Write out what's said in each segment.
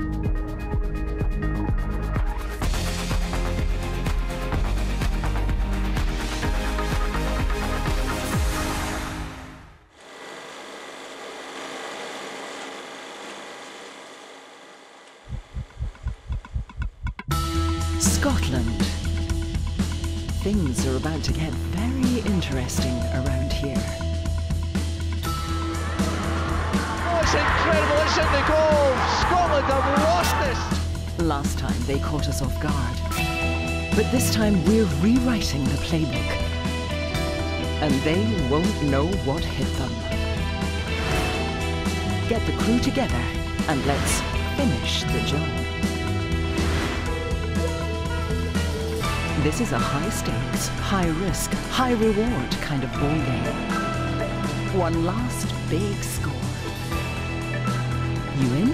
Scotland. Things are about to get very interesting around here. Oh, it's incredible, it's in the goal! Scotland have lost this! Last time they caught us off guard. But this time we're rewriting the playbook. And they won't know what hit them. Get the crew together and let's finish the job. This is a high-stakes, high-risk, high-reward kind of ball game. One last big score. You in?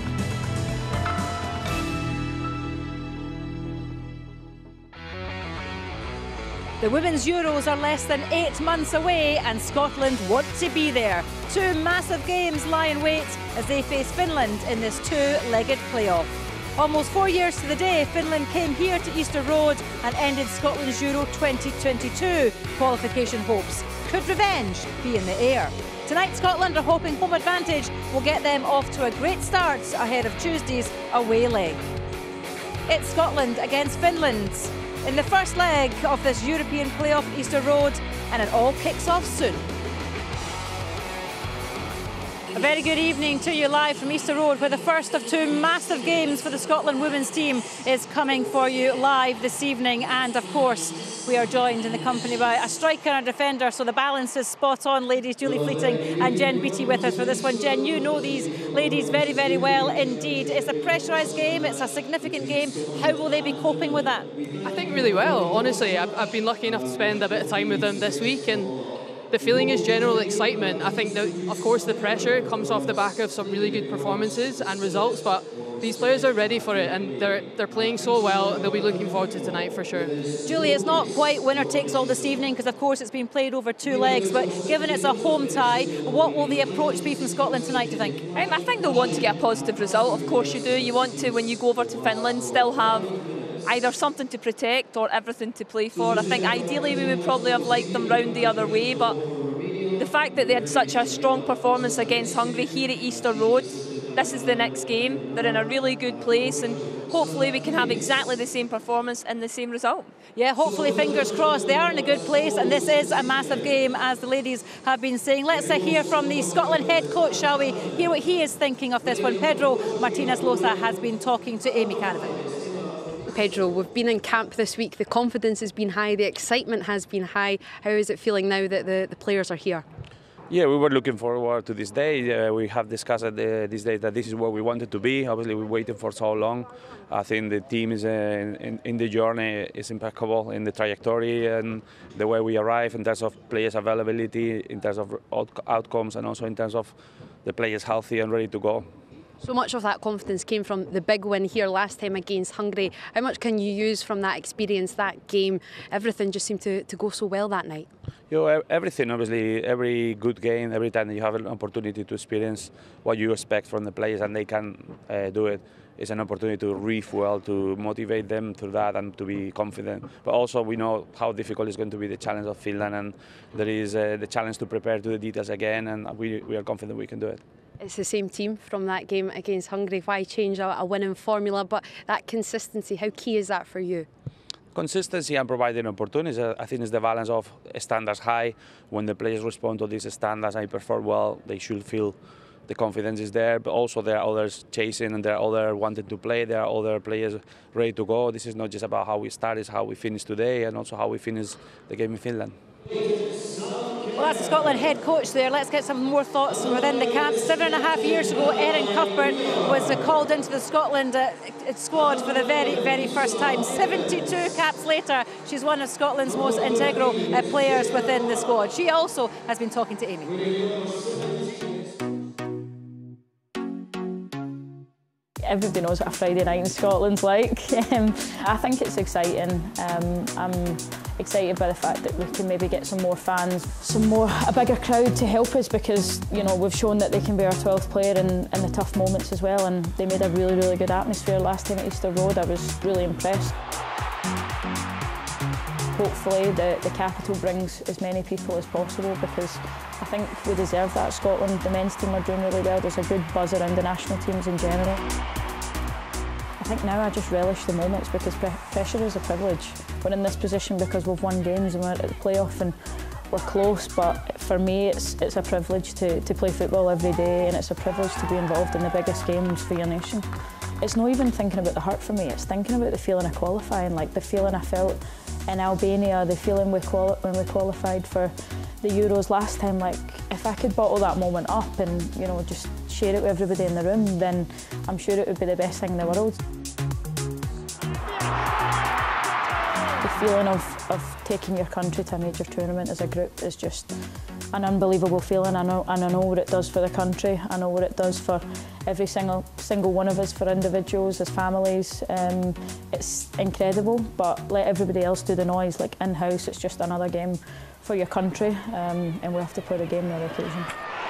The Women's Euros are less than 8 months away and Scotland want to be there. Two massive games lie in wait as they face Finland in this two-legged playoff. Almost 4 years to the day, Finland came here to Easter Road and ended Scotland's Euro 2022 qualification hopes. Could revenge be in the air? Tonight, Scotland are hoping home advantage will get them off to a great start ahead of Tuesday's away leg. It's Scotland against Finland in the first leg of this European playoff at Easter Road, and it all kicks off soon. A very good evening to you live from Easter Road, where the first of two massive games for the Scotland women's team is coming for you live this evening. And of course, we are joined in the company by a striker and a defender, so the balance is spot on, ladies. Julie Fleeting and Jen Beattie with us for this one. Jen, you know these ladies very, very well indeed. It's a pressurised game, it's a significant game. How will they be coping with that? I think really well, honestly. I've been lucky enough to spend a bit of time with them this week, and the feeling is general excitement. I think that, of course, the pressure comes off the back of some really good performances and results, but these players are ready for it and they're playing so well. They'll be looking forward to tonight for sure. Julie, it's not quite winner takes all this evening because, of course, it's been played over two legs, but given it's a home tie, what will the approach be from Scotland tonight, do you think? I think they'll want to get a positive result. Of course you do. You want to, when you go over to Finland, still have either something to protect or everything to play for. I think ideally we would probably have liked them round the other way, but the fact that they had such a strong performance against Hungary here at Easter Road, this is the next game. They're in a really good place and hopefully we can have exactly the same performance and the same result. Yeah, hopefully, fingers crossed. They are in a good place and this is a massive game, as the ladies have been saying. Let's hear from the Scotland head coach, shall we? Hear what he is thinking of this one. Pedro Martinez-Losa has been talking to Amy Canavan. Pedro, we've been in camp this week. The confidence has been high, the excitement has been high. How is it feeling now that the players are here? Yeah, we were looking forward to this day. We have discussed this day that this is where we wanted to be. Obviously, we waited for so long. I think the team is in the journey is impeccable in the trajectory and the way we arrive in terms of players' availability, in terms of outcomes, and also in terms of the players healthy and ready to go. So much of that confidence came from the big win here last time against Hungary. How much can you use from that experience, that game? Everything just seemed to go so well that night. Everything, obviously, every good game, every time you have an opportunity to experience what you expect from the players and they can do it, it's an opportunity to refuel, to motivate them through that and to be confident. But also we know how difficult it's going to be the challenge of Finland, and there is the challenge to prepare to the details again, and we are confident we can do it. It's the same team from that game against Hungary. Why change a winning formula? But that consistency, how key is that for you? Consistency and providing opportunities. I think it's the balance of standards high. When the players respond to these standards and perform well, they should feel the confidence is there. But also there are others chasing and there are others wanting to play. There are other players ready to go. This is not just about how we start, it's how we finish today and also how we finish the game in Finland. Well, that's the Scotland head coach there. Let's get some more thoughts from within the camp. 7.5 years ago, Erin Cuthbert was called into the Scotland squad for the very, very first time. 72 caps later, she's one of Scotland's most integral players within the squad. She also has been talking to Amy. Everybody knows what a Friday night in Scotland's like. I think it's exciting. I'm excited by the fact that we can maybe get some more fans, a bigger crowd to help us, because we've shown that they can be our 12th player in the tough moments as well, and they made a really, really good atmosphere last time at Easter Road. I was really impressed. Hopefully the capital brings as many people as possible, because I think we deserve that. Scotland, the men's team are doing really well. There's a good buzz around the national teams in general. I think now I just relish the moments, because pressure is a privilege. We're in this position because we've won games and we're at the playoff and we're close, but for me it's a privilege to play football every day, and it's a privilege to be involved in the biggest games for your nation. It's not even thinking about the hurt for me, it's thinking about the feeling of qualifying, like the feeling I felt in Albania, the feeling when we qualified for the Euros last time. Like, if I could bottle that moment up and just share it with everybody in the room, then I'm sure it would be the best thing in the world. The feeling of taking your country to a major tournament as a group is just an unbelievable feeling. I know what it does for the country. I know what it does for every single one of us, for individuals, as families. It's incredible, but let everybody else do the noise. Like, in-house, it's just another game for your country, and we have to play the game on the occasion.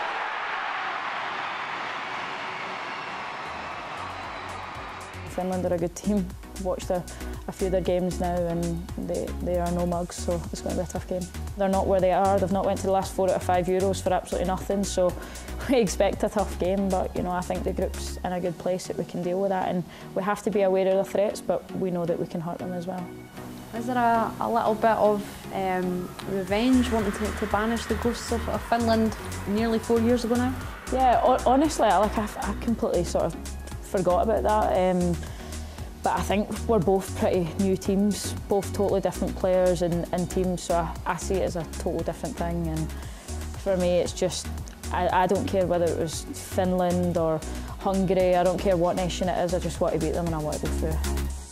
Finland are a good team. I've watched a few of their games now, and they are no mugs, so it's going to be a tough game. They're not where they are. They've not went to the last 4 out of 5 Euros for absolutely nothing, so we expect a tough game, but I think the group's in a good place that we can deal with that, and we have to be aware of the threats, but we know that we can hurt them as well. Is there a little bit of revenge, wanting to banish the ghosts of Finland nearly 4 years ago now? Yeah, honestly, I completely sort of forgot about that. But I think we're both pretty new teams, both totally different players and teams, so I see it as a total different thing. And for me, it's just, I don't care whether it was Finland or Hungary, I don't care what nation it is, I just want to beat them and I want to go through.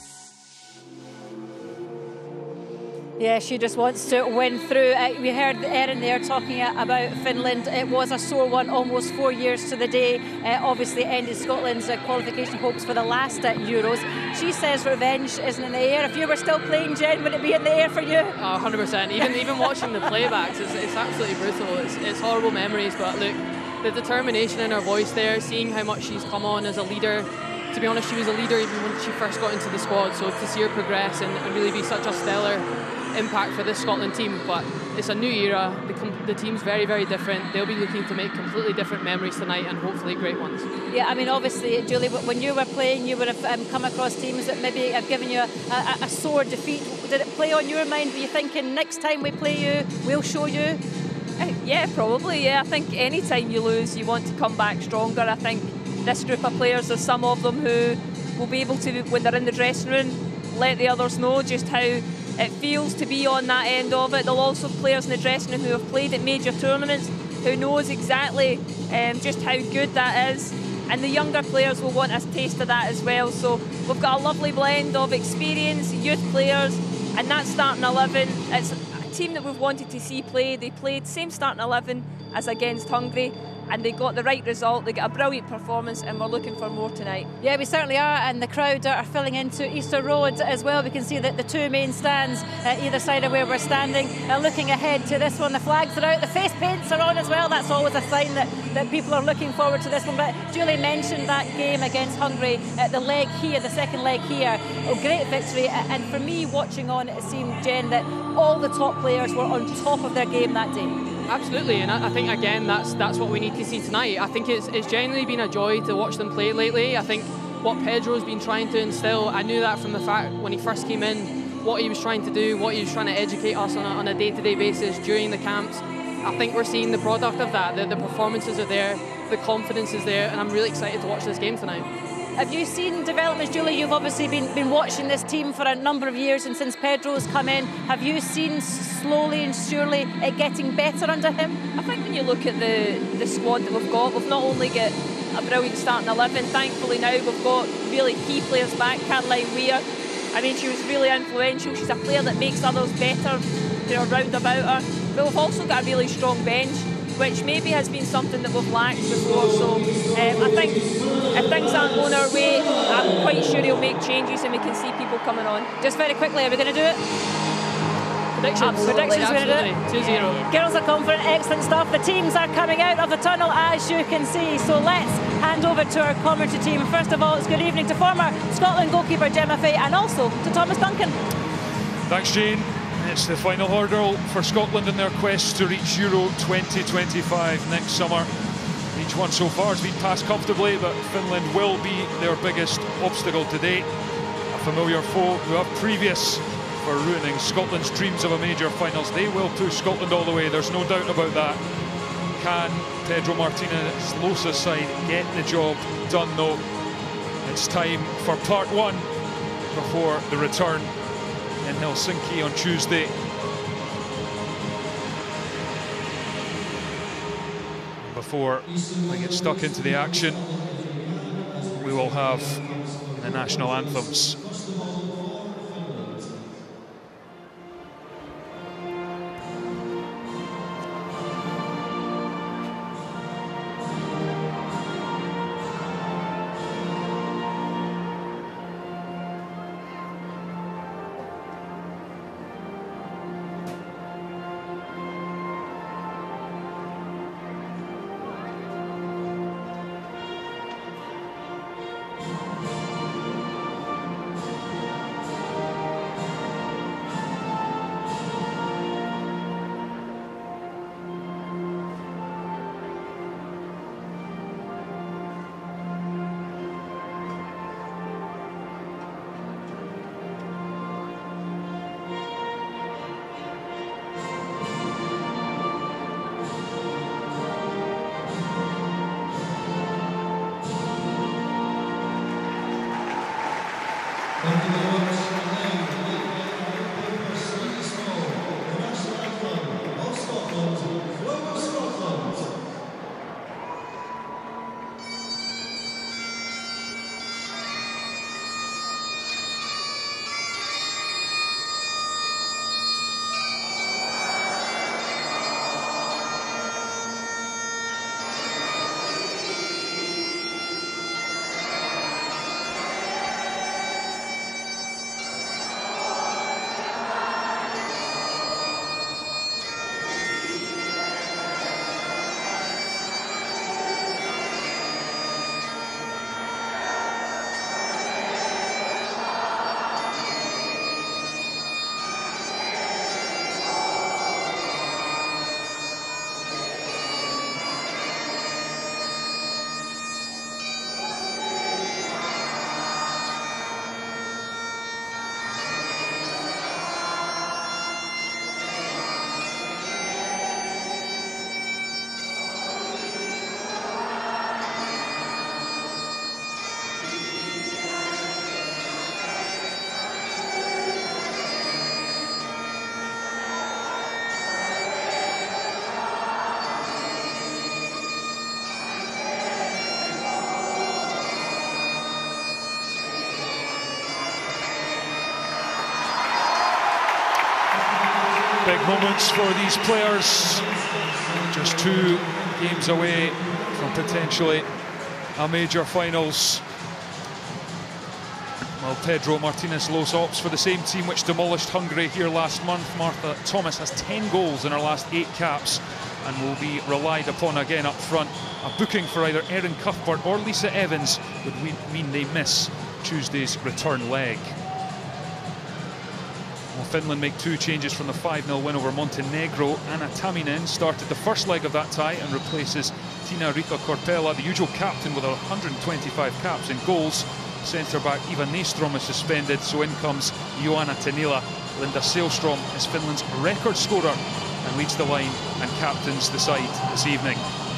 Yeah, she just wants to win through. We heard Erin there talking about Finland. It was a sore one, almost 4 years to the day. Obviously ended Scotland's qualification hopes for the last Euros. She says revenge isn't in the air. If you were still playing, Jen, would it be in the air for you? 100%. Even watching the playbacks, it's absolutely brutal. It's horrible memories, but look, the determination in her voice there, seeing how much she's come on as a leader. To be honest, she was a leader even when she first got into the squad, so to see her progress and really be such a stellar impact for this Scotland team. But it's a new era, the team's very, very different. They'll be looking to make completely different memories tonight, and hopefully great ones. Yeah, I mean, obviously, Julie, when you were playing, you would have come across teams that maybe have given you a sore defeat. Did it play on your mind? Were you thinking, next time we play you, we'll show you? Yeah, probably, yeah. I think any time you lose, you want to come back stronger. I think this group of players, there's some of them who will be able to, when they're in the dressing room, let the others know just how it feels to be on that end of it. There'll also be players in the dressing room who have played at major tournaments, who knows exactly just how good that is. And the younger players will want a taste of that as well. So we've got a lovely blend of experience, youth players, and that starting 11. It's a team that we've wanted to see play. They played same starting 11 as against Hungary, and they got the right result. They got a brilliant performance, and we're looking for more tonight. Yeah, we certainly are, and the crowd are filling into Easter Road as well. We can see that the two main stands either side of where we're standing. Looking ahead to this one, the flags are out, the face paints are on as well. That's always a sign that people are looking forward to this one. But Julie mentioned that game against Hungary, the leg here, the second leg here. A great victory, and for me watching on, it seemed, Jen, that all the top players were on top of their game that day. Absolutely, and I think again that's what we need to see tonight. I think it's genuinely been a joy to watch them play lately. I think what Pedro's been trying to instill, I knew that from the fact when he first came in, what he was trying to do, what he was trying to educate us on a day-to-day basis during the camps. I think we're seeing the product of that. The performances are there, the confidence is there, and I'm really excited to watch this game tonight. Have you seen developments, Julie? You've obviously been watching this team for a number of years, and since Pedro's come in, have you seen slowly and surely it getting better under him? I think when you look at the squad that we've not only got a brilliant starting 11, thankfully now we've got really key players back. Caroline Weir, I mean, she was really influential. She's a player that makes others better, round about her. But we've also got a really strong bench, which maybe has been something that we've lacked before. So I think if things aren't going our way, I'm quite sure he'll make changes and we can see people coming on. Just very quickly, are we going to do it? Predictions. Predictions, Absolutely. 2-0. Girls are confident, excellent stuff. The teams are coming out of the tunnel, as you can see. So let's hand over to our commentary team. First of all, it's good evening to former Scotland goalkeeper Gemma Fay and also to Thomas Duncan. Thanks, Jane. It's the final hurdle for Scotland in their quest to reach Euro 2025 next summer. Each one so far has been passed comfortably, but Finland will be their biggest obstacle to date. A familiar foe who have previous for ruining Scotland's dreams of a major finals. They will push Scotland all the way, there's no doubt about that. Can Pedro Martinez Losa's side get the job done though? It's time for part one before the return in Helsinki on Tuesday. Before we get stuck into the action, we will have the national anthems. Big moments for these players, just 2 games away from potentially a major finals. Well, Pedro Martinez Losa opts for the same team which demolished Hungary here last month. Martha Thomas has 10 goals in her last 8 caps and will be relied upon again up front. A booking for either Erin Cuthbert or Lisa Evans would mean they miss Tuesday's return leg. Well, Finland make 2 changes from the 5-0 win over Montenegro. Anna Taminen started the first leg of that tie and replaces Tina-Riikka Korpela, the usual captain with 125 caps in goals. Centre-back Eva Nystrom is suspended, so in comes Joanna Tenila. Linda Sailstrom is Finland's record scorer and leads the line and captains the side this evening.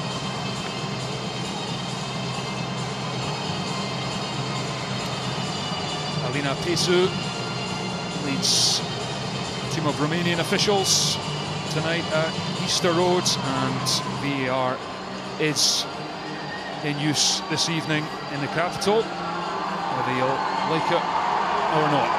Alina Pesu leads a team of Romanian officials tonight at Easter Road, and VAR is in use this evening in the capital, whether you'll like it or not.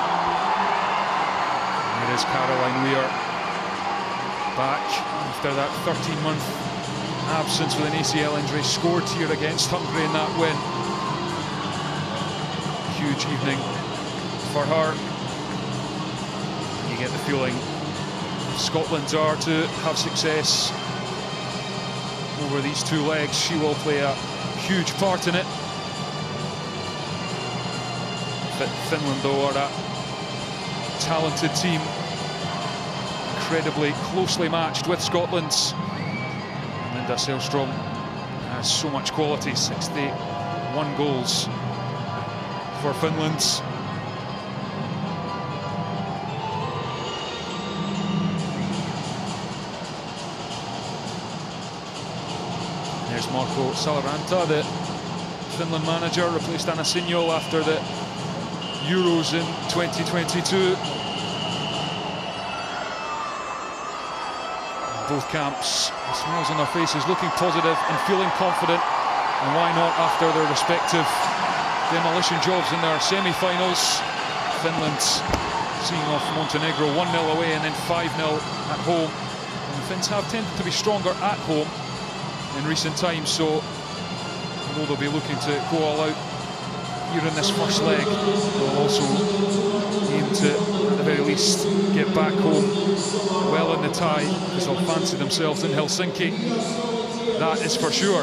And it is Caroline Weir back after that 13-month absence with an ACL injury, scored here against Hungary in that win. Huge evening for her. You get the feeling Scotland are to have success over these 2 legs, she will play a huge part in it. Finland, though, are a talented team, incredibly closely matched with Scotland's. Linda Sällström has so much quality, 61 goals for Finland. There's Marco Salaranta, the Finland manager, replaced Anna Signol after the Euros in 2022. Both camps, the smiles on their faces, looking positive and feeling confident. And why not after their respective demolition jobs in their semi-finals? Finland seeing off Montenegro 1-0 away and then 5-0 at home. And the Finns have tended to be stronger at home in recent times, so although they'll be looking to go all out here in this first leg, they'll also aim to, at the very least, get back home well in the tie, because they'll fancy themselves in Helsinki, that is for sure.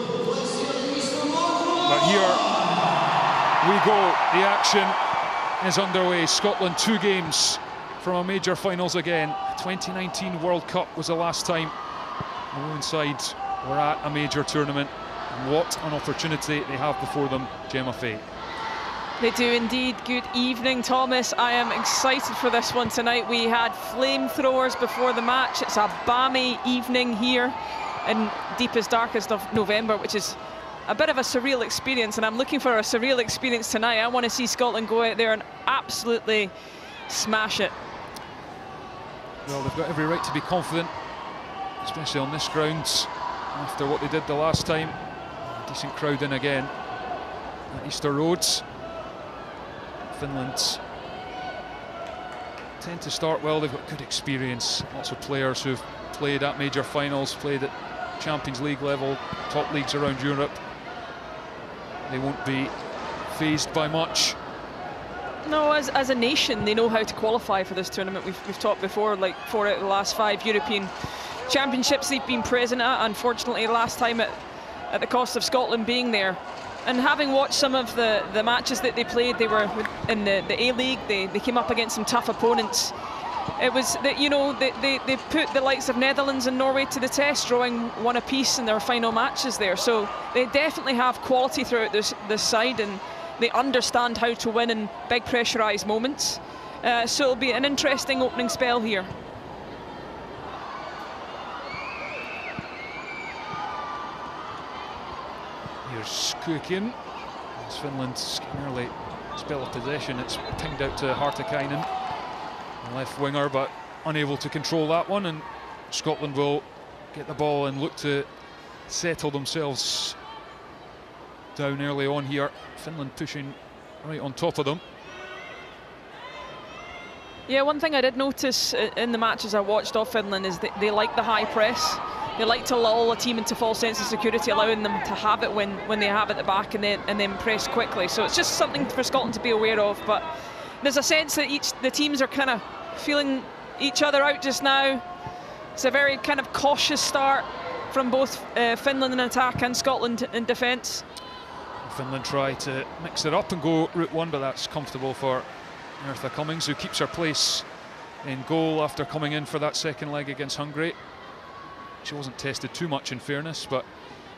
But here we go, the action is underway. Scotland 2 games from a major finals again. 2019 World Cup was the last time the women's side were at a major tournament. What an opportunity they have before them, Gemma Fay. They do indeed. Good evening, Thomas. I am excited for this one tonight. We had flamethrowers before the match. It's a balmy evening here in deepest, darkest of November, which is a bit of a surreal experience, and I'm looking for a surreal experience tonight. I want to see Scotland go out there and absolutely smash it. Well, they've got every right to be confident, especially on this ground after what they did the last time. A decent crowd in again at Easter Roads. Finland tend to start well. They've got good experience, lots of players who've played at major finals, played at Champions League level, top leagues around Europe. They won't be fazed by much. No, as a nation, they know how to qualify for this tournament. We've talked before, like 4 out of the last 5 European Championships they've been present at. Unfortunately, last time at the cost of Scotland being there. And having watched some of the matches that they played, they were in the A-League, they came up against some tough opponents. It was that, you know, they put the likes of Netherlands and Norway to the test, drawing 1 apiece in their final matches there. So they definitely have quality throughout this side, and they understand how to win in big pressurised moments. So it'll be an interesting opening spell here. Here's Kukin. As Finland's early spell of possession, it's pinged out to Hartikainen, left winger, but unable to control that one, and Scotland will get the ball and look to settle themselves down early on here. Finland pushing right on top of them. Yeah, one thing I did notice in the matches I watched of Finland is that they like the high press. They like to lull a team into false sense of security, allowing them to have it when they have it at the back and then press quickly. So it's just something for Scotland to be aware of. But there's a sense that the teams are kind of feeling each other out just now. It's a very kind of cautious start from both Finland in attack and Scotland in defence. Finland try to mix it up and go route one, but that's comfortable for Eartha Cummings, who keeps her place in goal after coming in for that second leg against Hungary. She wasn't tested too much, in fairness, but...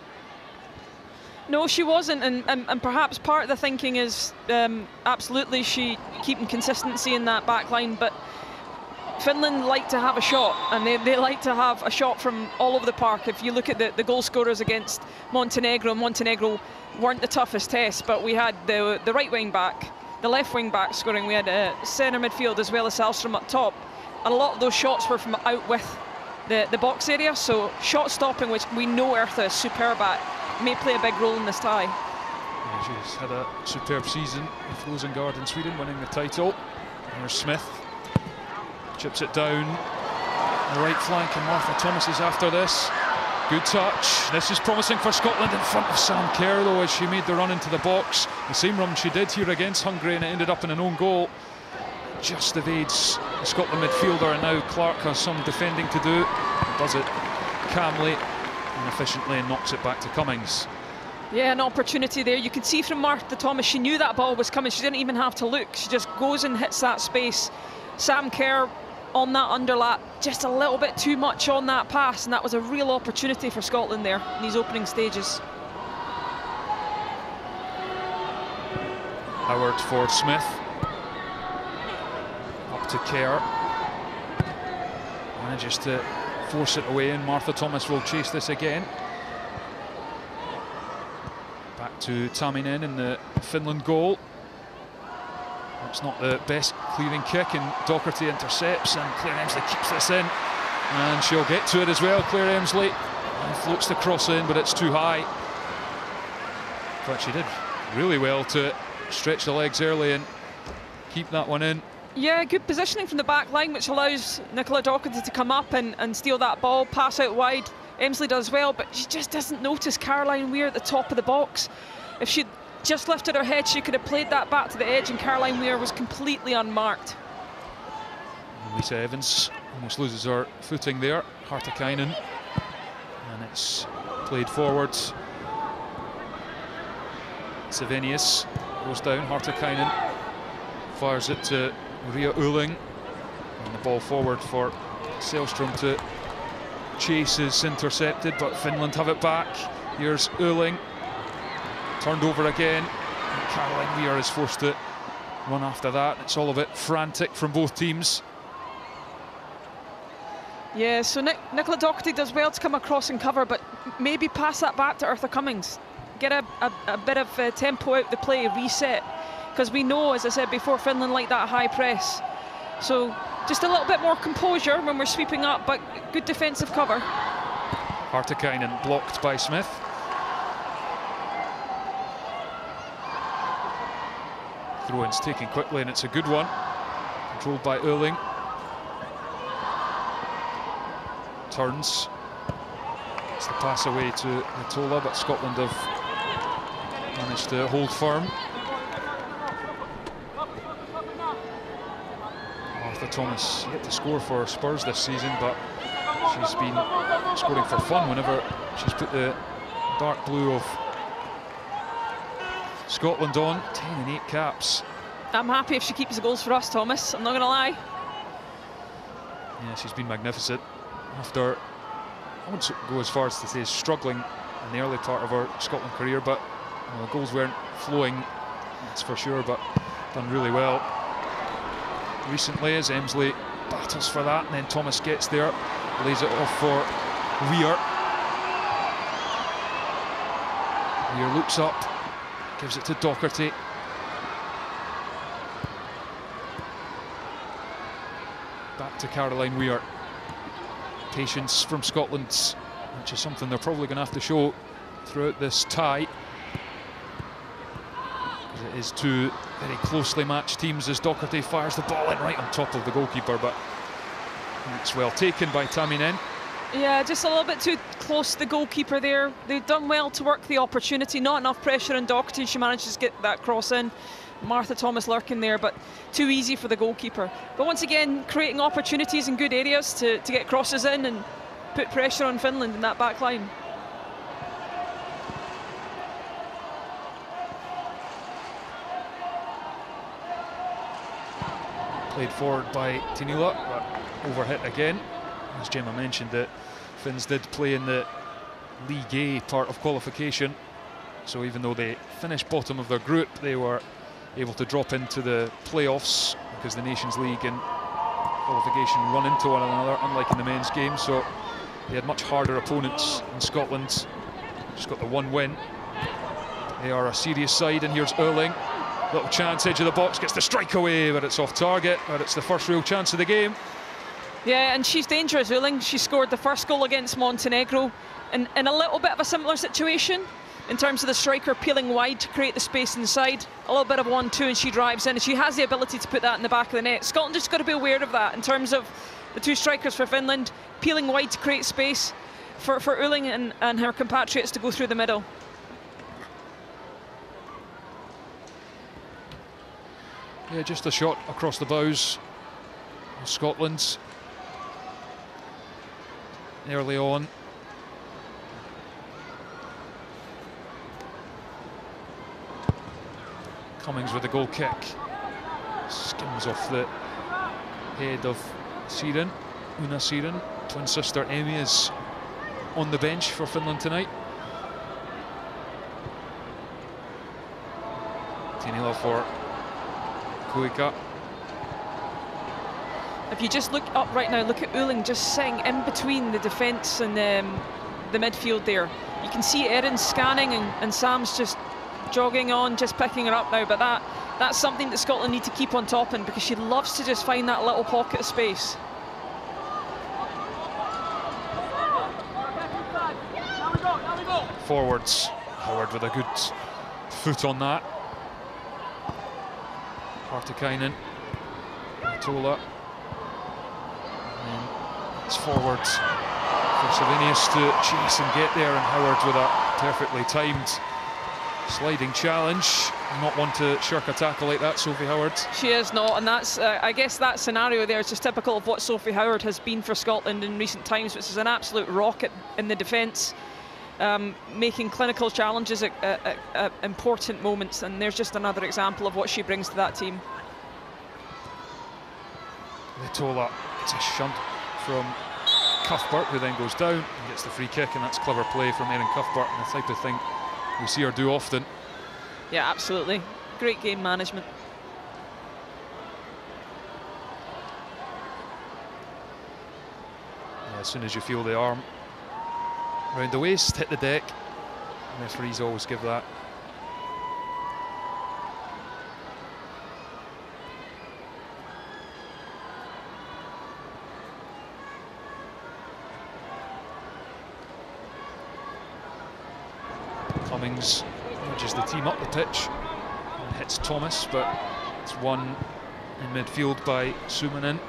No, she wasn't, and perhaps part of the thinking is absolutely she keeping consistency in that back line, but Finland like to have a shot, and they like to have a shot from all over the park. If you look at the goal scorers against Montenegro weren't the toughest test, but we had the right wing back, the left wing back scoring, we had centre midfield as well as Sällström up top, and a lot of those shots were from out with the box area, so shot stopping, which we know Eartha is superb at, may play a big role in this tie. Yeah, she's had a superb season with Rosengard in Sweden, winning the title. Here's Smith, chips it down the right flank, and Martha Thomas is after this. Good touch. This is promising for Scotland in front of Sam Kerr, though, as she made the run into the box. The same run she did here against Hungary, and it ended up in an own goal. just evades the Scotland midfielder, and now Clark has some defending to do. He does it calmly and efficiently and knocks it back to Cummings. Yeah, an opportunity there. You can see from Martha Thomas, she knew that ball was coming. She didn't even have to look. She just goes and hits that space. Sam Kerr on that underlap, just a little bit too much on that pass, and that was a real opportunity for Scotland there in these opening stages. Howard for Smith. Up to Kerr. Manages to force it away, and Martha Thomas will chase this again. Back to Tamminen in the Finland goal. It's not the best clearing kick, and Docherty intercepts, and Claire Emsley keeps this in, and she'll get to it as well. Claire Emsley and floats the cross in, but it's too high. But she did really well to stretch the legs early and keep that one in. Yeah, good positioning from the back line, which allows Nicola Docherty to come up and steal that ball, pass out wide. Emsley does well, but she just doesn't notice Caroline Weir at the top of the box. If she'd just lifted her head, she could have played that back to the edge, and Caroline Weir was completely unmarked. Lisa Evans almost loses her footing there. Hartikainen, and it's played forwards. Sevenius goes down. Hartikainen fires it to Maria Uling, and the ball forward for Sällström to chase is intercepted, but Finland have it back. Here's Uling, turned over again, and Caroline Weir is forced to run after that. It's all a bit frantic from both teams. Yeah, so Nicola Docherty does well to come across and cover, but maybe pass that back to Eartha Cummings. Get a bit of tempo out the play, reset. Because we know, as I said before, Finland like that high press. So just a little bit more composure when we're sweeping up, but good defensive cover. Hartikainen blocked by Smith. Throw-in's taken quickly, and it's a good one. Controlled by Uling. Turns. It's the pass away to Natola, but Scotland have managed to hold firm. Martha Thomas yet to score for Spurs this season, but she's been scoring for fun whenever she's put the dark blue of Scotland on. 10 and 8 caps. I'm happy if she keeps the goals for us, Thomas. I'm not going to lie. Yeah, she's been magnificent. After, I wouldn't go as far as to say struggling in the early part of her Scotland career, but the goals weren't flowing, that's for sure, but done really well recently as Emsley battles for that, and then Thomas gets there, lays it off for Weir. Weir looks up, gives it to Docherty. Back to Caroline Weir. Patience from Scotland, which is something they're probably going to have to show throughout this tie. It is two very closely matched teams as Docherty fires the ball in right on top of the goalkeeper, but it's well taken by Tamminen. Yeah, just a little bit too close to the goalkeeper there. They've done well to work the opportunity, not enough pressure on Docherty. She manages to get that cross in. Martha Thomas lurking there, but too easy for the goalkeeper. But once again, creating opportunities in good areas to get crosses in and put pressure on Finland in that back line. Played forward by Tinula, but overhit again. As Gemma mentioned, that Finns did play in the League A part of qualification, so even though they finished bottom of their group, they were able to drop into the playoffs because the Nations League and qualification run into one another, unlike in the men's game, so they had much harder opponents in Scotland. Just got the one win. They are a serious side, and here's Uling. Little chance, edge of the box, gets the strike away, but it's off target, but it's the first real chance of the game. Yeah, and she's dangerous, Uling. She scored the first goal against Montenegro in a little bit of a similar situation in terms of the striker peeling wide to create the space inside. A little bit of 1-2, and she drives in, and she has the ability to put that in the back of the net. Scotland just got to be aware of that in terms of the two strikers for Finland, peeling wide to create space for Uling and her compatriots to go through the middle. Yeah, just a shot across the bows of Scotland early on. Cummings with a goal kick. Skims off the head of Siren, Una Siren. Twin sister Emi is on the bench for Finland tonight. Tinila for Kuika. If you just look up right now, look at Uling just sitting in between the defence and the midfield there. You can see Erin scanning and Sam's just jogging on, just picking her up now, but that's something that Scotland need to keep on top in, because she loves to just find that little pocket of space. Forwards, Howard with a good foot on that. Hartikainen, Tola. It's forwards for Savinius to chase and get there, and Howard with a perfectly timed sliding challenge. Not one to shirk a tackle like that, Sophie Howard. She is not, and that's I guess that scenario there is just typical of what Sophie Howard has been for Scotland in recent times, which is an absolute rocket in the defence, making clinical challenges at important moments, and there's just another example of what she brings to that team. Letola, it's a shunt from Cuthbert, who then goes down and gets the free kick, and that's clever play from Erin Cuthbert, and the type of thing we see her do often. Yeah, absolutely. Great game management. Yeah, as soon as you feel the arm round the waist, hit the deck, and referees always give that. Cummings nudges the team up the pitch and hits Thomas, but it's won in midfield by Suominen.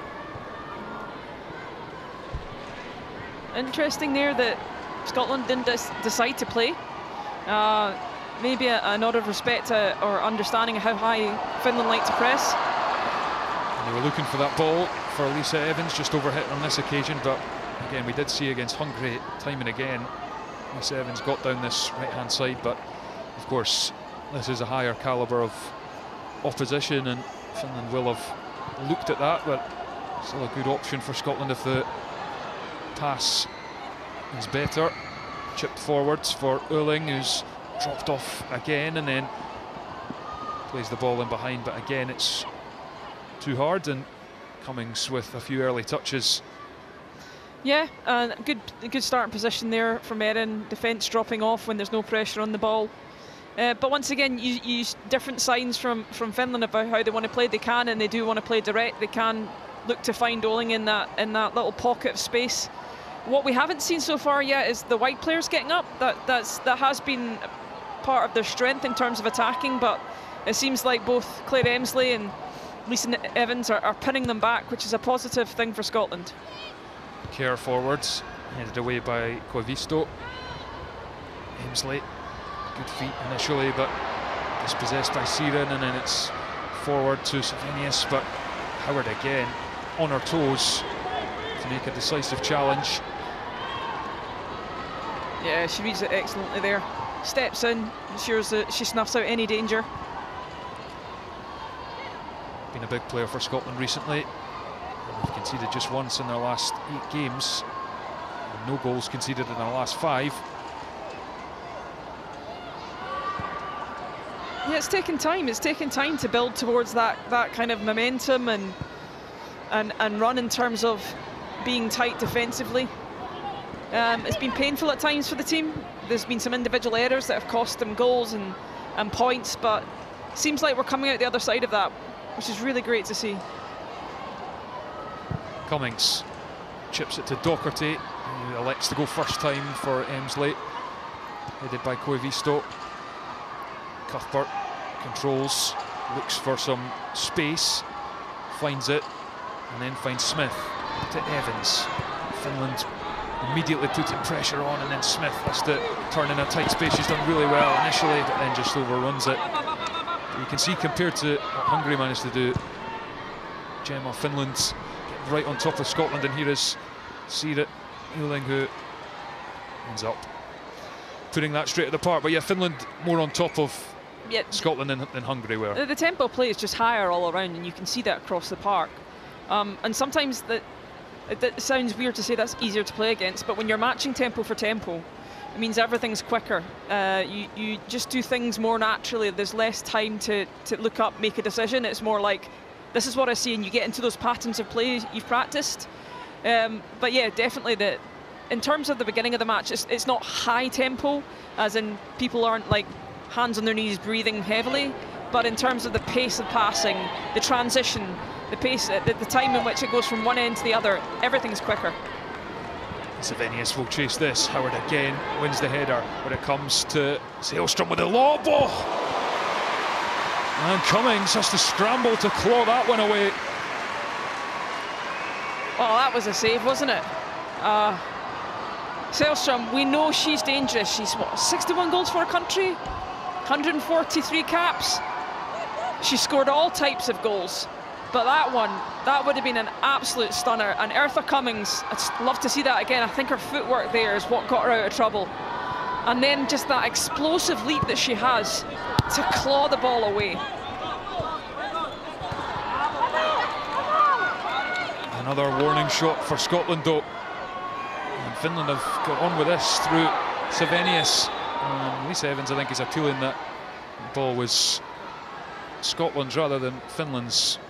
Interesting there that Scotland didn't decide to play. Maybe a nod of respect or understanding of how high Finland like to press. And they were looking for that ball for Lisa Evans, just overhit on this occasion, but again, we did see against Hungary time and again, Lisa Evans got down this right-hand side, but of course this is a higher calibre of opposition, and Finland will have looked at that, but still a good option for Scotland if the pass is better. Chipped forwards for Uling, who's dropped off again and then plays the ball in behind, but again it's too hard, and Cummings with a few early touches. Yeah, good starting position there from Erin. Defence dropping off when there's no pressure on the ball. But once again, you use different signs from Finland about how they want to play. They can, and they do want to play direct. They can look to find Uling in that little pocket of space. What we haven't seen so far yet is the wide players getting up. That has been part of their strength in terms of attacking, but it seems like both Claire Emsley and Lisa Evans are pinning them back, which is a positive thing for Scotland. Kerr forwards, headed away by Koivisto. Emsley, good feet initially, but dispossessed by Siren, and then it's forward to Savinius, but Howard again on her toes to make a decisive challenge. Yeah, she reads it excellently there. Steps in, ensures that she snuffs out any danger. Been a big player for Scotland recently. They've conceded just once in their last 8 games. And no goals conceded in their last 5. Yeah, it's taken time. It's taken time to build towards that kind of momentum and run in terms of being tight defensively. It's been painful at times for the team. There's been some individual errors that have cost them goals and points, but it seems like we're coming out the other side of that, which is really great to see. Cummings chips it to Docherty, who elects to go first time for Emsley, headed by Koivisto. Cuthbert controls, looks for some space, finds it, and then finds Smith to Evans. Finland immediately putting pressure on, and then Smith has to turn in a tight space. She's done really well initially, but then just overruns it. You can see compared to what Hungary managed to do, Gemma, Finland getting right on top of Scotland, and here is Sirit Uling who ends up putting that straight at the park. But yeah, Finland more on top of Scotland than Hungary were. The tempo of play is just higher all around, and you can see that across the park. And sometimes it sounds weird to say that's easier to play against, but when you're matching tempo for tempo, it means everything's quicker. You just do things more naturally. There's less time to look up, make a decision. It's more like, this is what I see, and you get into those patterns of play you've practiced. But yeah, definitely in terms of the beginning of the match, it's not high tempo, as in people aren't like hands on their knees breathing heavily, but in terms of the pace of passing, the transition, the pace, the time in which it goes from one end to the other, everything's quicker. Sevenius will chase this. Howard again wins the header, but it comes to Sailstrom with a lob. And Cummings has to scramble to claw that one away. Well, that was a save, wasn't it? Sailstrom, we know she's dangerous. She's what, 61 goals for her country, 143 caps. She scored all types of goals. But that one, that would have been an absolute stunner. And Eartha Cummings, I'd love to see that again. I think her footwork there is what got her out of trouble. And then just that explosive leap that she has to claw the ball away. Another warning shot for Scotland though. And Finland have got on with this through Sevenius. Lisa Evans, I think, is appealing that the ball was Scotland's rather than Finland's.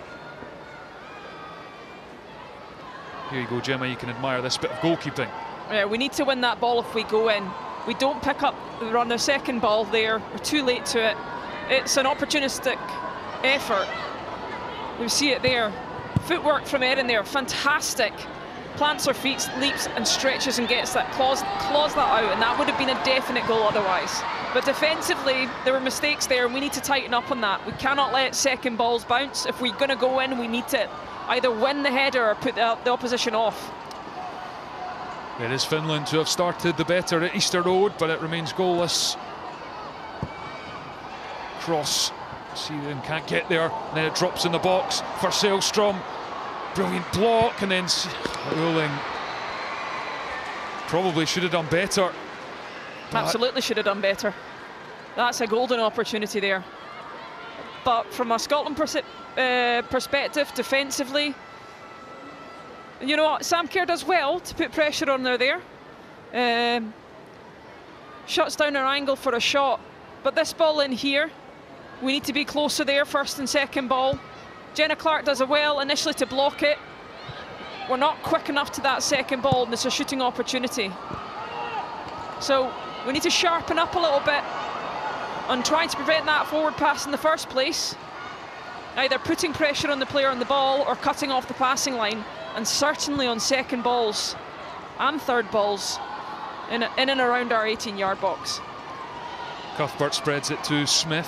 Here you go, Gemma, you can admire this bit of goalkeeping. Yeah, we need to win that ball if we go in. We don't pick up on the second ball there, we're too late to it. It's an opportunistic effort. We see it there. Footwork from Erin there, fantastic. Plants her feet, leaps and stretches and gets that, claws that out, and that would have been a definite goal otherwise. But defensively, there were mistakes there, and we need to tighten up on that. We cannot let second balls bounce. If we're going to go in, we need to either win the header or put the opposition off. It is Finland who have started the better at Easter Road, but it remains goalless. Cross, Seaton can't get there, and then it drops in the box for Sailstrom. Brilliant block, and then Uling probably should have done better. Absolutely should have done better. That's a golden opportunity there. But from a Scotland perspective, defensively, you know what, Sam Kerr does well to put pressure on her there. Shuts down her angle for a shot, but this ball in here, we need to be closer there, first and second ball. Jenna Clark does it well initially to block it. We're not quick enough to that second ball, and it's a shooting opportunity. So we need to sharpen up a little bit on trying to prevent that forward pass in the first place. Either putting pressure on the player on the ball or cutting off the passing line, and certainly on second balls and third balls in and around our 18-yard box. Cuthbert spreads it to Smith.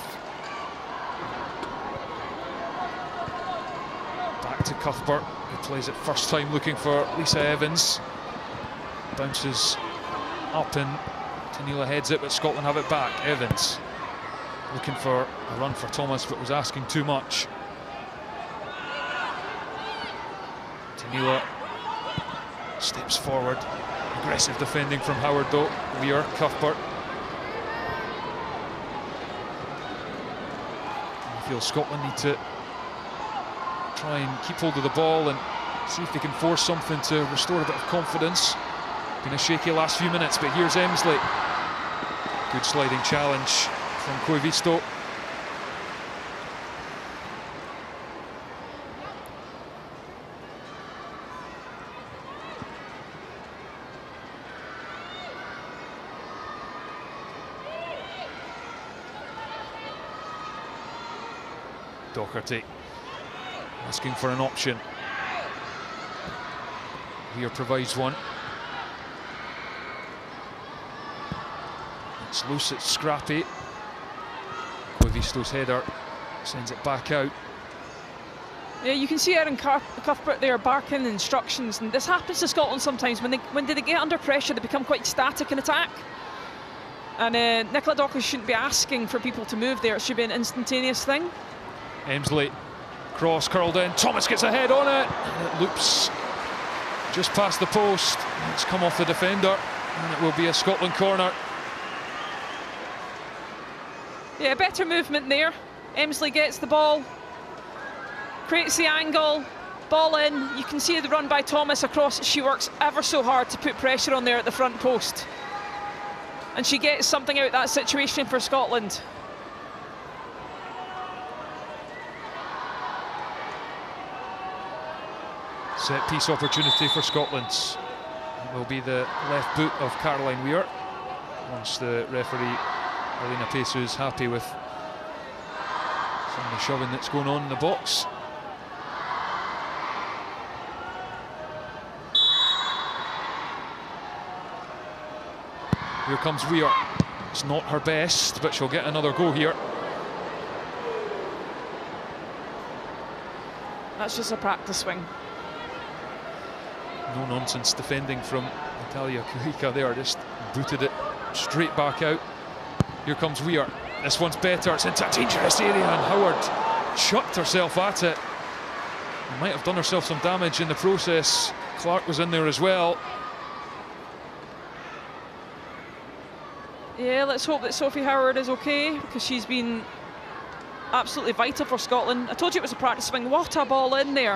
Back to Cuthbert, who plays it first time looking for Lisa Evans. Bounces up and Tanila heads it, but Scotland have it back. Evans looking for a run for Thomas, but was asking too much. Tanila steps forward. Aggressive defending from Howard though. Weir, Cuthbert. I feel Scotland need to try and keep hold of the ball and see if they can force something to restore a bit of confidence. Been a shaky last few minutes, but here's Emsley. Good sliding challenge from Koivisto. Doherty asking for an option. Weir provides one. It's loose, it's scrappy. Koivisto's header sends it back out. Yeah, you can see Erin Cuthbert there barking instructions, and this happens to Scotland sometimes. When they get under pressure, they become quite static in attack. And Nicola Dockley shouldn't be asking for people to move there. It should be an instantaneous thing. Emsley, cross curled in. Thomas gets a head on it. And it loops just past the post. It's come off the defender. And it will be a Scotland corner. Yeah, better movement there. Emsley gets the ball, creates the angle, ball in. You can see the run by Thomas across. She works ever so hard to put pressure on there at the front post. And she gets something out of that situation for Scotland. Set piece opportunity for Scotland. It will be the left boot of Caroline Weir. Once the referee, Elena Pesu, is happy with some of the shoving that's going on in the box. Here comes Weir. It's not her best, but she'll get another go here. That's just a practice swing. No nonsense defending from Natalia Kuhika there, just booted it straight back out. Here comes Weir. This one's better, it's into a dangerous area, and Howard chucked herself at it. Might have done herself some damage in the process. Clark was in there as well. Yeah, let's hope that Sophie Howard is okay, because she's been absolutely vital for Scotland. I told you it was a practice swing. What a ball in there.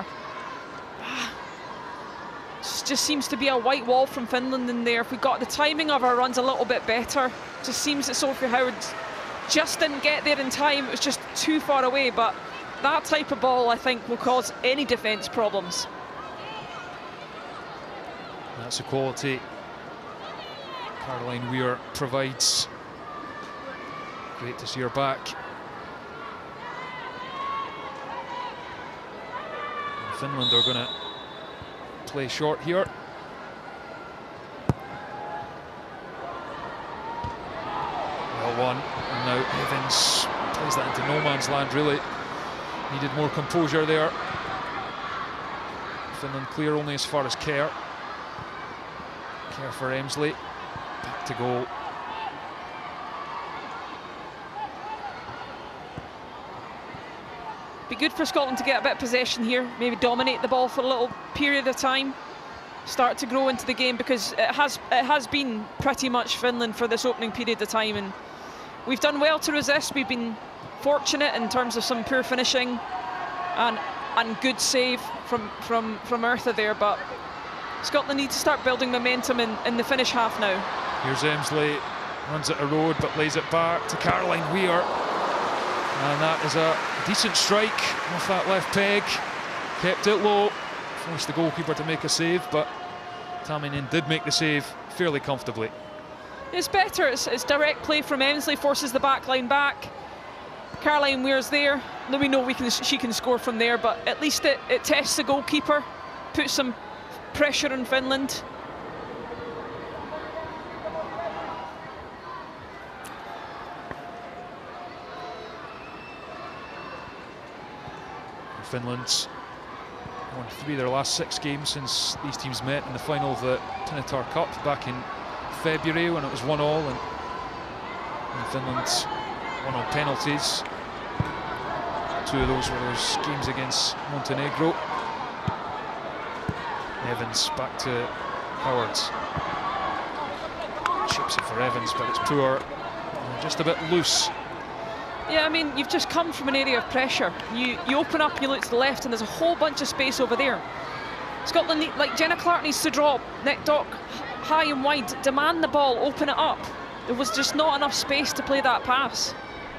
Just seems to be a white wall from Finland in there. If we got the timing of our runs a little bit better, just seems that Sophie Howard just didn't get there in time. It was just too far away, but that type of ball, I think, will cause any defence problems. That's the quality Caroline Weir provides. Great to see her back. And Finland are going to play short here. Well won, and now Evans plays that into no man's land, really. Needed more composure there. Finland clear only as far as Kerr. Kerr for Emsley. Back to goal. Be good for Scotland to get a bit of possession here, maybe dominate the ball for a little period of time, start to grow into the game, because it has been pretty much Finland for this opening period of time, and we've done well to resist. We've been fortunate in terms of some poor finishing and good save from Eartha there, but Scotland need to start building momentum in the finish half now. Here's Emsley, runs it a road but lays it back to Caroline Weir. And that is a decent strike off that left peg. Kept it low, forced the goalkeeper to make a save, but Taminen did make the save fairly comfortably. It's better, it's direct play from Emsley, forces the back line back. Caroline Weir's there. Now we know she can score from there, but at least it tests the goalkeeper, puts some pressure on Finland. Finland's won 3 of their last 6 games since these teams met in the final of the Tinatar Cup back in February, when it was 1-1, and Finland won on penalties. 2 of those were those games against Montenegro. Evans back to Howard. Chips it for Evans, but it's poor, just a bit loose. Yeah, I mean, you've just come from an area of pressure. You open up, you look to the left, and there's a whole bunch of space over there. Scotland, like Jenna Clark, needs to drop neck dock high and wide, demand the ball, open it up. There was just not enough space to play that pass.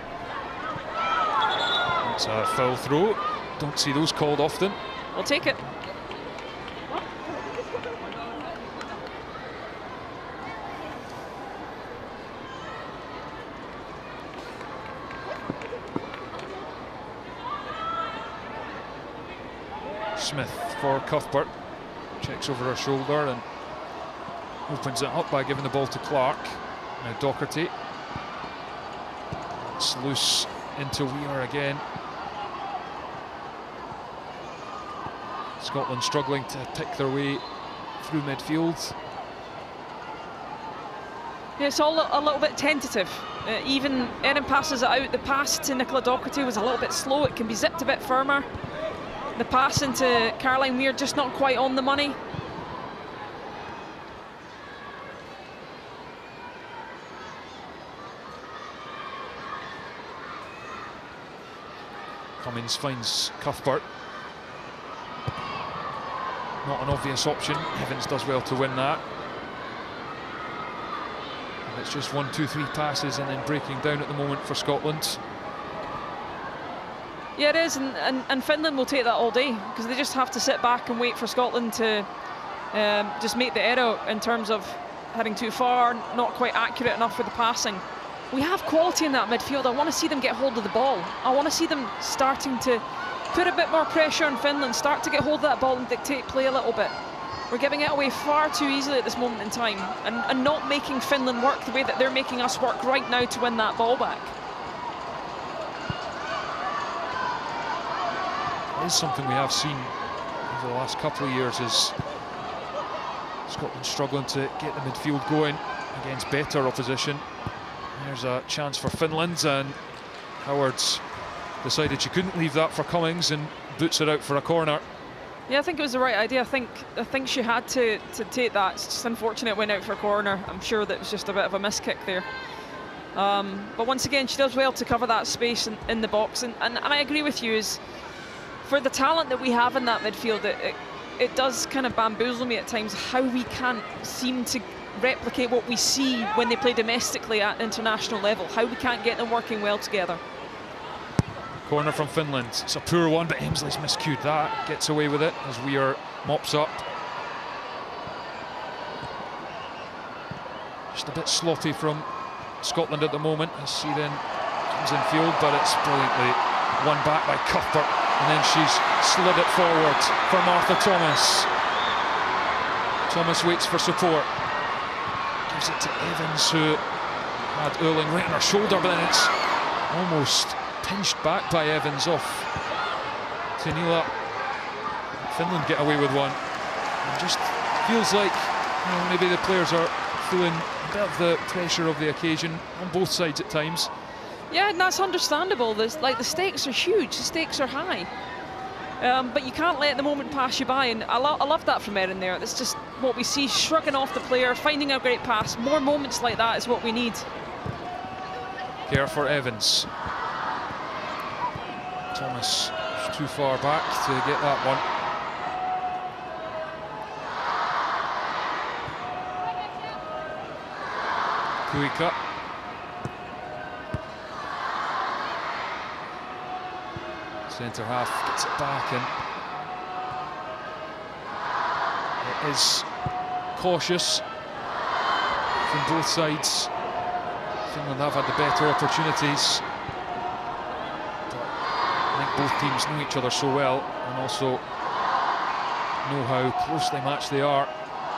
It's a foul throw. Don't see those called often. We'll take it. Smith for Cuthbert, checks over her shoulder and opens it up by giving the ball to Clark. Now Docherty. It's loose into Weir again. Scotland struggling to pick their way through midfield. Yeah, it's all a little bit tentative. Even Erin passes it out. The pass to Nicola Docherty was a little bit slow. It can be zipped a bit firmer. The pass into Caroline Weir just not quite on the money. Cummings finds Cuthbert. Not an obvious option. Evans does well to win that. And it's just 1, 2, 3 passes and then breaking down at the moment for Scotland. Yeah, it is, and Finland will take that all day because they just have to sit back and wait for Scotland to just make the error in terms of heading too far, not quite accurate enough with the passing. We have quality in that midfield. I want to see them get hold of the ball. I want to see them starting to put a bit more pressure on Finland, start to get hold of that ball and dictate play a little bit. We're giving it away far too easily at this moment in time and not making Finland work the way that they're making us work right now to win that ball back. It is something we have seen over the last couple of years, is Scotland struggling to get the midfield going against better opposition. There's a chance for Finland, and Howard's decided she couldn't leave that for Cummings and boots it out for a corner. Yeah, I think it was the right idea. I think she had to take that. It's just unfortunate it went out for a corner. I'm sure that it was just a bit of a miss kick there. But once again, she does well to cover that space in the box. And I agree with you, is for the talent that we have in that midfield, it does kind of bamboozle me at times how we can't seem to replicate what we see when they play domestically at international level, how we can't get them working well together. Corner from Finland. It's a poor one, but Emsley's miscued that. Gets away with it as Weir mops up. Just a bit sloppy from Scotland at the moment as she then comes in field, but it's brilliantly won back by Cuthbert, and then she's slid it forward for Martha Thomas. Thomas waits for support. Gives it to Evans, who had Erling right on her shoulder, but then it's almost pinched back by Evans off Tenila. Finland get away with one. It just feels like, you know, maybe the players are feeling a bit of the pressure of the occasion on both sides at times. Yeah, and that's understandable. The stakes are huge, the stakes are high. But you can't let the moment pass you by, and I love that from Erin there. That's just what we see, shrugging off the player, finding a great pass. More moments like that is what we need. Care for Evans. Thomas too far back to get that one. Kuika. Centre half gets it back, and it is cautious from both sides. Finland have had the better opportunities. I think both teams know each other so well, and also know how closely matched they are.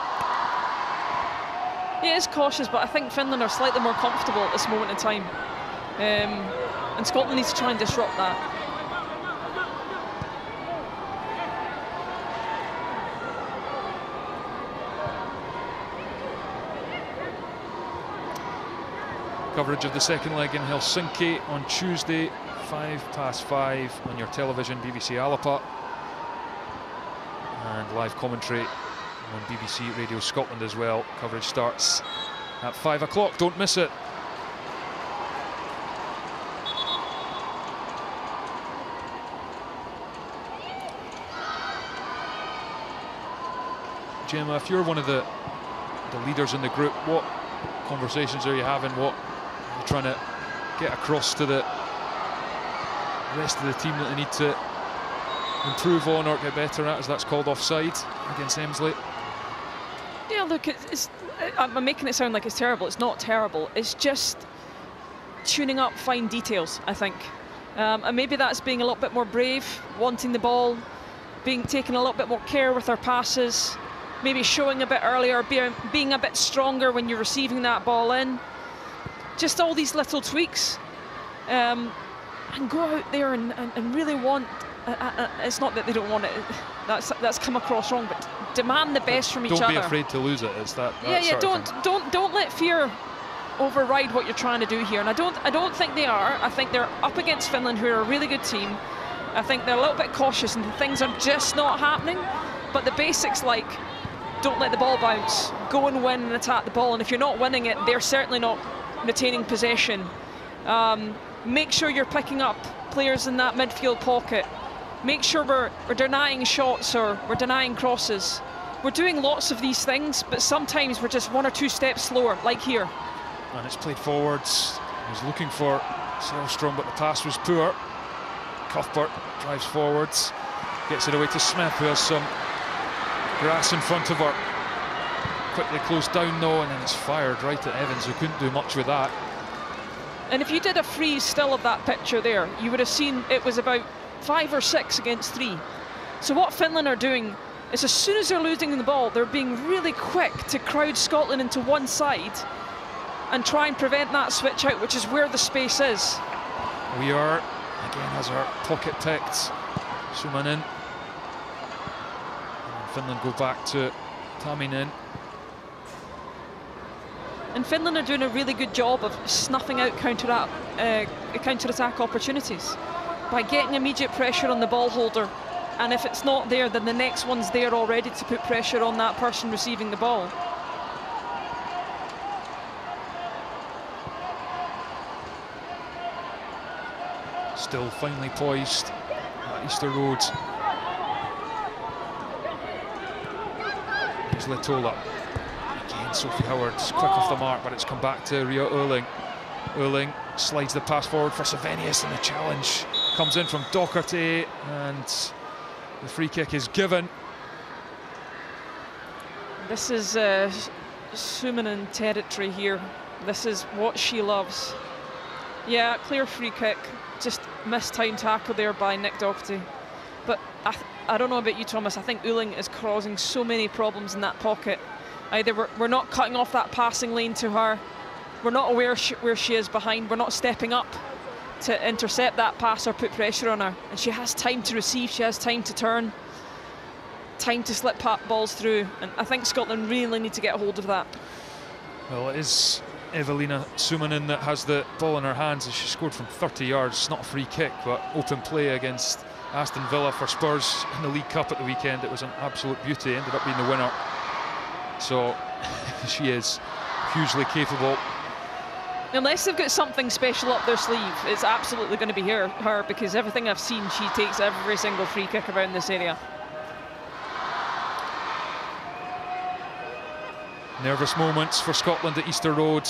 Yeah, it's cautious, but I think Finland are slightly more comfortable at this moment in time. And Scotland needs to try and disrupt that. Coverage of the second leg in Helsinki on Tuesday, 5:05 on your television, BBC Alapa, and live commentary on BBC Radio Scotland as well. Coverage starts at 5 o'clock, don't miss it. Gemma, if you're one of the leaders in the group, what conversations are you having? What are you trying to get across to the rest of the team that they need to improve on or get better at, as that's called offside against Emsley? Yeah, look, I'm making it sound like it's terrible. It's not terrible. It's just tuning up fine details, I think. And maybe that's being a little bit more brave, wanting the ball, taking a little bit more care with our passes, maybe showing a bit earlier, being a bit stronger when you're receiving that ball in. Just all these little tweaks. And go out there and really want, it's not that they don't want it, that's come across wrong, but demand the best from each other. Don't be afraid to lose it. It's that yeah, don't let fear override what you're trying to do here, and I don't think they are. I think they're up against Finland, who are a really good team. I think they're a little bit cautious and things are just not happening. But the basics, like don't let the ball bounce, go and win and attack the ball, and if you're not winning it, they're certainly not retaining possession. Make sure you're picking up players in that midfield pocket. Make sure we're denying shots or we're denying crosses. We're doing lots of these things, but sometimes we're just 1 or 2 steps slower, like here. And it's played forwards. He was looking for Sällström, but the pass was poor. Cuthbert drives forwards, gets it away to Smith, who has some grass in front of her. Quickly closed down though, and then it's fired right at Evans, who couldn't do much with that. And if you did a freeze still of that picture there, you would have seen it was about 5 or 6 against 3. So what Finland are doing is, as soon as they're losing the ball, they're being really quick to crowd Scotland into one side and try and prevent that switch out, which is where the space is. We are, again, has our pocket picked. Suominen. Finland go back to Tamminen. And Finland are doing a really good job of snuffing out counter-attack opportunities by getting immediate pressure on the ball holder. And if it's not there, then the next one's there already to put pressure on that person receiving the ball. Still finely poised at Easter Road. Here's Letola. Again, Sophie Howard's quick off the mark, but it's come back to Ria Öling. Öling slides the pass forward for Savenius, and the challenge comes in from Doherty, and the free kick is given. This is Suominen territory here. This is what she loves. Yeah, clear free kick. Just missed time tackle there by Nick Doherty. But I don't know about you, Thomas. I think Öling is causing so many problems in that pocket. Either we're not cutting off that passing lane to her, we're not aware where she is behind, we're not stepping up to intercept that pass or put pressure on her. And she has time to receive, she has time to turn, time to slip balls through. And I think Scotland really need to get a hold of that. Well, it is Evelina Suominen that has the ball in her hands, as she scored from 30 yards. It's not a free kick, but open play against Aston Villa for Spurs in the League Cup at the weekend. It was an absolute beauty, ended up being the winner. So she is hugely capable. Unless they've got something special up their sleeve, it's absolutely going to be her, because everything I've seen, she takes every single free kick around this area. Nervous moments for Scotland at Easter Road.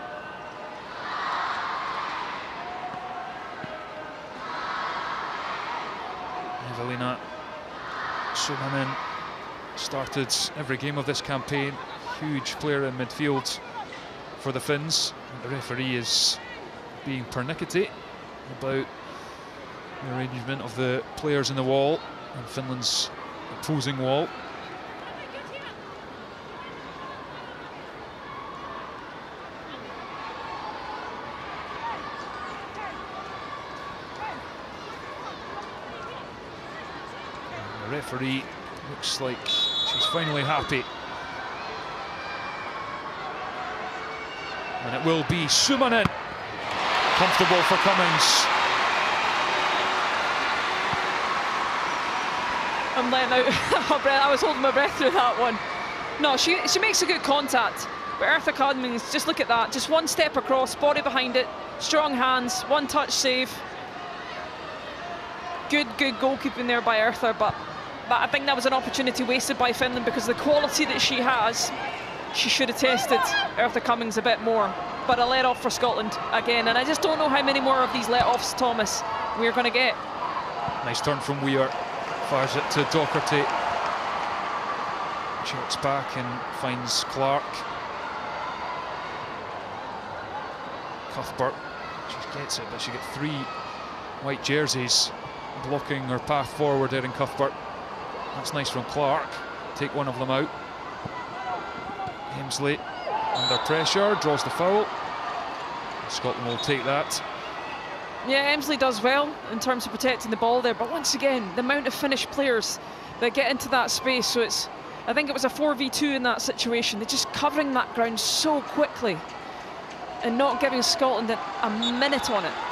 Evelina Suominen started every game of this campaign. Huge player in midfield for the Finns. The referee is being pernickety about the arrangement of the players in the wall and Finland's opposing wall. And the referee looks like she's finally happy. And it will be Suominen. Comfortable for Cummings. I'm letting out my breath. I was holding my breath through that one. No, she makes a good contact. But Eartha Cummings, just look at that. Just one step across, body behind it, strong hands, one touch save. Good goalkeeping there by Eartha, but I think that was an opportunity wasted by Finland, because the quality that she has, she should have tested Eartha Cummings a bit more. But a let-off for Scotland again, and I just don't know how many more of these let-offs, Thomas, we're going to get. Nice turn from Weir, fires it to Doherty. Jerks back and finds Clark. Cuthbert, she gets it, but she gets 3 white jerseys blocking her path forward, Erin Cuthbert. That's nice from Clark. Take one of them out. Hemsley under pressure, draws the foul. Scotland will take that. Yeah, Hemsley does well in terms of protecting the ball there, but once again, the amount of finished players that get into that space, so it's, I think it was a 4v2 in that situation. They're just covering that ground so quickly. and not giving Scotland a minute on it.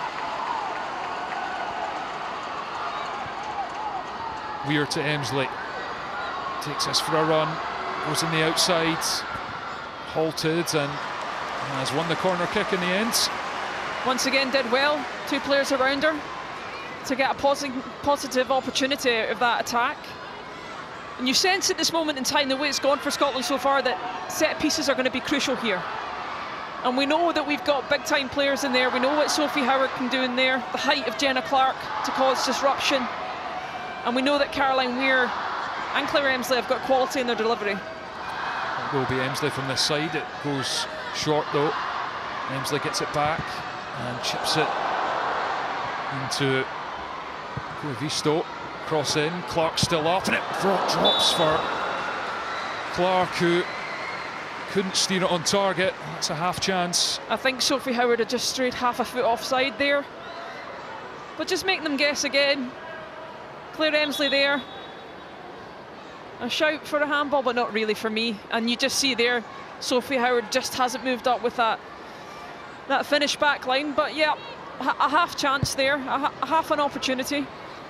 Weir to Emsley. Takes us for a run. Goes in the outside. Halted and has won the corner kick in the end. Once again did well. 2 players around her to get a positive opportunity out of that attack. And you sense at this moment in time, the way it's gone for Scotland so far, that set pieces are going to be crucial here. And we know that we've got big time players in there. We know what Sophie Howard can do in there, the height of Jenna Clark to cause disruption. And we know that Caroline Weir and Claire Emsley have got quality in their delivery. It will be Emsley from this side. It goes short though. Emsley gets it back and chips it into Koivisto. Cross in, Clark still up, and it drops for Clark, who couldn't steer it on target. That's a half chance. I think Sophie Howard had just strayed half a foot offside there. But just make them guess again. Claire Emsley there. A shout for a handball, but not really for me. And you just see there, Sophie Howard just hasn't moved up with that finish back line. But yeah, a half chance there, a half an opportunity.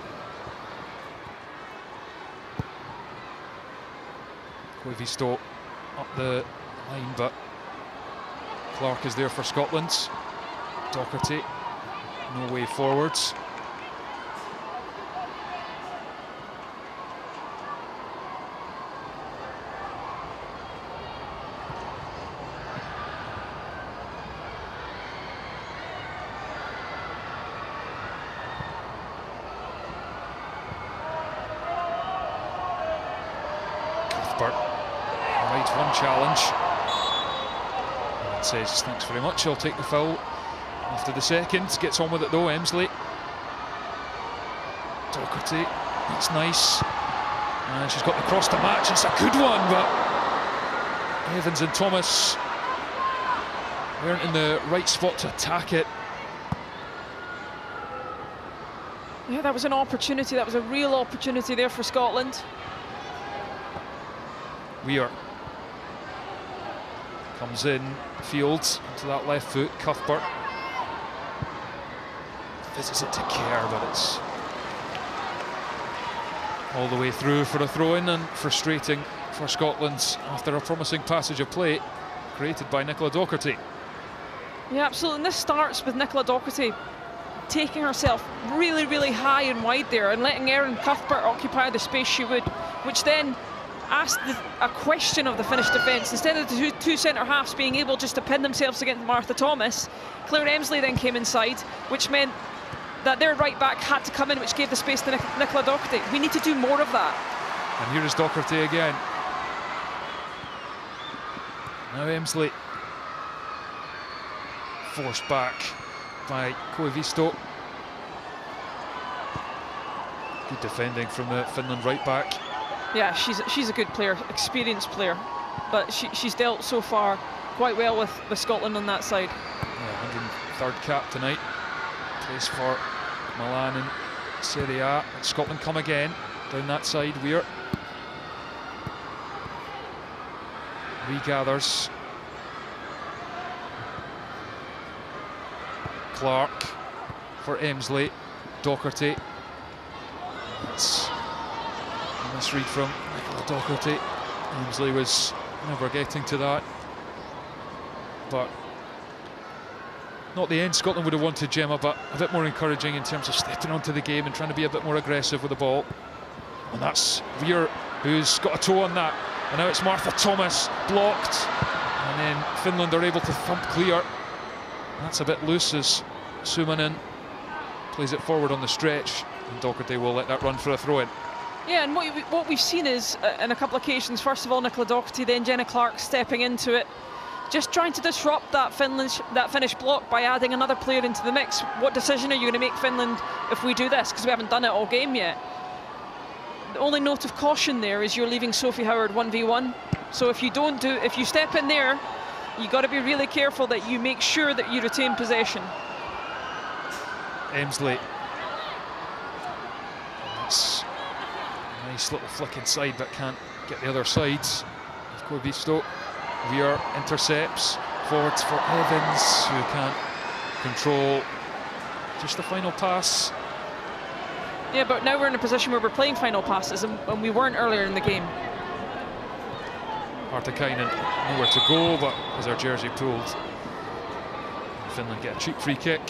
Koivisto up the line, but Clark is there for Scotland. Docherty, no way forwards. Cuthbert rides one challenge. And says thanks very much, I'll take the foul after the second. Gets on with it though, Emsley. Docherty, that's nice. And she's got the cross to match, it's a good one, but Evans and Thomas weren't in the right spot to attack it. Yeah, that was an opportunity, that was a real opportunity there for Scotland. Weir comes in, Fields to that left foot, Cuthbert visits it to Kerr, but it's all the way through for a throw-in, and frustrating for Scotland after a promising passage of play created by Nicola Docherty. Yeah, absolutely, and this starts with Nicola Docherty taking herself really, really high and wide there and letting Erin Cuthbert occupy the space she would, which then asked a question of the Finnish defence. Instead of the two centre-halves being able just to pin themselves against Martha Thomas, Claire Emsley then came inside, which meant that their right-back had to come in, which gave the space to Nicola Docherty. We need to do more of that. And here is Docherty again. Now Emsley. Forced back by Koivisto. Good defending from the Finland right-back. Yeah, she's a good player, experienced player, but she's dealt so far quite well with Scotland on that side. Yeah, 103rd cap tonight. Place for Milan and Serie A. And Scotland come again down that side. Weir regathers. Clark for Emsley. Docherty. It's a misread from Nicola Docherty. Emsley was never getting to that, but not the end Scotland would have wanted, Gemma, but a bit more encouraging in terms of stepping onto the game and trying to be a bit more aggressive with the ball. And that's Weir who's got a toe on that, and now it's Martha Thomas blocked, and then Finland are able to thump clear. That's a bit loose as Suominen plays it forward on the stretch, and Docherty will let that run for a throw-in. Yeah, and what we've seen is, on a couple of occasions, first of all Nicola Docherty, then Jenna Clark stepping into it, just trying to disrupt that Finnish block by adding another player into the mix. What decision are you going to make, Finland, if we do this? Because we haven't done it all game yet. The only note of caution there is you're leaving Sophie Howard 1v1. So if you step in there, you've got to be really careful that you make sure that you retain possession. Emsley. That's a nice little flick inside, but can't get the other side. Koivisto. Weir intercepts. Forwards for Evans, who can't control just the final pass. Yeah, but now we're in a position where we're playing final passes, and we weren't earlier in the game. Hartikainen nowhere to go, but has our jersey pulled. Finland get a cheap free kick.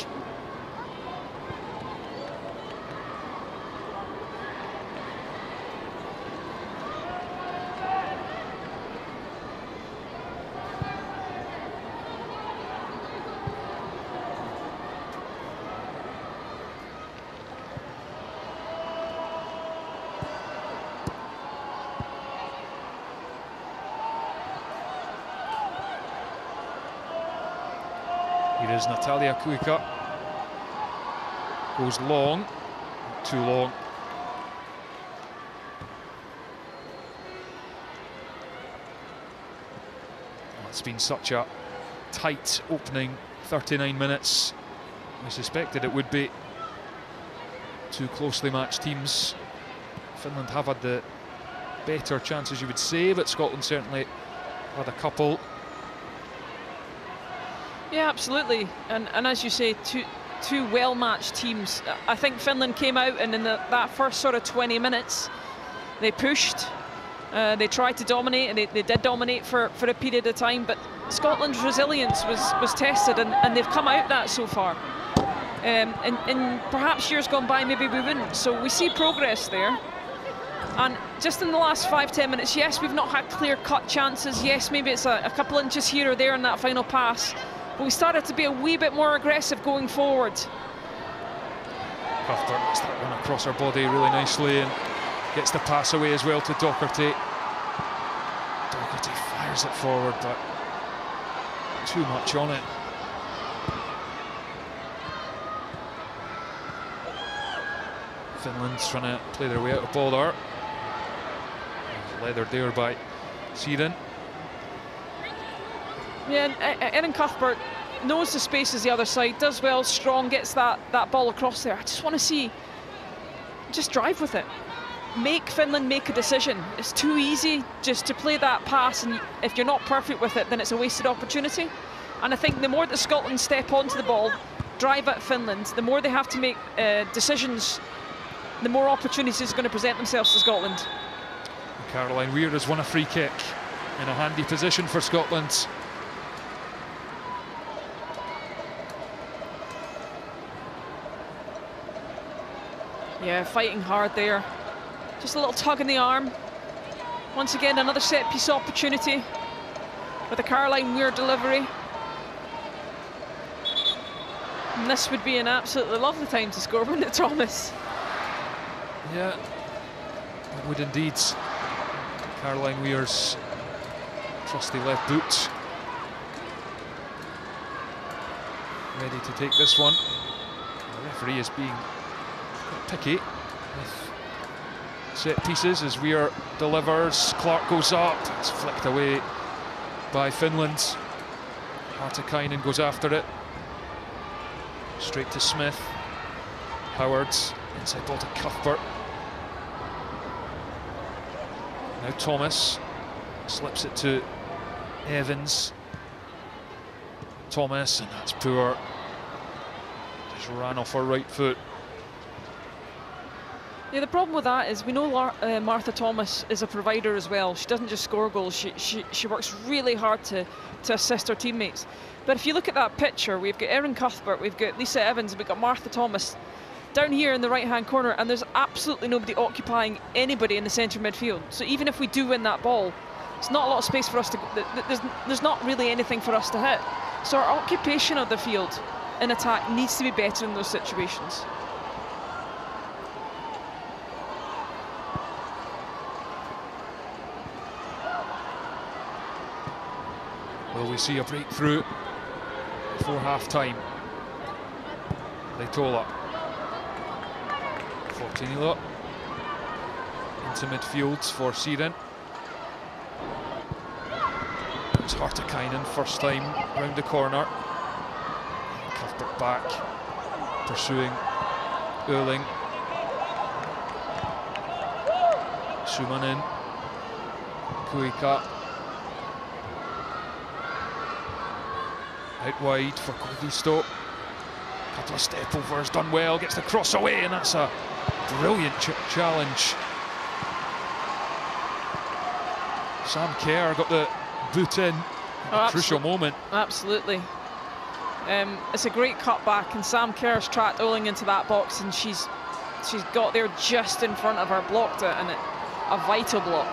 Here is Natalia Kuikka. Goes long, too long. Oh, it's been such a tight opening 39 minutes. I suspected it would be. Two closely matched teams. Finland have had the better chances, you would say, but Scotland certainly had a couple. Yeah, absolutely. And as you say, two well-matched teams. I think Finland came out, and in that first sort of 20 minutes, they pushed. They tried to dominate, and they did dominate for a period of time. But Scotland's resilience was tested, and they've come out that so far. In perhaps years gone by, maybe we wouldn't. So we see progress there. And just in the last 5-10 minutes, yes, we've not had clear-cut chances. Yes, maybe it's a couple inches here or there in that final pass. But we started to be a wee bit more aggressive going forward. Cuthbert gets that one across her body really nicely and gets the pass away as well to Docherty. Docherty fires it forward, but too much on it. Finland's trying to play their way out of ball there. Leathered there by Sheeran. Yeah, and Erin Cuthbert knows the spaces the other side, does well, strong, gets that ball across there. I just want to see, just drive with it. Make Finland make a decision. It's too easy just to play that pass, and if you're not perfect with it, then it's a wasted opportunity. And I think the more that Scotland step onto the ball, drive at Finland, the more they have to make decisions, the more opportunities are going to present themselves to Scotland. Caroline Weir has won a free kick in a handy position for Scotland. Yeah, fighting hard there. Just a little tug in the arm. Once again, another set-piece opportunity with a Caroline Weir delivery. And this would be an absolutely lovely time to score, wouldn't it, Thomas? Yeah, it would indeed. Caroline Weir's trusty left boot. Ready to take this one. The referee is being picky with set pieces as Weir delivers. Clark goes up, it's flicked away by Finland. Hartikainen goes after it. Straight to Smith. Howard, inside ball to Cuthbert. Now Thomas slips it to Evans. Thomas, and that's poor. Just ran off her right foot. Yeah, the problem with that is we know Martha Thomas is a provider as well. She doesn't just score goals, she works really hard to assist her teammates. But if you look at that picture, we've got Erin Cuthbert, we've got Lisa Evans, we've got Martha Thomas down here in the right-hand corner, and there's absolutely nobody occupying anybody in the centre midfield. So even if we do win that ball, it's not a lot of space for us to... There's not really anything for us to hit. So our occupation of the field in attack needs to be better in those situations. Will we see a breakthrough before half-time? Leitola. Fortunilo into midfield for Sheeran. It's Hartikainen, first time round the corner. Cuthbert back, pursuing Öhling. Suominen, Kuikka. Out wide for Koivisto. Couple of step overs, done well, gets the cross away, and that's a brilliant challenge. Sam Kerr got the boot in at a crucial moment. Absolutely. It's a great cutback, and Sam Kerr's tracked Ulling into that box, and she's got there just in front of her, blocked it, and a vital block.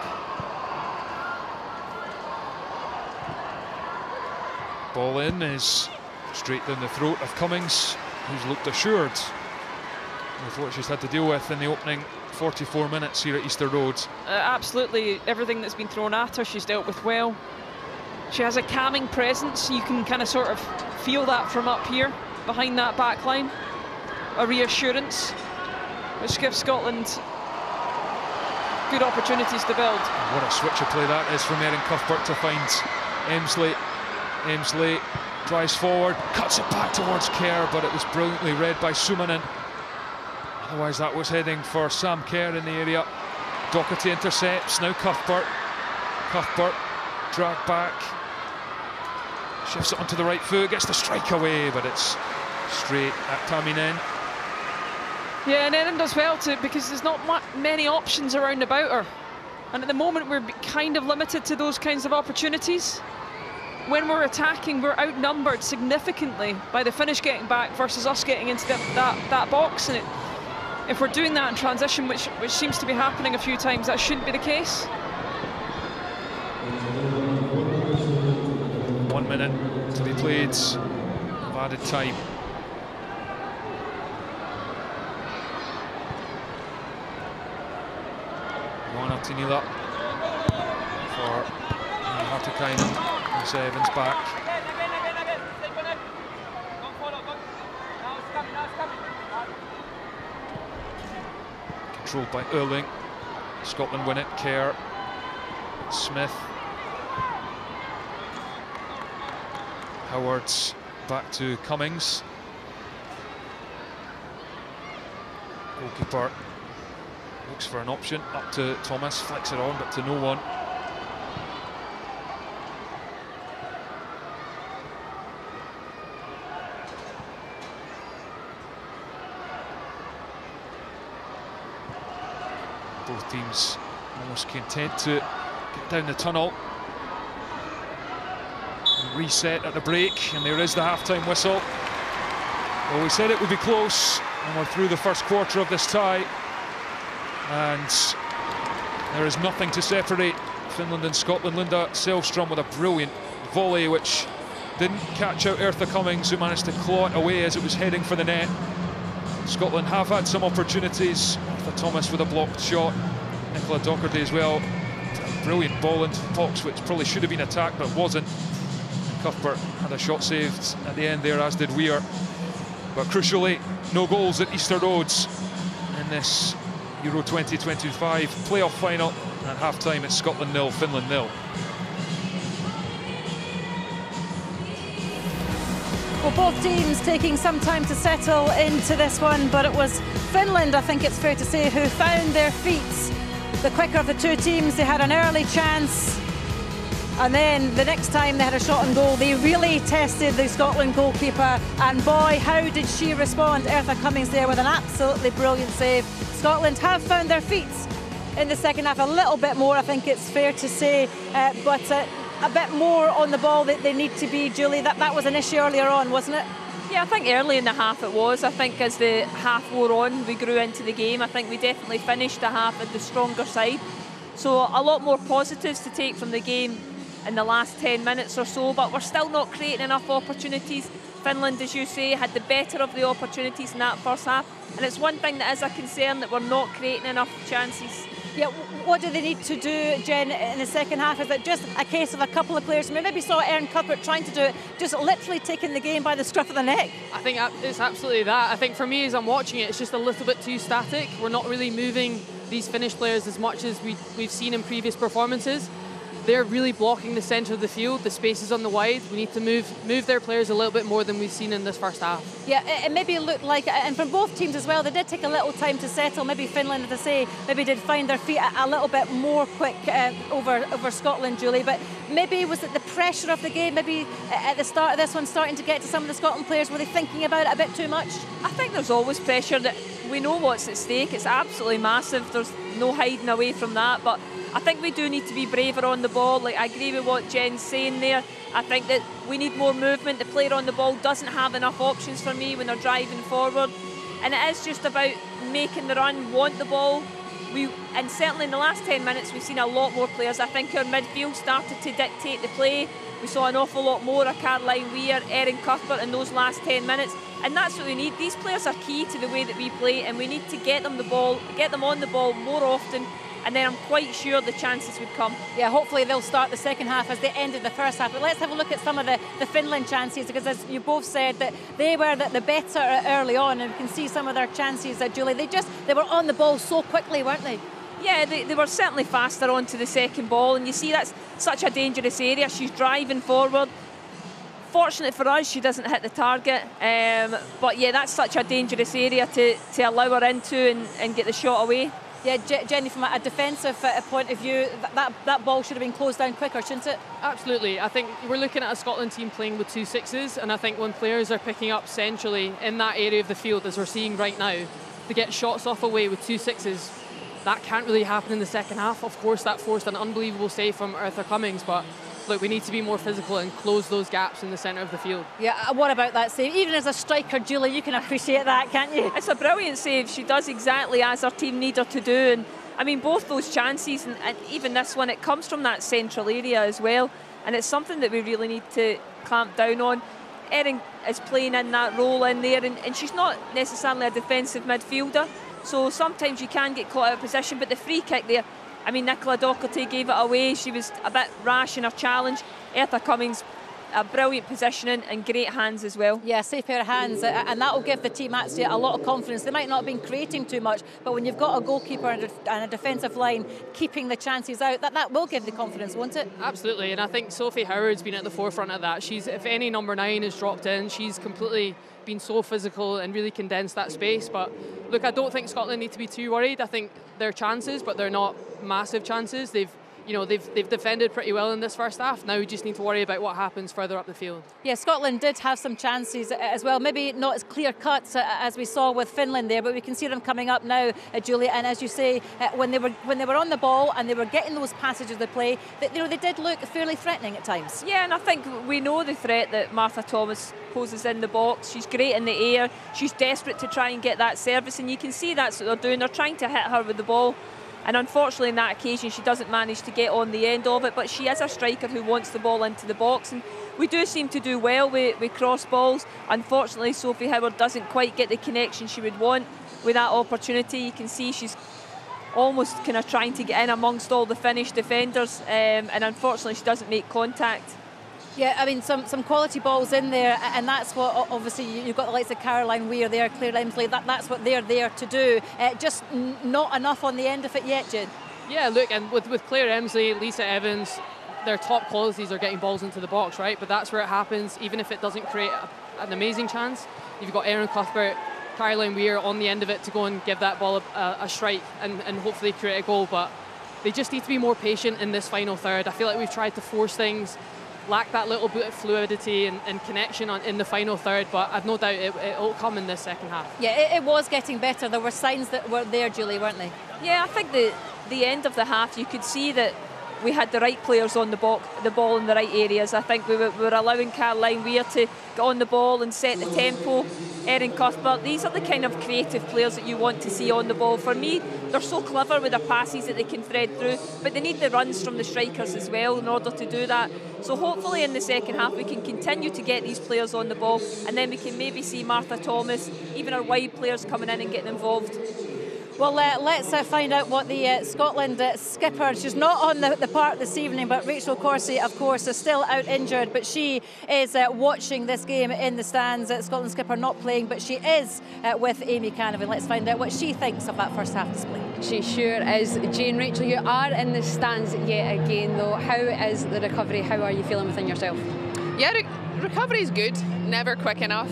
Ball in is straight down the throat of Cummings, who's looked assured with what she's had to deal with in the opening 44 minutes here at Easter Road. Absolutely, everything that's been thrown at her, she's dealt with well. She has a calming presence, you can kind of sort of feel that from up here, behind that back line. A reassurance, which gives Scotland good opportunities to build. What a switch of play that is from Erin Cuthbert to find Emsley. Emsley drives forward, cuts it back towards Kerr, but it was brilliantly read by Suominen. Otherwise that was heading for Sam Kerr in the area. Doherty intercepts, now Cuthbert. Cuthbert, dragged back. Shifts it onto the right foot, gets the strike away, but it's straight at Tammy Nenn. Yeah, and Erin does well too, because there's not many options around about her. And at the moment we're kind of limited to those kinds of opportunities. When we're attacking, we're outnumbered significantly by the Finnish getting back versus us getting into that box. And if we're doing that in transition, which seems to be happening a few times, that shouldn't be the case. 1 minute to be played of added time. Johanna Tinila for Hartikainen. Evans back. Controlled by Ulling. Scotland win it. Kerr. Smith. Howard's back to Cummings. Goalkeeper looks for an option. Up to Thomas. Flicks it on, but to no one. Both teams almost content to get down the tunnel. Reset at the break, and there is the half-time whistle. Well, we said it would be close, and we're through the first quarter of this tie. And there is nothing to separate Finland and Scotland. Linda Sällström with a brilliant volley, which didn't catch out Eartha Cummings, who managed to claw it away as it was heading for the net. Scotland have had some opportunities. Eartha Thomas with a blocked shot. Nicola Doherty as well. A brilliant ball into the box, which probably should have been attacked, but wasn't. And Cuthbert had a shot saved at the end there, as did Weir. But crucially, no goals at Easter Roads in this Euro 2025 playoff final. At half-time, it's Scotland 0, Finland 0. Well, both teams taking some time to settle into this one, but it was Finland, I think it's fair to say, who found their feet. The quicker of the two teams, they had an early chance, and then the next time they had a shot on goal, they really tested the Scotland goalkeeper, and boy, how did she respond. Eartha Cummings there with an absolutely brilliant save. Scotland have found their feet in the second half a little bit more, I think it's fair to say, but a bit more on the ball that they need to be, Julie. That was an issue earlier on, wasn't it? Yeah, I think early in the half it was. I think as the half wore on, we grew into the game. I think we definitely finished the half at the stronger side. So a lot more positives to take from the game in the last 10 minutes or so, but we're still not creating enough opportunities. Finland, as you say, had the better of the opportunities in that first half, and it's one thing that is a concern, that we're not creating enough chances. Yeah, what do they need to do, Jen, in the second half? Is it just a case of a couple of players? We maybe saw Erin Cuthbert trying to do it, just literally taking the game by the scruff of the neck. I think it's absolutely that. I think for me, as I'm watching it, it's just a little bit too static. We're not really moving these Finnish players as much as we've seen in previous performances. they're really blocking the centre of the field, the spaces on the wide. We need to move their players a little bit more than we've seen in this first half. Yeah, it maybe looked like, and from both teams as well, they did take a little time to settle. Maybe Finland, as I say, maybe did find their feet a little bit more quick over Scotland, Julie. But maybe was it the pressure of the game? Maybe at the start of this one, starting to get to some of the Scotland players, were they thinking about it a bit too much? I think there's always pressure. That we know what's at stake. It's absolutely massive. There's no hiding away from that. But I think we do need to be braver on the ball. Like, I agree with what Jen's saying there. I think that we need more movement. The player on the ball doesn't have enough options for me when they're driving forward. And it is just about making the run, want the ball. And certainly in the last 10 minutes, we've seen a lot more players. I think our midfield started to dictate the play. We saw an awful lot more of Caroline Weir, Erin Cuthbert in those last 10 minutes. And that's what we need. These players are key to the way that we play, and we need to get them the ball, get them on the ball more often. And then I'm quite sure the chances would come. Yeah, hopefully they'll start the second half as they ended the first half. But let's have a look at some of the Finland chances, because as you both said, that they were the better early on, and we can see some of their chances, Julie. They were on the ball so quickly, weren't they? Yeah, they were certainly faster onto the second ball, and you see that's such a dangerous area. She's driving forward. Fortunate for us, she doesn't hit the target. But yeah, that's such a dangerous area to allow her into and get the shot away. Yeah, Jenny, from a defensive point of view, that ball should have been closed down quicker, shouldn't it? Absolutely. I think we're looking at a Scotland team playing with 2 6s, and I think when players are picking up centrally in that area of the field, as we're seeing right now, to get shots off away with 2 6s, that can't really happen in the second half. Of course, that forced an unbelievable save from Eartha Cummings, but look, we need to be more physical and close those gaps in the centre of the field. Yeah, what about that save? Even as a striker, Julie, you can appreciate that, can't you? It's a brilliant save. She does exactly as her team need her to do. And I mean, both those chances and even this one, it comes from that central area as well. And it's something that we really need to clamp down on. Erin is playing in that role in there, and she's not necessarily a defensive midfielder. So sometimes you can get caught out of position, but the free kick there, I mean, Nicola Docherty gave it away. She was a bit rash in her challenge. Eartha Cummings, a brilliant positioning and great hands as well. Yeah, safe pair of hands, and that will give the team actually a lot of confidence. They might not have been creating too much, but when you've got a goalkeeper and a defensive line keeping the chances out, that will give the confidence, won't it? Absolutely, and I think Sophie Howard's been at the forefront of that. She's, if any number 9 is dropped in, she's completely been so physical and really condensed that space. But look, I don't think Scotland need to be too worried. I think they're chances, but they're not massive chances. They've defended pretty well in this first half. Now we just need to worry about what happens further up the field. Yeah, Scotland did have some chances as well. Maybe not as clear cut as we saw with Finland there, but we can see them coming up now, Julia. And as you say, when they were on the ball and they were getting those passages of play, they did look fairly threatening at times. Yeah, and I think we know the threat that Martha Thomas poses in the box. She's great in the air. She's desperate to try and get that service, and you can see that's what they're doing. They're trying to hit her with the ball. And unfortunately, on that occasion, she doesn't manage to get on the end of it. But she is a striker who wants the ball into the box. And we do seem to do well with cross balls. Unfortunately, Sophie Howard doesn't quite get the connection she would want with that opportunity. You can see she's almost kind of trying to get in amongst all the Finnish defenders. And unfortunately, she doesn't make contact. Yeah, I mean, some quality balls in there, and that's what, obviously, you've got the likes of Caroline Weir there, Claire Emsley, that's what they're there to do. Just not enough on the end of it yet, Jid. Yeah, look, and with Claire Emsley, Lisa Evans, their top qualities are getting balls into the box, right? But that's where it happens, even if it doesn't create an amazing chance. You've got Erin Cuthbert, Caroline Weir on the end of it to go and give that ball a strike and hopefully create a goal. But they just need to be more patient in this final third. I feel like we've tried to force things, lack that little bit of fluidity and connection in the final third, but I've no doubt it'll come in this second half. Yeah, it was getting better. There were signs that were there, Julie, weren't they? Yeah, I think the end of the half, you could see that we had the right players on the ball in the right areas. I think we were allowing Caroline Weir to get on the ball and set the tempo. Erin Cuthbert, these are the kind of creative players that you want to see on the ball. For me, they're so clever with their passes that they can thread through, but they need the runs from the strikers as well in order to do that. So hopefully in the second half we can continue to get these players on the ball, and then we can maybe see Martha Thomas, even our wide players coming in and getting involved. Well, let's find out what the Scotland skipper, she's not on the park this evening, but Rachel Corsie, of course, is still out injured, but she is watching this game in the stands. Scotland skipper not playing, but she is with Amy Canavan. Let's find out what she thinks of that first half display. She sure is. Jane, Rachel, you are in the stands yet again though. How is the recovery? How are you feeling within yourself? Yeah, recovery is good, never quick enough.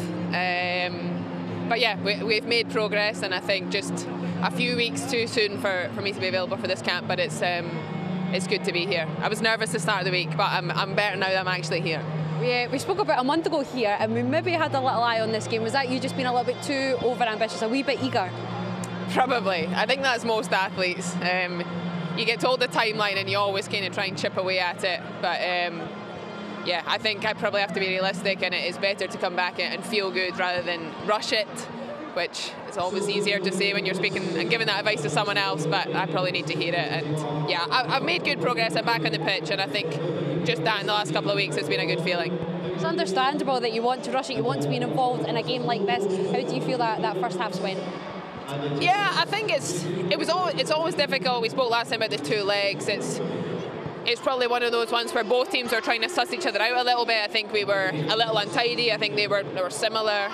But yeah, we've made progress, and I think just a few weeks too soon for me to be available for this camp, but it's good to be here. I was nervous to start the week, but I'm better now that I'm actually here. We spoke about a month ago here, and we maybe had a little eye on this game. Was that you just being a little bit too over-ambitious, a wee bit eager? Probably. I think that's most athletes. You get told the timeline and you always kind of try and chip away at it, but yeah, I think I probably have to be realistic, and it is better to come back and feel good rather than rush it, which is always easier to say when you're speaking and giving that advice to someone else, but I probably need to hear it. And yeah, I've made good progress. I'm back on the pitch, and I think just that in the last couple of weeks has been a good feeling. It's understandable that you want to rush it, you want to be involved in a game like this. How do you feel that first half's went? Yeah, I think it's always difficult. We spoke last time about the two legs. It's probably one of those ones where both teams are trying to suss each other out a little bit. I think we were a little untidy. I think they were similar.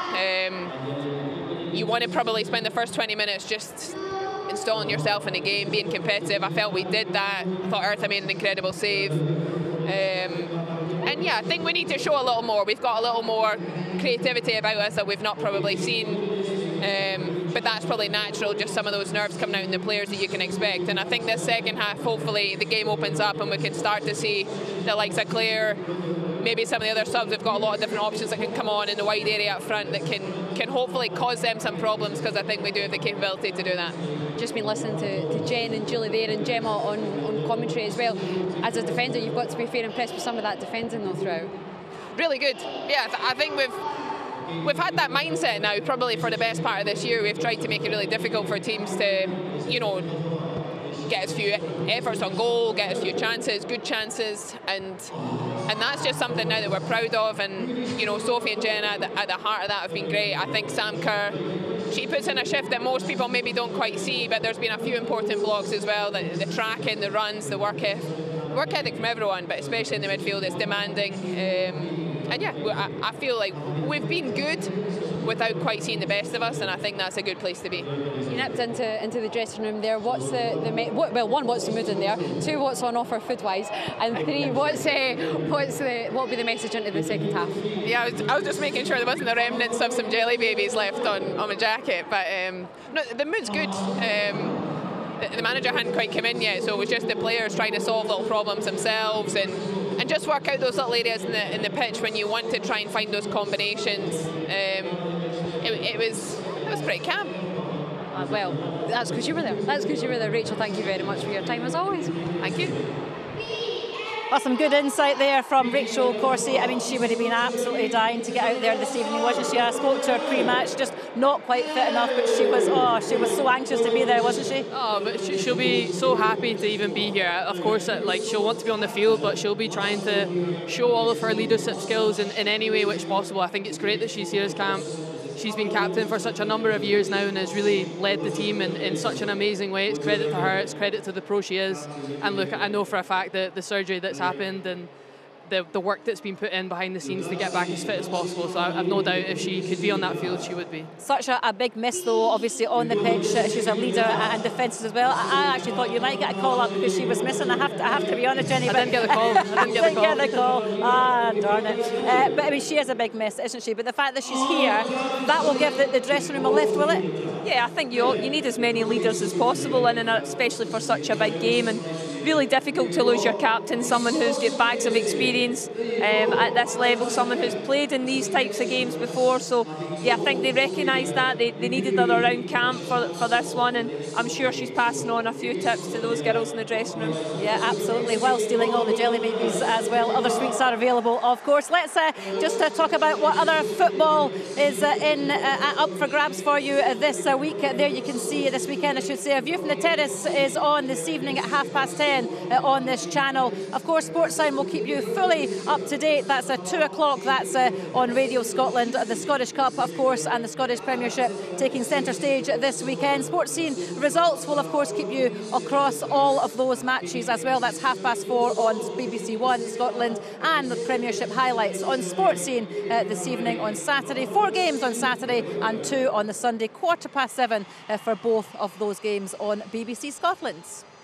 You want to probably spend the first 20 minutes just installing yourself in the game, being competitive. I felt we did that. I thought Eartha made an incredible save. And yeah, I think we need to show a little more. We've got a little more creativity about us that we've not probably seen. But that's probably natural, just some of those nerves coming out in the players that you can expect. And I think this second half, hopefully the game opens up and we can start to see the likes of Claire, maybe some of the other subs have got a lot of different options that can come on in the wide area up front that can hopefully cause them some problems, because I think we do have the capability to do that. Just been listening to Jen and Julie there and Gemma on commentary as well. As a defender, you've got to be fair impressed with some of that defending though throughout. Really good. Yeah, I think we've had that mindset now probably for the best part of this year. We've tried to make it really difficult for teams to, get as few efforts on goal, get as few chances, good chances, and that's just something now that we're proud of. And Sophie and Jen at the heart of that have been great. I think Sam Kerr, she puts in a shift that most people maybe don't quite see, but there's been a few important blocks as well. The tracking, the runs, the work ethic from everyone, but especially in the midfield, it's demanding. And yeah, I feel like we've been good without quite seeing the best of us, and I think that's a good place to be. You nipped into the dressing room there. What's one, what's the mood in there? Two, what's on offer food-wise? And three, what will be the message into the second half? Yeah, I was just making sure there wasn't the remnants of some jelly babies left on my jacket, but no, the mood's good. The manager hadn't quite come in yet, so it was just the players trying to solve little problems themselves and just work out those little areas in the pitch when you want to try and find those combinations. It was pretty calm. Well, that's because you were there. Rachel, thank you very much for your time as always. Thank you. Well, some good insight there from Rachel Corsie. I mean, she would have been absolutely dying to get out there this evening, wasn't she? I spoke to her pre-match, just not quite fit enough, but she was so anxious to be there, wasn't she? Oh, but she'll be so happy to even be here. Of course, she'll want to be on the field, but she'll be trying to show all of her leadership skills in any way which possible. I think it's great that she's here as camp. She's been captain for such a number of years now and has really led the team in such an amazing way. It's credit to her, it's credit to the pro she is. And look, I know for a fact that the surgery that's happened and the work that's been put in behind the scenes to get back as fit as possible. So I've no doubt if she could be on that field, she would be. Such a big miss, though, obviously on the pitch. She's a leader and defences as well. I actually thought you might get a call up because she was missing. I have to be honest, Jenny. I didn't get the call. I didn't get the call. Ah, darn it. But I mean, she is a big miss, isn't she? But the fact that she's here, that will give the dressing room a lift, will it? Yeah, I think you need as many leaders as possible, and especially for such a big game. And really difficult to lose your captain, someone who's got bags of experience at this level, someone who's played in these types of games before. So yeah, I think they recognised that. They needed her around camp for this one, and I'm sure she's passing on a few tips to those girls in the dressing room. Yeah, absolutely, while stealing all the jelly babies as well. Other sweets are available, of course. Let's just talk about what other football is up for grabs for you this week. There you can see this weekend, I should say, A View from the Terrace is on this evening at 10:30 on this channel. Of course, Sportsound will keep you fully up to date. That's at 2 o'clock. That's on Radio Scotland. The Scottish Cup, of course, and the Scottish Premiership taking centre stage this weekend. Sports Scene results will, of course, keep you across all of those matches as well. That's 4:30 on BBC One Scotland, and the Premiership highlights on Sports Scene this evening on Saturday. 4 games on Saturday and 2 on the Sunday. 7:15 for both of those games on BBC Scotland.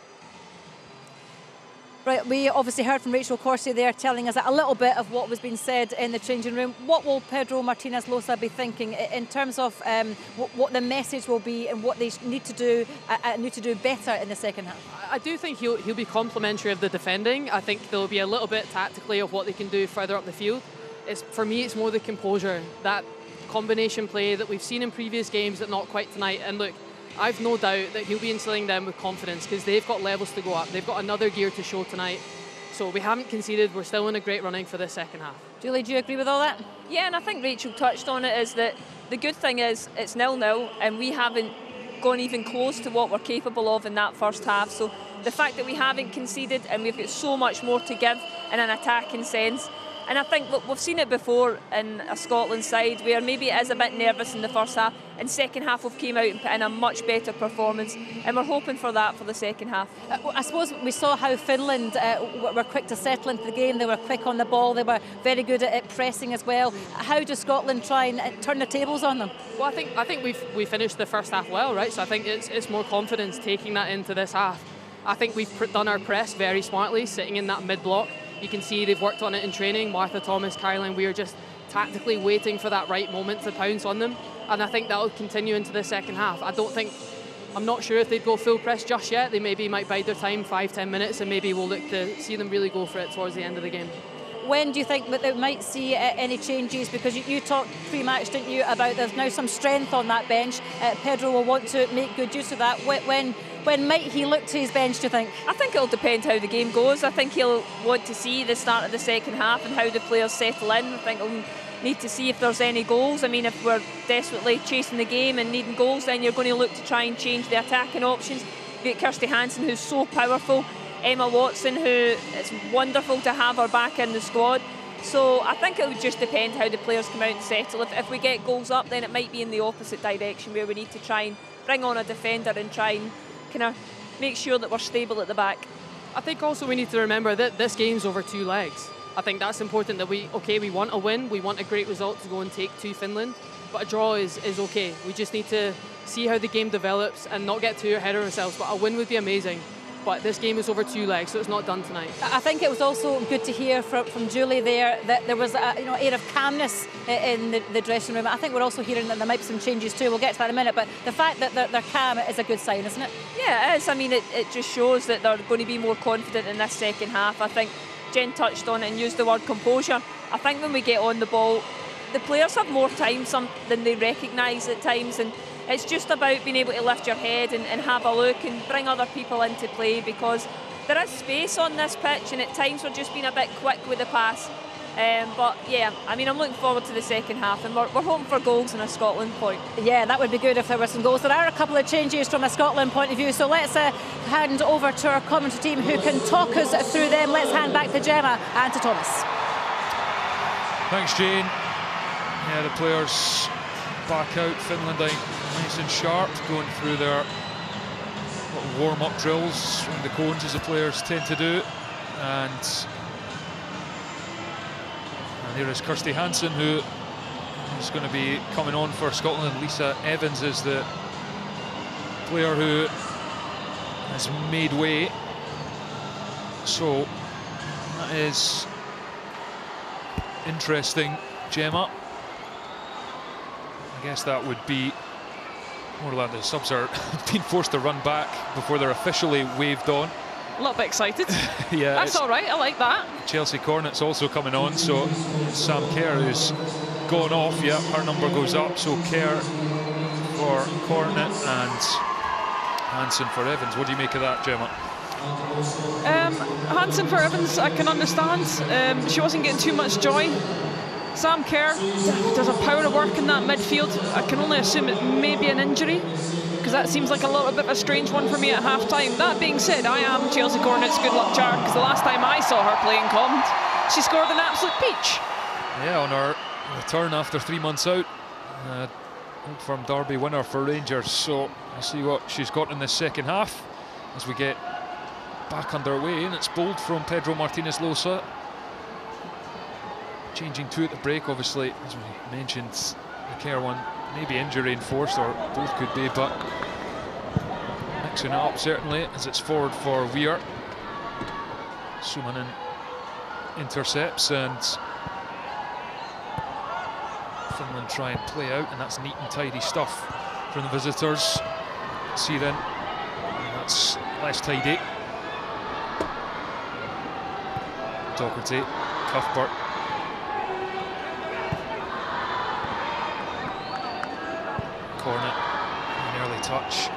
Right, we obviously heard from Rachel Corsie there telling us a little bit of what was being said in the changing room. What will Pedro Martinez Losa be thinking in terms of what the message will be and what they need to do better in the second half? I do think he'll be complimentary of the defending. I think there'll be a little bit tactically of what they can do further up the field. For me, it's more the composure, that combination play that we've seen in previous games, but not quite tonight. And look, I've no doubt that he'll be instilling them with confidence because they've got levels to go up. They've got another gear to show tonight. So we haven't conceded. We're still in a great running for this second half. Julie, do you agree with all that? Yeah, and I think Rachel touched on it, is that the good thing is it's 0-0 and we haven't gone even close to what we're capable of in that first half. So the fact that we haven't conceded and we've got so much more to give in an attacking sense. And I think we've seen it before in a Scotland side where maybe it is a bit nervous in the first half, and second half we've came out and put in a much better performance, and we're hoping for that for the second half. I suppose we saw how Finland were quick to settle into the game. They were quick on the ball. They were very good at pressing as well. How does Scotland try and turn the tables on them? Well, I think we finished the first half well, right? So I think it's more confidence taking that into this half. I think we've done our press very smartly, sitting in that mid-block. You can see they've worked on it in training. Martha Thomas, Caroline Weir just tactically waiting for that right moment to pounce on them. And I think that will continue into the second half. I'm not sure if they'd go full press just yet. They maybe might bide their time 5-10 minutes, and maybe we'll look to see them really go for it towards the end of the game. When do you think that they might see any changes? Because you talked pre-match, didn't you, about there's now some strength on that bench. Pedro will want to make good use of that. When might he look to his bench, do you think? I think it'll depend how the game goes. I think he'll want to see the start of the second half and how the players settle in. I think he'll need to see if there's any goals. I mean, if we're desperately chasing the game and needing goals, then you're going to look to try and change the attacking options. You've got Kirsty Hansen, who's so powerful. Emma Watson, who it's wonderful to have her back in the squad. So I think it would just depend how the players come out and settle. If we get goals up, then it might be in the opposite direction where we need to try and bring on a defender and try and kind of make sure that we're stable at the back. I think also we need to remember that this game's over 2 legs. I think that's important, that we want a win, we want a great result to go and take to Finland, but a draw is okay. We just need to see how the game develops and not get too ahead of ourselves, but a win would be amazing. But this game is over 2 legs, so it's not done tonight. I think it was also good to hear from Julie there that there was a air of calmness in the dressing room. I think we're also hearing that there might be some changes too. We'll get to that in a minute, but the fact that they're calm is a good sign, isn't it? Yeah, it is. I mean, it just shows that they're going to be more confident in this second half. I think Jen touched on it and used the word composure. I think when we get on the ball, the players have more time than they recognise at times, and it's just about being able to lift your head and have a look and bring other people into play, because there is space on this pitch and at times we're just being a bit quick with the pass. But yeah, I mean, I'm looking forward to the second half, and we're hoping for goals and a Scotland point. Yeah, that would be good if there were some goals. There are a couple of changes from a Scotland point of view, so let's hand over to our commentary team who can talk us through them. Let's hand back to Gemma and to Thomas. Thanks, Jane. Yeah, the players back out. Finland nice and sharp, going through their little warm-up drills around the cones, as the players tend to do. And here is Kirsty Hansen, who is going to be coming on for Scotland. Lisa Evans is the player who has made way. So that is interesting, Gemma. I guess that would be more like the subs are being forced to run back before they're officially waved on. A little bit excited. Yeah, that's all right. I like that. Chelsea Cornet's also coming on, so Sam Kerr, who's gone off. Yeah, her number goes up. So Kerr for Cornet and Hansen for Evans. What do you make of that, Gemma? Hansen for Evans, I can understand. She wasn't getting too much joy. Sam Kerr does a power of work in that midfield. I can only assume it may be an injury, because that seems like a little bit of a strange one for me at half-time. That being said, I am Chelsea Cornet's good luck charm, because the last time I saw her play in Compt, she scored an absolute peach. Yeah, on her return after 3 months out. Old Firm Derby winner for Rangers, so we'll see what she's got in the second half as we get back underway. And it's bold from Pedro Martinez Losa. Changing 2 at the break, obviously, as we mentioned, the Kerr one, maybe injury enforced, or both could be, but mixing it up certainly as it's forward for Weir. Suominen intercepts, and Finland try and play out, and that's neat and tidy stuff from the visitors. Siren, that's less tidy. Doherty, Cuthbert. Cornet, an early touch.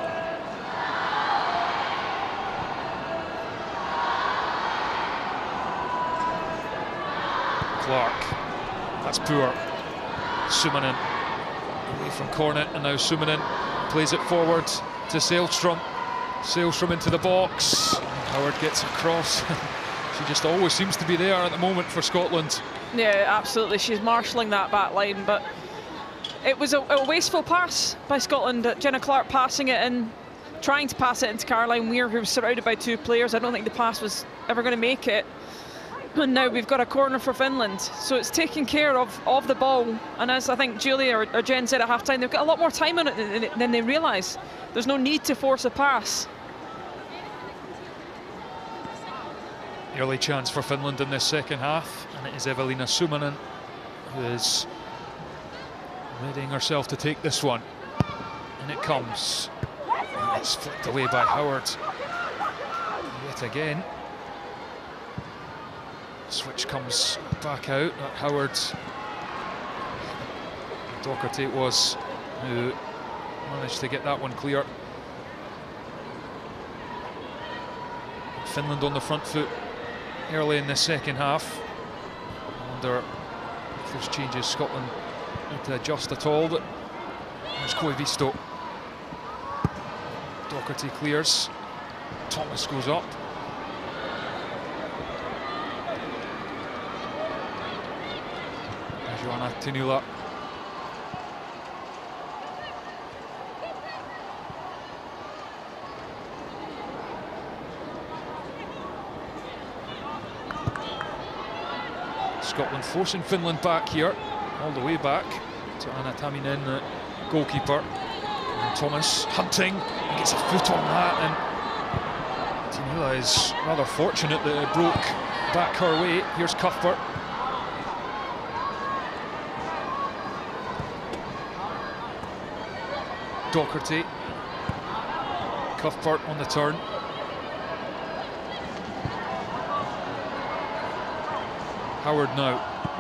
Clark, that's poor. Suominen away from Cornet, and now Suominen plays it forward to Sailstrom. Sailstrom into the box. Howard gets across. She just always seems to be there at the moment for Scotland. Yeah, absolutely. She's marshalling that back line, but it was a wasteful pass by Scotland. Jenna Clark passing it in, trying to pass it into Caroline Weir, who was surrounded by two players. I don't think the pass was ever going to make it. And now we've got a corner for Finland. So it's taking care of the ball. And as I think Julia or Jen said at half-time, they've got a lot more time on it than they realise. There's no need to force a pass. Early chance for Finland in this second half, and it is Evelina Suominen who is readying herself to take this one. And it comes. And it's flicked away by Howard. Yet again. Switch comes back out at Howard. Doherty it was who managed to get that one clear. Finland on the front foot early in the second half. I wonder if there's changes Scotland need to adjust at all, but there's Koivisto. Doherty clears. Thomas goes up. There's Joanna Tinula. Scotland forcing Finland back here, all the way back to Anna Taminen, the goalkeeper. And Thomas hunting, he gets a foot on that, and Tinula is rather fortunate that it broke back her way. Here's Cuthbert. Doherty. Cuthbert on the turn. Howard now,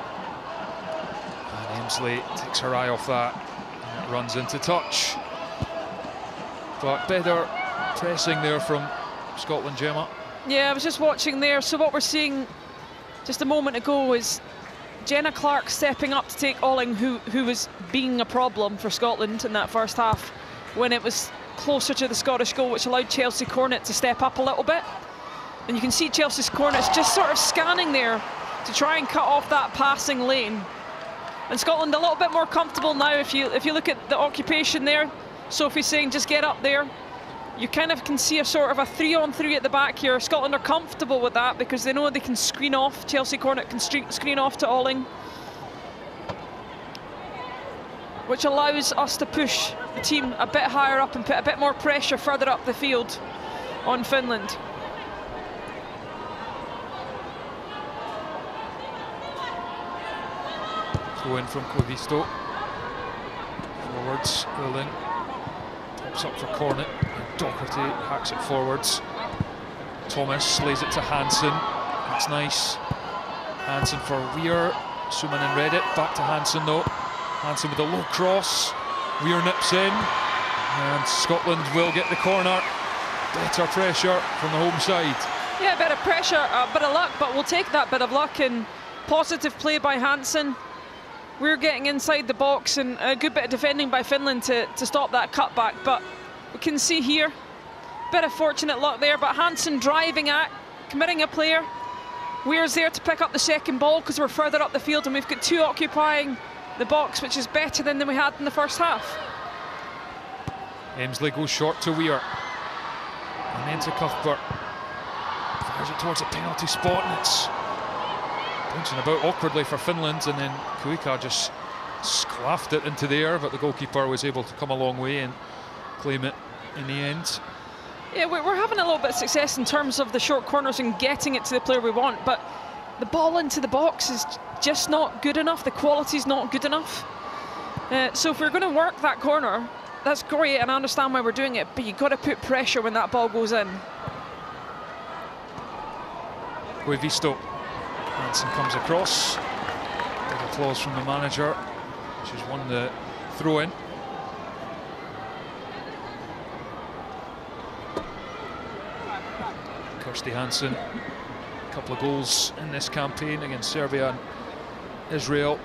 and Emsley takes her eye off that, and it runs into touch. But better pressing there from Scotland, Gemma. Yeah, I was just watching there. So what we're seeing just a moment ago is Jenna Clark stepping up to take Olling, who was being a problem for Scotland in that first half when it was closer to the Scottish goal, which allowed Chelsea Cornet to step up a little bit. And you can see Chelsea's Cornet's just sort of scanning there to try and cut off that passing lane. And Scotland a little bit more comfortable now. If you look at the occupation there, Sophie's saying just get up there. You kind of can see a sort of a 3-on-3 at the back here. Scotland are comfortable with that because they know they can screen off. Chelsea Cornet can screen off to Olling, which allows us to push the team a bit higher up and put a bit more pressure further up the field on Finland. Throw in from Koivisto. Forwards, Olling. Pops up for Cornet. Doherty hacks it forwards. Thomas lays it to Hansen. That's nice. Hansen for Weir. Suominen read it. Back to Hansen though. Hansen with a low cross. Weir nips in. And Scotland will get the corner. Better pressure from the home side. Yeah, a bit of pressure, a bit of luck, but we'll take that bit of luck and positive play by Hansen. We're getting inside the box and a good bit of defending by Finland to stop that cutback, but we can see here, a bit of fortunate luck there, but Hansen driving at, committing a player. Weir's there to pick up the second ball because we're further up the field and we've got two occupying the box, which is better than we had in the first half. Emsley goes short to Weir. And then to Cuthbert. Fires it towards a penalty spot, and it's bouncing about awkwardly for Finland, and then Kuikka just sclaffed it into the air, but the goalkeeper was able to come a long way and claim it in the end. Yeah, we're having a little bit of success in terms of the short corners and getting it to the player we want, but the ball into the box is just not good enough. The quality's not good enough. So if we're going to work that corner, that's great, and I understand why we're doing it, but you've got to put pressure when that ball goes in. Koivisto. Hansen comes across. Big applause from the manager. She's won the throw-in. Kirsty Hansen, a couple of goals in this campaign against Serbia and Israel.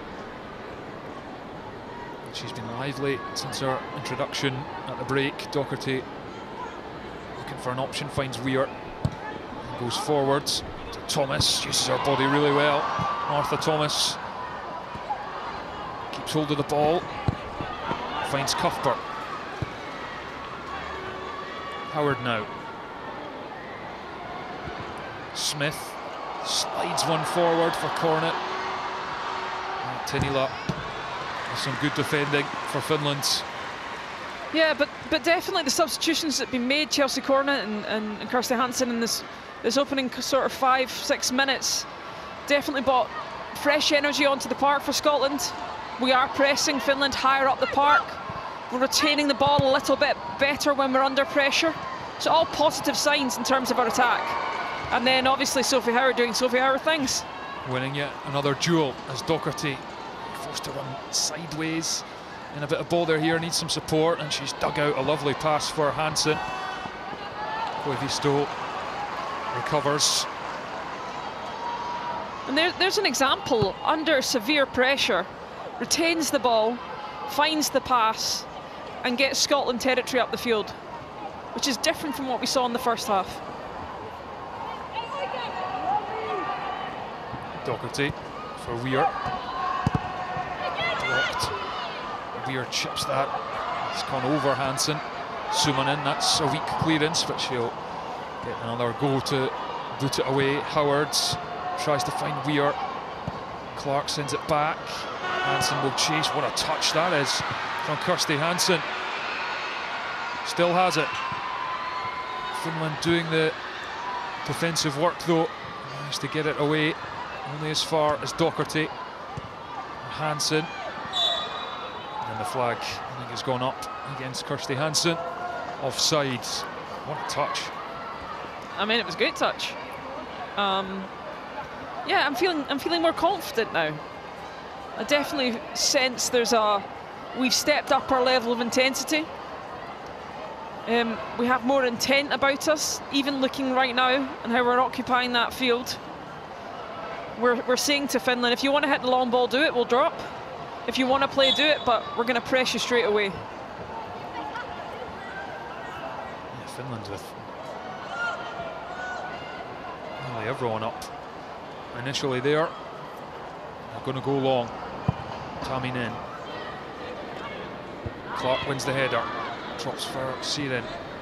She's been lively since her introduction at the break. Doherty looking for an option, finds Weir, goes forwards to Thomas, uses her body really well. Martha Thomas keeps hold of the ball, finds Cuthbert. Howard now. Smith slides one forward for Cornet. Tinila. Some good defending for Finland. Yeah, but definitely the substitutions that have been made, Chelsea Cornet and Kirsty Hansen in this opening sort of 5-6 minutes, definitely brought fresh energy onto the park for Scotland. We are pressing Finland higher up the park. We're retaining the ball a little bit better when we're under pressure. So all positive signs in terms of our attack. And then obviously Sophie Howard doing Sophie Howard things. Winning yet another duel as Doherty forced to run sideways in a bit of bother here, needs some support, and she's dug out a lovely pass for Hansen. Koivisto recovers. And there's an example, under severe pressure, retains the ball, finds the pass, and gets Scotland territory up the field, which is different from what we saw in the first half. Doherty for Weir. Blocked. Weir chips that. It's gone over Hansen. Suominen, that's a weak clearance, but she'll get another go to boot it away. Howards tries to find Weir. Clark sends it back. Hansen will chase. What a touch that is from Kirsty Hansen. Still has it. Finland doing the defensive work though. Managed to get it away. Only as far as Doherty. Hansen. And the flag, I think, has gone up against Kirsty Hansen. Offside. What a touch. I mean, it was a great touch. Yeah, I'm feeling more confident now. I definitely sense we've stepped up our level of intensity. We have more intent about us, even looking right now and how we're occupying that field. We're saying to Finland, if you want to hit the long ball, do it, we'll drop. If you want to play, do it, but we're going to press you straight away. Yeah, Finland with nearly everyone up initially there. They're going to go long. Tammy Nen. Clark wins the header. Drops for Siren.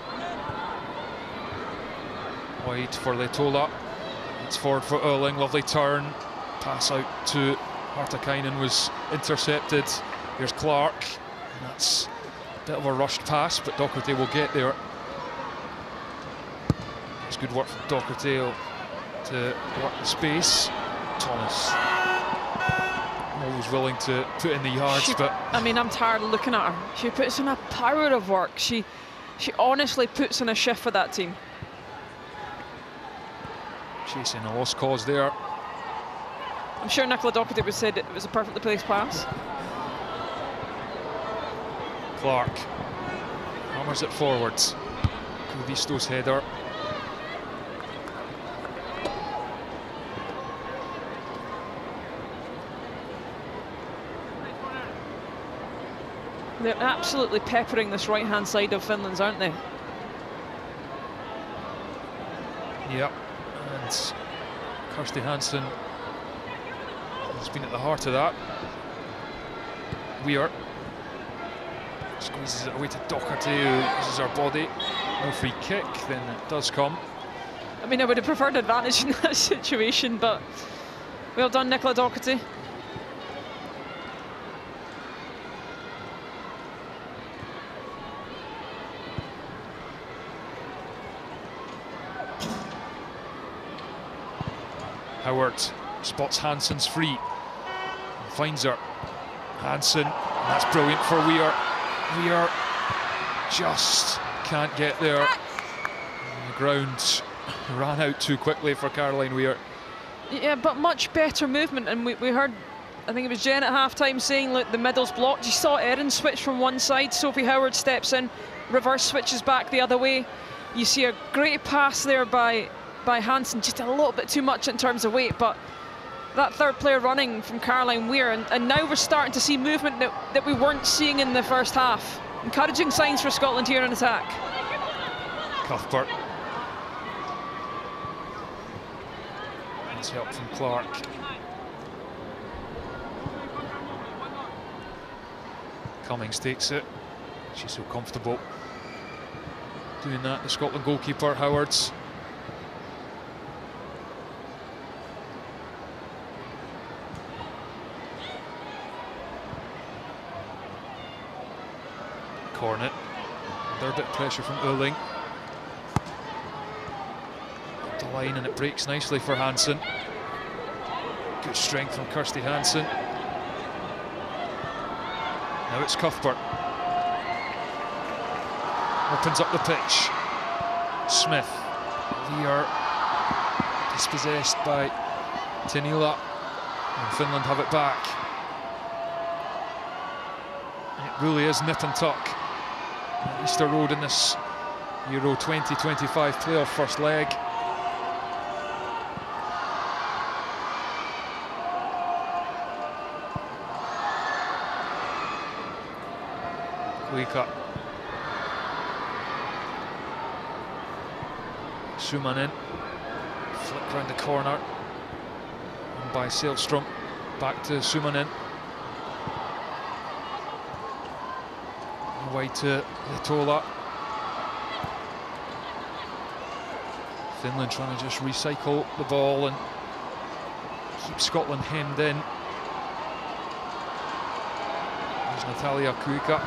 Wide for Letola. It's forward for Erling. Lovely turn. Pass out to Hartakainen was intercepted. Here's Clark. And that's a bit of a rushed pass, but Doherty will get there. It's good work from Doherty to work the space. Thomas. Always willing to put in the yards, but I mean, I'm tired of looking at her. She puts in a power of work. She honestly puts in a shift for that team. Chasing a lost cause there. I'm sure Nicola Doherty would have said it was a perfectly placed pass. Clark hammers it forwards. Koivisto's header. They're absolutely peppering this right-hand side of Finland's, aren't they? Yep. And Kirsty Hansen has been at the heart of that. Weir squeezes it away to Doherty, who uses her body. No free kick, then it does come. I mean, I would have preferred advantage in that situation, but well done, Nicola Doherty. Howard spots Hansen's free, and finds her. Hansen, that's brilliant for Weir. Weir just can't get there. And the ground ran out too quickly for Caroline Weir. Yeah, but much better movement, and we heard, I think it was Jen at half-time saying, look, the middle's blocked. You saw Erin switch from one side, Sophie Howard steps in, reverse switches back the other way. You see a great pass there by Hansen, just a little bit too much in terms of weight, but that third player running from Caroline Weir, and now we're starting to see movement that we weren't seeing in the first half. Encouraging signs for Scotland here in attack. Cuthbert. Nice help from Clark. Cummings takes it. She's so comfortable doing that. The Scotland goalkeeper, Howards. Cornet. Under a bit of pressure from Ulling. Up the line, and it breaks nicely for Hansen. Good strength from Kirsty Hansen. Now it's Cuthbert. Opens up the pitch. Smith. Lear dispossessed by Tenila. And Finland have it back. It really is nip and tuck at Easter Road in this Euro 2025 playoff first leg. Kuika. Sumanen. Flick round the corner. And by Sailstrom. Back to Sumanen. Away to Letola. Finland trying to just recycle the ball and keep Scotland hemmed in. There's Natalia Kuika.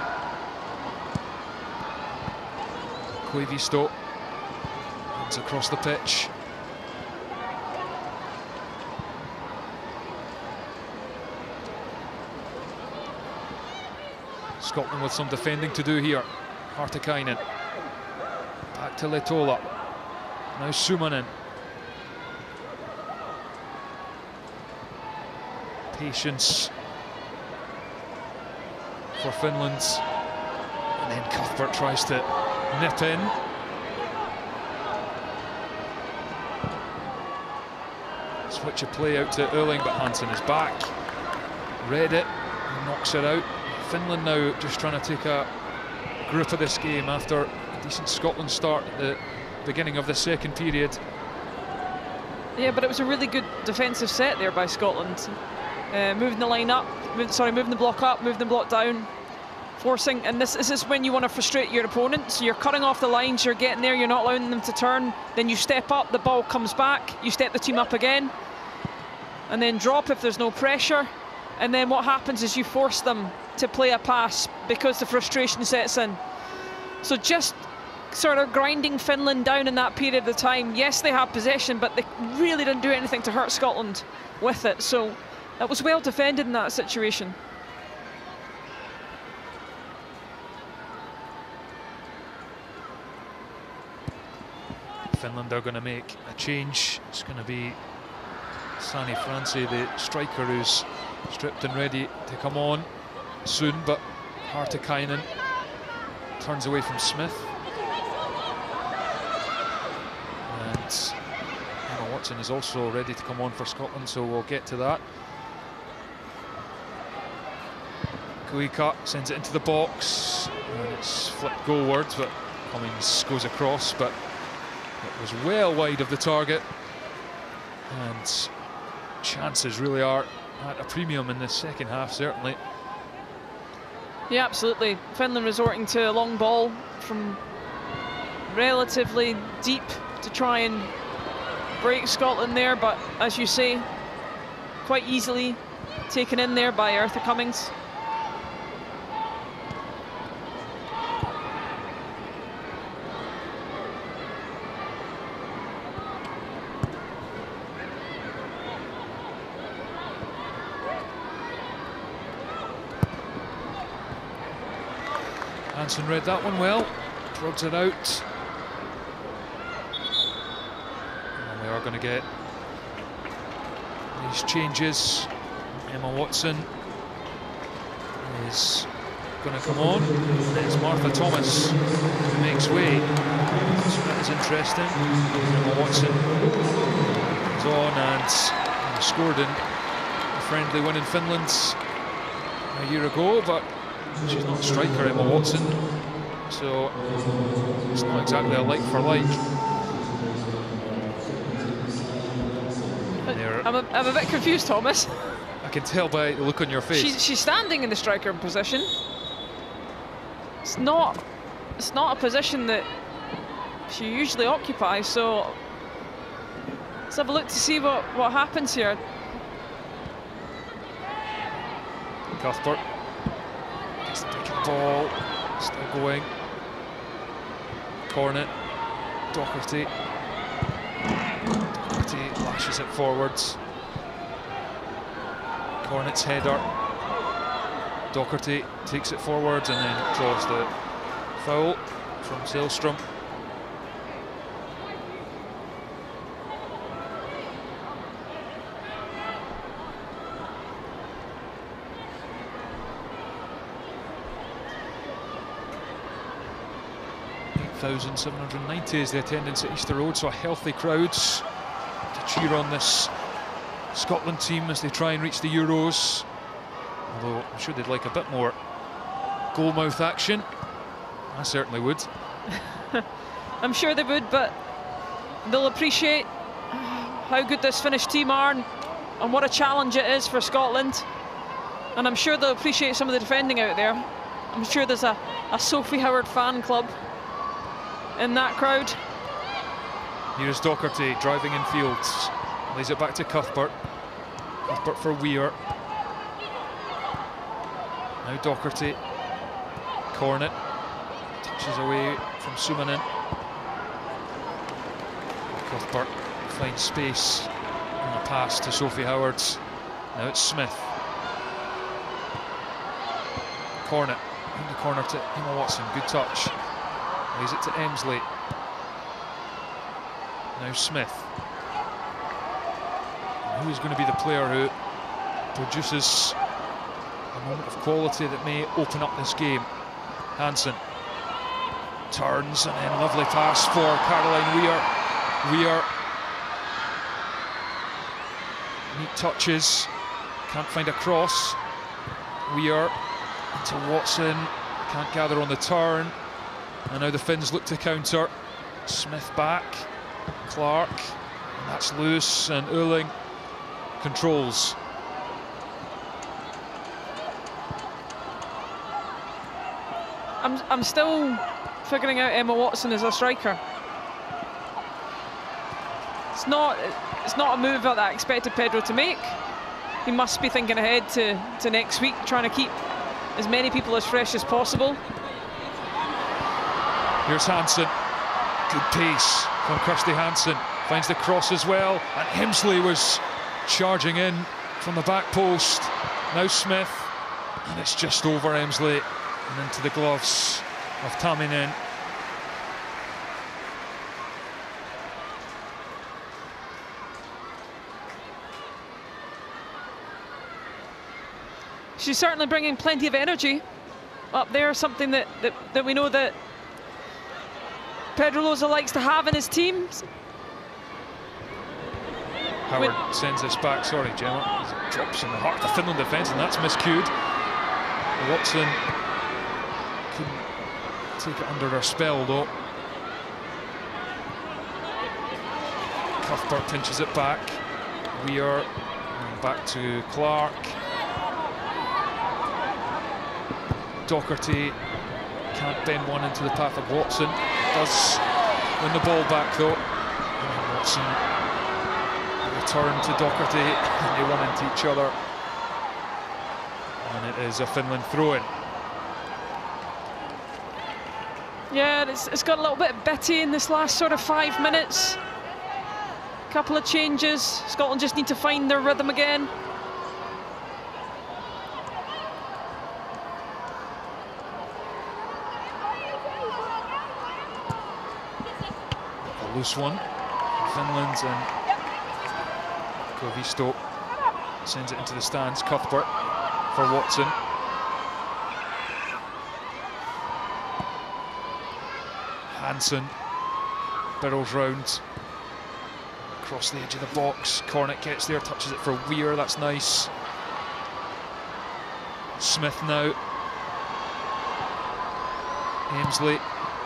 Koivisto runs across the pitch. Scotland with some defending to do here. Hartikainen. Back to Letola. Now Sumanen. Patience for Finland. And then Cuthbert tries to nip in. Switch of play out to Ulling, but Hansen is back. Read it, knocks it out. Finland now just trying to take a grip of this game after a decent Scotland start at the beginning of the second period. Yeah, but it was a really good defensive set there by Scotland. Moving the line up, moving the block up, moving the block down, forcing, and this is when you want to frustrate your opponent. So you're cutting off the lines, you're getting there, you're not allowing them to turn, then you step up, the ball comes back, you step the team up again, and then drop if there's no pressure, and then what happens is you force them to play a pass because the frustration sets in. So just sort of grinding Finland down in that period of time. Yes, they have possession, but they really didn't do anything to hurt Scotland with it. So that was well defended in that situation. Finland are going to make a change. It's going to be Sani Francie, the striker, who's stripped and ready to come on soon, but Hartikainen turns away from Smith. And Emma Watson is also ready to come on for Scotland, so we'll get to that. Kuika sends it into the box, and it's flipped goalwards, but Cummings goes across, but it was well wide of the target. And chances really are at a premium in the second half, certainly. Yeah, absolutely. Finland resorting to a long ball from relatively deep to try and break Scotland there, but as you say, quite easily taken in there by Eartha Cummings. Hansen read that one well, prods it out. And we are going to get these changes. Emma Watson is going to come on. It's Martha Thomas who makes way. So that is interesting. Emma Watson is on and scored in a friendly win in Finland a year ago, but she's not a striker, Emma Watson, so it's not exactly a like for like. I'm a bit confused, Thomas. I can tell by the look on your face. She's standing in the striker position. It's not a position that she usually occupies, so let's have a look to see what happens here. Cuthbert gets the taking ball, still going. Cornet, Docherty lashes it forwards. Cornet's header. Docherty takes it forwards and then draws the foul from Sailstrom. $8,790 is the attendance at Easter Road, so healthy crowds to cheer on this Scotland team as they try and reach the Euros. Although I'm sure they'd like a bit more goalmouth action. I certainly would. I'm sure they would, but they'll appreciate how good this Finnish team are and what a challenge it is for Scotland. And I'm sure they'll appreciate some of the defending out there. I'm sure there's a Sophie Howard fan club in that crowd. Here's Docherty driving in fields. Lays it back to Cuthbert. Cuthbert for Weir. Now Docherty. Cornet touches away from Suominen. Cuthbert finds space in the pass to Sophie Howard. Now it's Smith. Cornet in the corner to Emma Watson. Good touch. Lays it to Emsley. Now Smith. And who is going to be the player who produces a moment of quality that may open up this game? Hansen turns and then lovely pass for Caroline Weir. Weir, neat touches, can't find a cross. Weir into Watson, can't gather on the turn. And now the Finns look to counter. Smith back, Clark, and that's loose, and Uling controls. I'm still figuring out Emma Watson as a striker. It's not a move that I expected Pedro to make. He must be thinking ahead to next week, trying to keep as many people as fresh as possible. Here's Hansen. Good pace from Kirsty Hansen. Finds the cross as well, and Emsley was charging in from the back post. Now Smith, and it's just over Emsley and into the gloves of Taminen. She's certainly bringing plenty of energy up there, something that we know that Pedro Loza likes to have in his teams. Howard sends this back, sorry Gemma, it drops in the heart of the Finland defence, and that's miscued. Watson couldn't take it under her spell though. Cuthbert pinches it back. Weir, and back to Clark. Docherty can't bend one into the path of Watson. Does win the ball back though. And Watson return to Docherty, and they run into each other. And it is a Finland throw-in. Yeah, it's got a little bit bitty in this last sort of 5 minutes. Couple of changes. Scotland just need to find their rhythm again. Loose one. Finland, and Koivisto sends it into the stands. Cuthbert for Watson. Hansen barrels round across the edge of the box. Cornet gets there, touches it for Weir. That's nice. Smith now. Emsley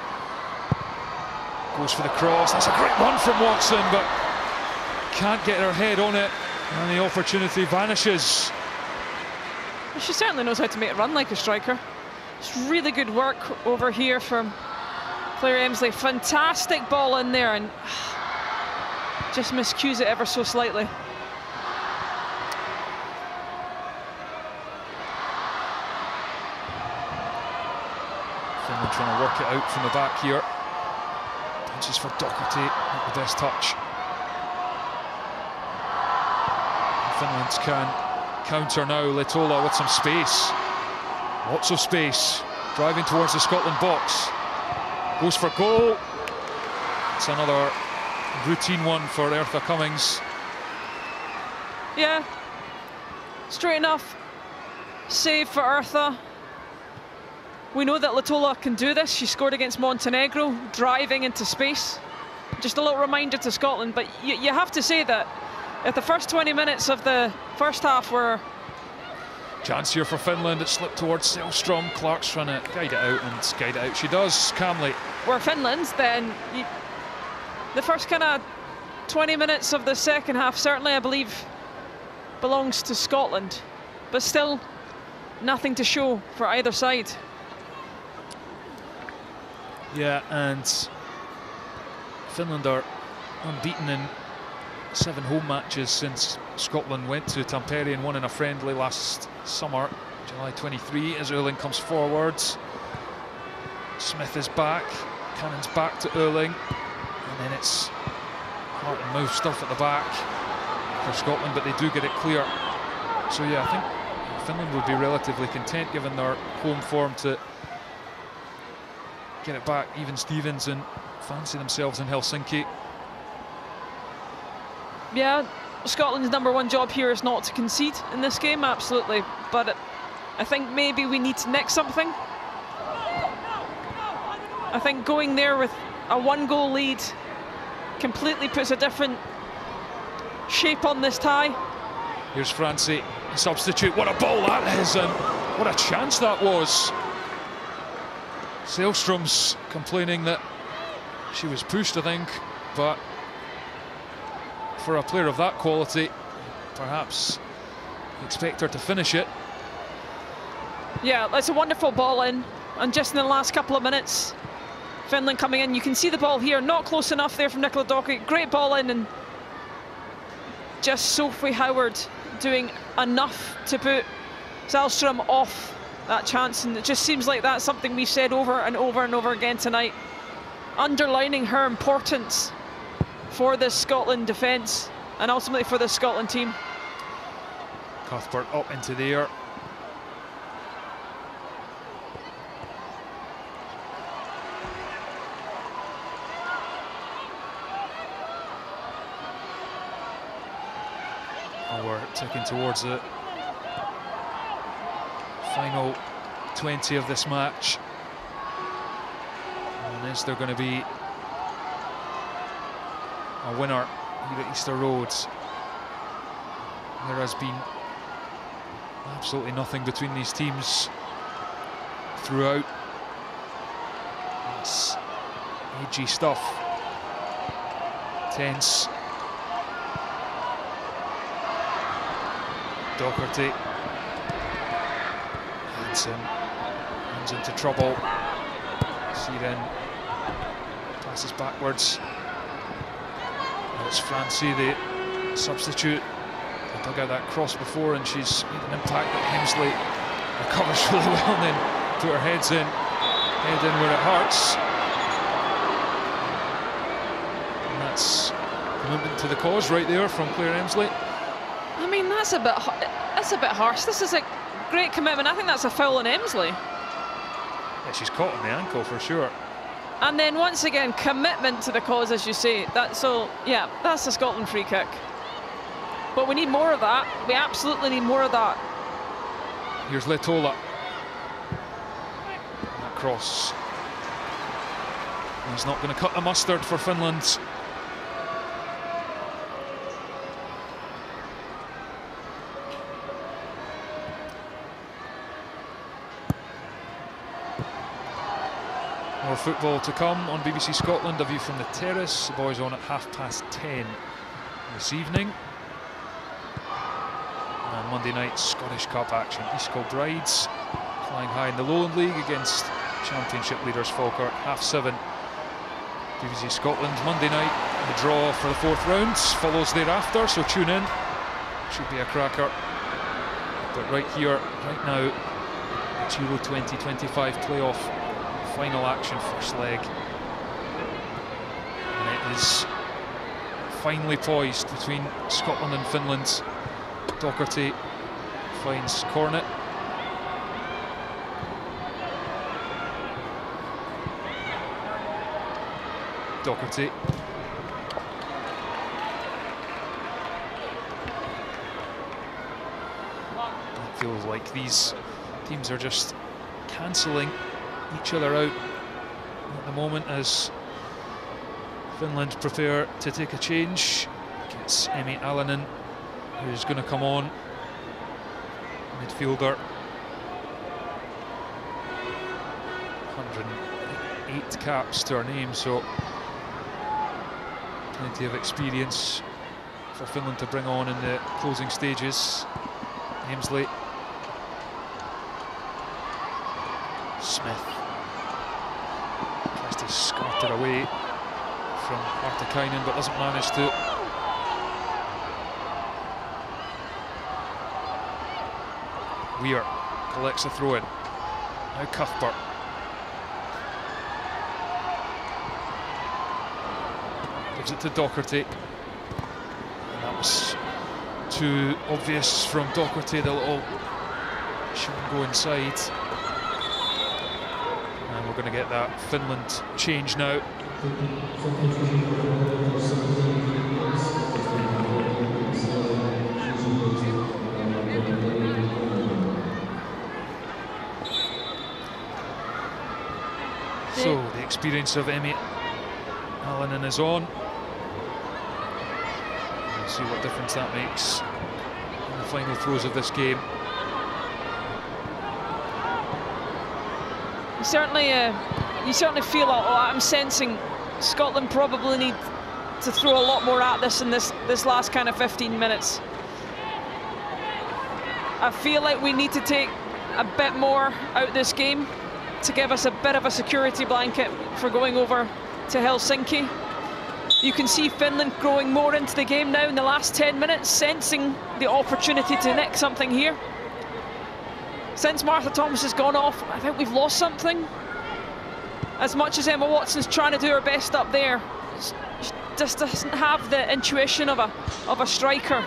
goes for the cross. That's a great run from Watson, but can't get her head on it, and the opportunity vanishes. She certainly knows how to make it run like a striker. It's really good work over here from Claire Emsley. Fantastic ball in there, and just miscues it ever so slightly. Finland trying to work it out from the back here. Punches for Doherty, not the best touch. And Finland can counter now. Lehtola with some space. Lots of space. Driving towards the Scotland box. Goes for goal. It's another routine one for Eartha Cummings. Yeah, straight enough save for Eartha. We know that Lehtola can do this. She scored against Montenegro, driving into space. Just a little reminder to Scotland, but you have to say that at the first 20 minutes of the first half were... Chance here for Finland. It slipped towards Selstrom. Clark's trying to guide it out, and guide it out she does, calmly. Were Finland's, then the first kind of 20 minutes of the second half certainly, I believe, belongs to Scotland, but still nothing to show for either side. Yeah, and Finland are unbeaten in 7 home matches since Scotland went to Tampere and won in a friendly last summer, July 23, as Erling comes forwards. Smith is back, Cannon's back to Erling, and then it's heart and mouth stuff at the back for Scotland, but they do get it clear. So yeah, I think Finland would be relatively content given their home form to get it back. Even Stevens and fancy themselves in Helsinki. Yeah, Scotland's #1 job here is not to concede in this game, absolutely. But I think maybe we need to nick something. I think going there with a 1-goal lead completely puts a different shape on this tie. Here's Francie, substitute. What a ball that is, and what a chance that was. Selstrom's complaining that she was pushed, I think, but for a player of that quality, perhaps expect her to finish it. Yeah, that's a wonderful ball in, and just in the last couple of minutes, Finland coming in. You can see the ball here, not close enough there from Nicola Doherty. Great ball in, and just Sophie Howard doing enough to put Selstrom off that chance, and it just seems like that's something we've said over and over and over again tonight, underlining her importance for this Scotland defence and ultimately for this Scotland team. Cuthbert up into the air. Oh, we're ticking towards the final 20 of this match. And is there going to be a winner here at Easter Road? There has been absolutely nothing between these teams throughout. It's edgy stuff, tense. Doherty, Hansen runs into trouble. Siren passes backwards. Now it's Francie, the substitute. They dug out that cross before, and she's made an impact that Hemsley recovers really well, and then put her head in where it hurts. And that's commitment to the cause right there from Claire Emsley. I mean, that's a bit harsh. This is a great commitment. I think that's a foul on Emsley. Yeah, she's caught on the ankle for sure. And then once again, commitment to the cause, as you say. That's the Scotland free kick. But we need more of that. We absolutely need more of that. Here's Letola. That cross. He's not going to cut the mustard for Finland. More football to come on BBC Scotland. A view from the terrace. The boys on at 10:30 this evening. And Monday night Scottish Cup action. East Kilbrides flying high in the Lowland League against Championship leaders Falkirk. 7:30. BBC Scotland Monday night. The draw for the 4th round follows thereafter, so tune in. Should be a cracker. But right here, right now, it's Euro 2025 playoff. Final action, first leg, and it is finally poised between Scotland and Finland. Docherty finds Cornet. Docherty. It feels like these teams are just cancelling each other out at the moment as Finland prepare to take a change. It's Emmy Alanen who's going to come on, midfielder. 108 caps to her name, so plenty of experience for Finland to bring on in the closing stages. Amesley. Smith tries to skirt it away from Artikainen, but doesn't manage to. Weir collects a throw in. Now Cuthbert. Gives it to Docherty. And that was too obvious from Docherty, the little shouldn't go inside. And we're going to get that Finland change now. So the experience of Emmy Alanen is on. We'll see what difference that makes in the final throws of this game. You certainly feel, I'm sensing Scotland probably need to throw a lot more at this in this last kind of 15 minutes. I feel like we need to take a bit more out this game to give us a bit of a security blanket for going over to Helsinki. You can see Finland growing more into the game now in the last 10 minutes, sensing the opportunity to nick something here. Since Martha Thomas has gone off, I think we've lost something. As much as Emma Watson's trying to do her best up there, she just doesn't have the intuition of a striker.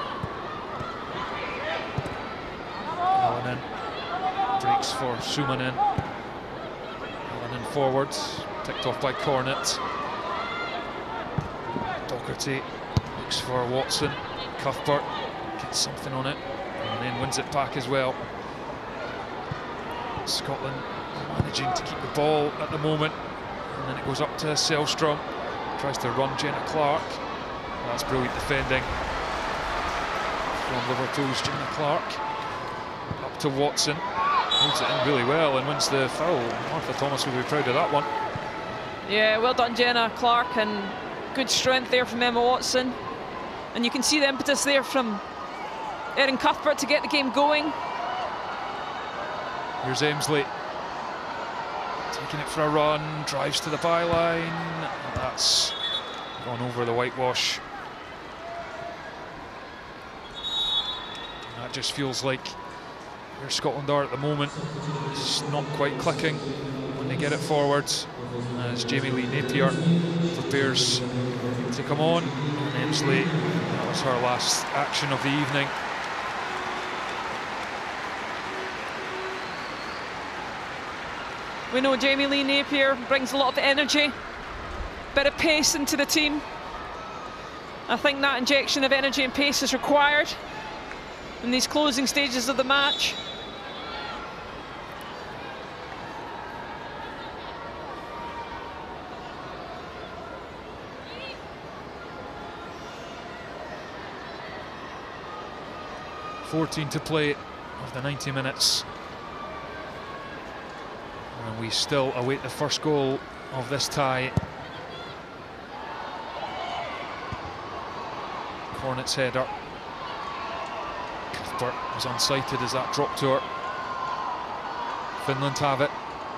Alanen breaks for Suominen. Alanen forwards, ticked off by Cornet. Docherty looks for Watson. Cuthbert gets something on it and then wins it back as well. Scotland managing to keep the ball at the moment, and then it goes up to Selstrom, tries to run Jenna Clark. That's brilliant defending from Liverpool's Jenna Clark. Up to Watson, holds it in really well and wins the foul. Martha Thomas will be proud of that one. Yeah, well done Jenna Clark, and good strength there from Emma Watson. And you can see the impetus there from Erin Cuthbert to get the game going. Here's Amesley, taking it for a run, drives to the byline, and that's gone over the whitewash. And that just feels like where Scotland are at the moment. It's not quite clicking when they get it forwards, as Jamie Lee Napier prepares to come on. And Amesley, that was her last action of the evening. We know Jamie Lee Napier brings a lot of energy, bit of pace into the team. I think that injection of energy and pace is required in these closing stages of the match. .14 to play of the 90 minutes. And we still await the first goal of this tie. Cornet's header. Cuthbert was unsighted as that dropped to her. Finland have it.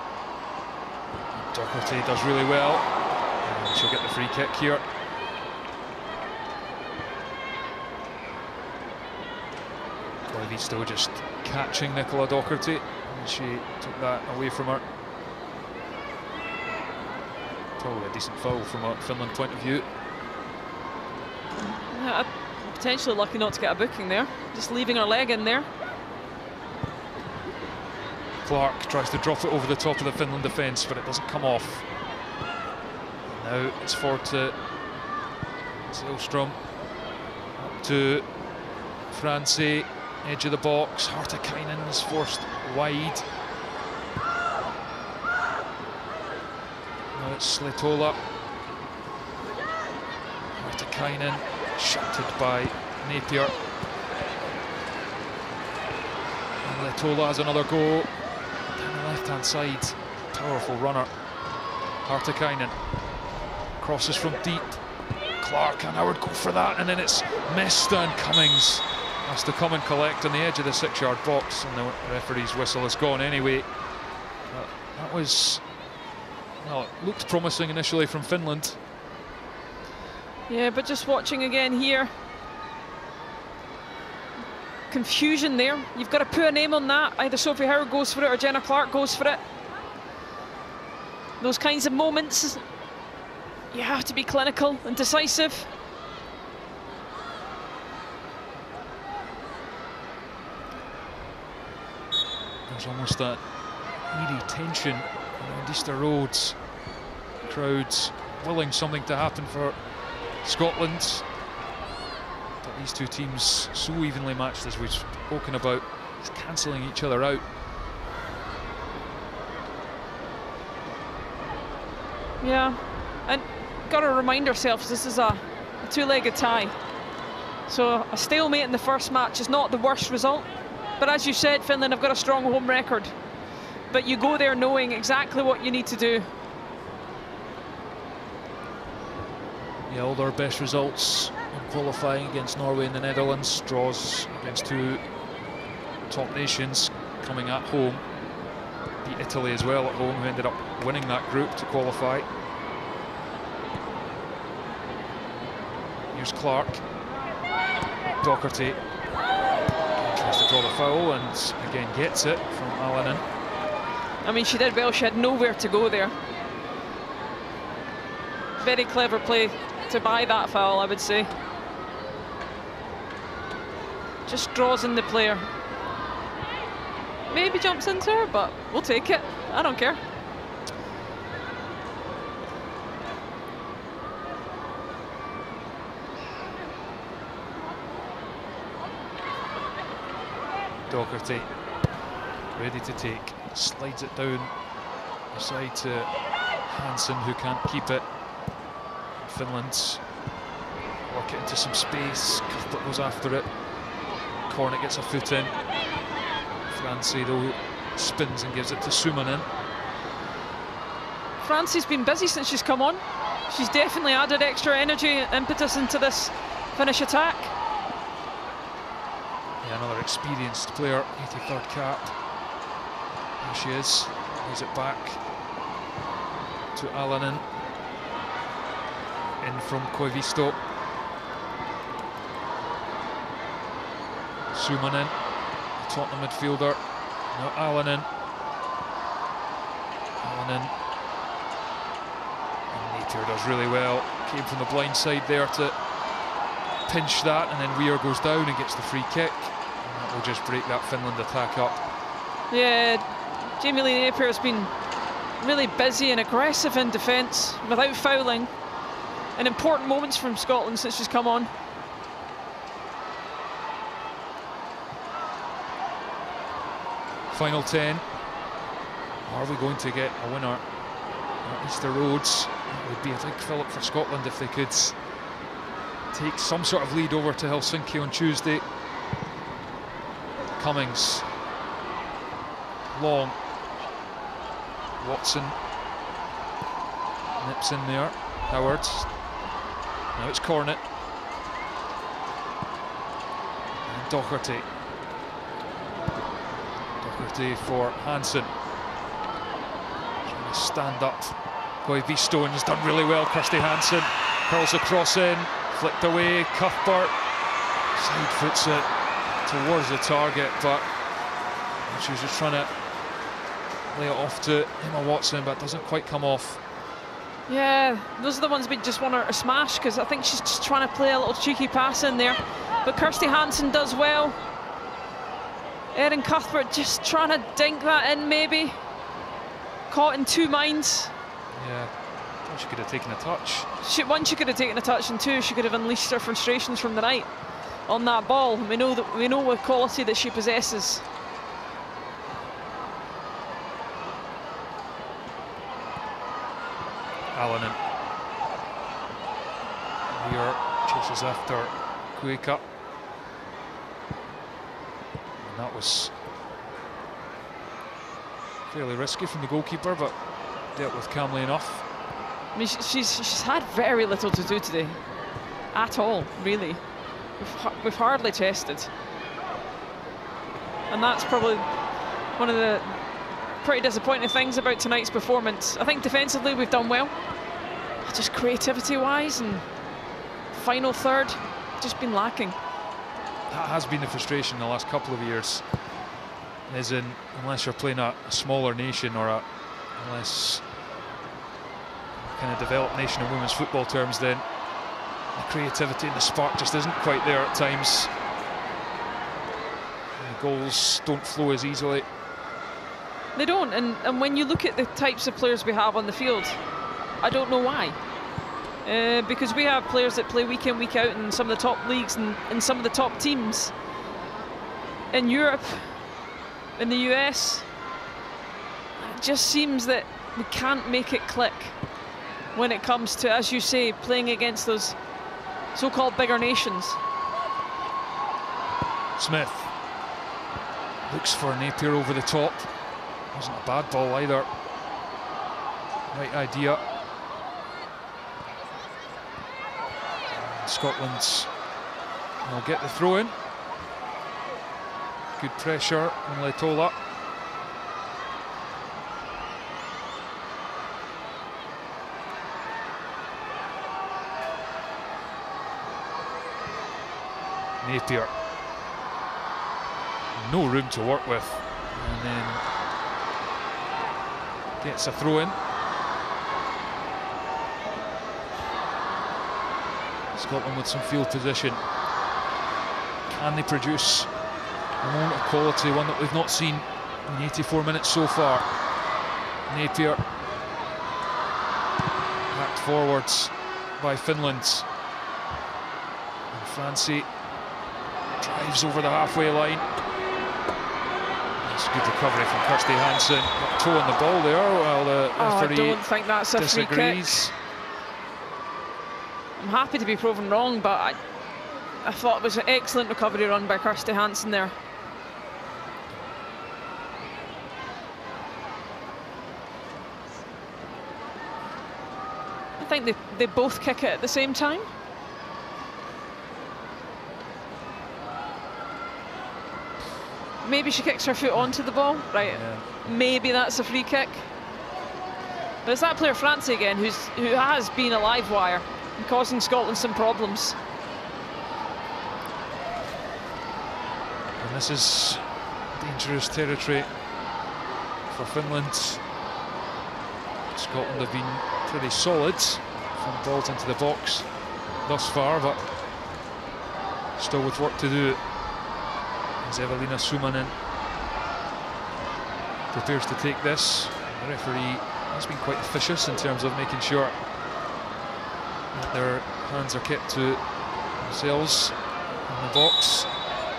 Doherty does really well. And she'll get the free kick here. Koivisto just catching Nicola Doherty, and she took that away from her. Probably a decent foul from a Finland point of view. Yeah, potentially lucky not to get a booking there, just leaving her leg in there. Clark tries to drop it over the top of the Finland defence, but it doesn't come off. Now it's forward to Zellström, up to Francie, edge of the box. Hartikainen is forced wide. Now it's Sletola. Hartikainen shunted by Napier. And Letola has another go down the left-hand side. Powerful runner. Hartikainen crosses from deep. Clark and Howard go for that, and then it's Mesta, and Cummings has to come and collect on the edge of the 6-yard box, and the referee's whistle has gone anyway. That was, well, it looked promising initially from Finland. Yeah, but just watching again here, confusion there. You've got to put a name on that. Either Sophie Howard goes for it or Jenna Clark goes for it. Those kinds of moments, you have to be clinical and decisive. There's almost that eerie tension around Easter Roads. Crowds willing something to happen for Scotland. But these two teams so evenly matched, as we've spoken about, just cancelling each other out. Yeah, and got to remind ourselves this is a two-legged tie. So a stalemate in the first match is not the worst result. But as you said, Finland have got a strong home record. But you go there knowing exactly what you need to do. Yeah, all their best results in qualifying against Norway and the Netherlands, draws against two top nations coming at home. Beat Italy as well at home, who ended up winning that group to qualify. Here's Clark. Doherty tries to draw the foul and again gets it from Alanen. I mean, she did well. She had nowhere to go there. Very clever play to buy that foul, I would say. Just draws in the player. Maybe jumps into her, but we'll take it. I don't care. Doherty ready to take, slides it down aside to Hansen, who can't keep it. Finland work it into some space. Cuthbert goes after it. Cornet gets a foot in. Francie though spins and gives it to Suominen. Francie's been busy since she's come on. She's definitely added extra energy and impetus into this Finnish attack. Yeah, another experienced player, 83rd cap. There she is. Lays it back to Alanen. In from Koivisto. Suominen, Tottenham midfielder. Now Alanen. And Napier does really well. Came from the blind side there to pinch that, and then Weir goes down and gets the free kick. And that will just break that Finland attack up. Yeah, Jamie Lee Napier has been really busy and aggressive in defence without fouling. And important moments from Scotland since she's come on. Final 10. Are we going to get a winner at Easter Roads? It would be a big fillip for Scotland if they could take some sort of lead over to Helsinki on Tuesday. Cummings. Long. Watson. Nips in there. Howard. Now it's Cornet. And Doherty. Doherty for Hansen. Trying to stand up. Goiby Stone's done really well. Kirsty Hansen curls across in. Flicked away. Cuthbert. Side foots it towards the target, but she was just trying to lay it off to Emma Watson, but doesn't quite come off. Yeah, those are the ones we just want her to smash, because I think she's just trying to play a little cheeky pass in there. But Kirsty Hansen does well. Erin Cuthbert just trying to dink that in, maybe. Caught in two minds. Yeah, I thought she could have taken a touch. One, she could have taken a touch, and two, she could have unleashed her frustrations from the night on that ball. We know what quality that she possesses. Allen here chases after Kuika. And that was fairly risky from the goalkeeper, but dealt with calmly enough. I mean, she's had very little to do today, at all, really. We've hardly tested, and that's probably one of the pretty disappointing things about tonight's performance. I think defensively we've done well, just creativity-wise and final third, just been lacking. That has been the frustration the last couple of years, is in unless you're playing a smaller nation or a less kind of developed nation in women's football terms, then the creativity and the spark just isn't quite there at times. And the goals don't flow as easily. They don't, and when you look at the types of players we have on the field, I don't know why. Because we have players that play week in, week out in some of the top leagues and in some of the top teams in Europe, in the US. It just seems that we can't make it click when it comes to, as you say, playing against those so-called bigger nations. Smith looks for Napier over the top. Wasn't a bad ball either. Right idea. Scotland will get the throw in. Good pressure on Letola. Napier. No room to work with. And then gets a throw in. Scotland with some field position. Can they produce a moment of quality, one that we've not seen in 84 minutes so far? Napier backed forwards by Finland. And Francie drives over the halfway line. That's a good recovery from Kirsty Hansen. Got a toe on the ball there while the referee I don't think that's a disagrees. free kick. I'm happy to be proven wrong, but I thought it was an excellent recovery run by Kirsty Hansen there. I think they both kick it at the same time. Maybe she kicks her foot onto the ball, right? Yeah. Maybe that's a free kick. But it's that player Francie again, who has been a live wire and causing Scotland some problems. And this is dangerous territory for Finland. Scotland have been pretty solid from balls into the box thus far, but still with work to do. As Evelina Summanen prepares to take this, the referee He's been quite officious in terms of making sure that their hands are kept to themselves in the box.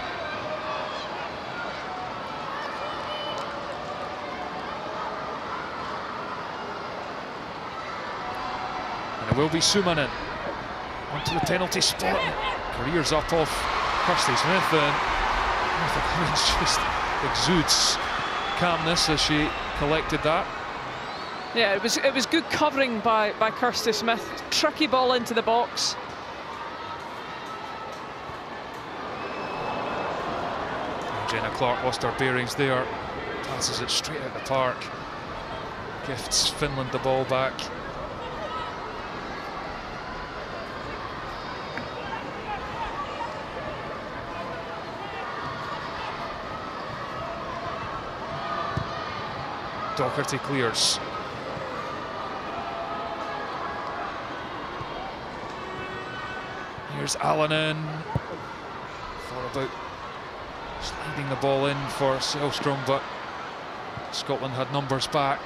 And it will be Summanen onto the penalty spot. Careers up off Kirsty Smith, and Martha Cummins just exudes calmness as she collected that. Yeah, it was good covering by Kirsty Smith. Tricky ball into the box. Jenna Clark lost her bearings there. Passes it straight out the park. Gifts Finland the ball back. Doherty clears. Here's Allonen. Thought about sliding the ball in for Sällström, but Scotland had numbers back.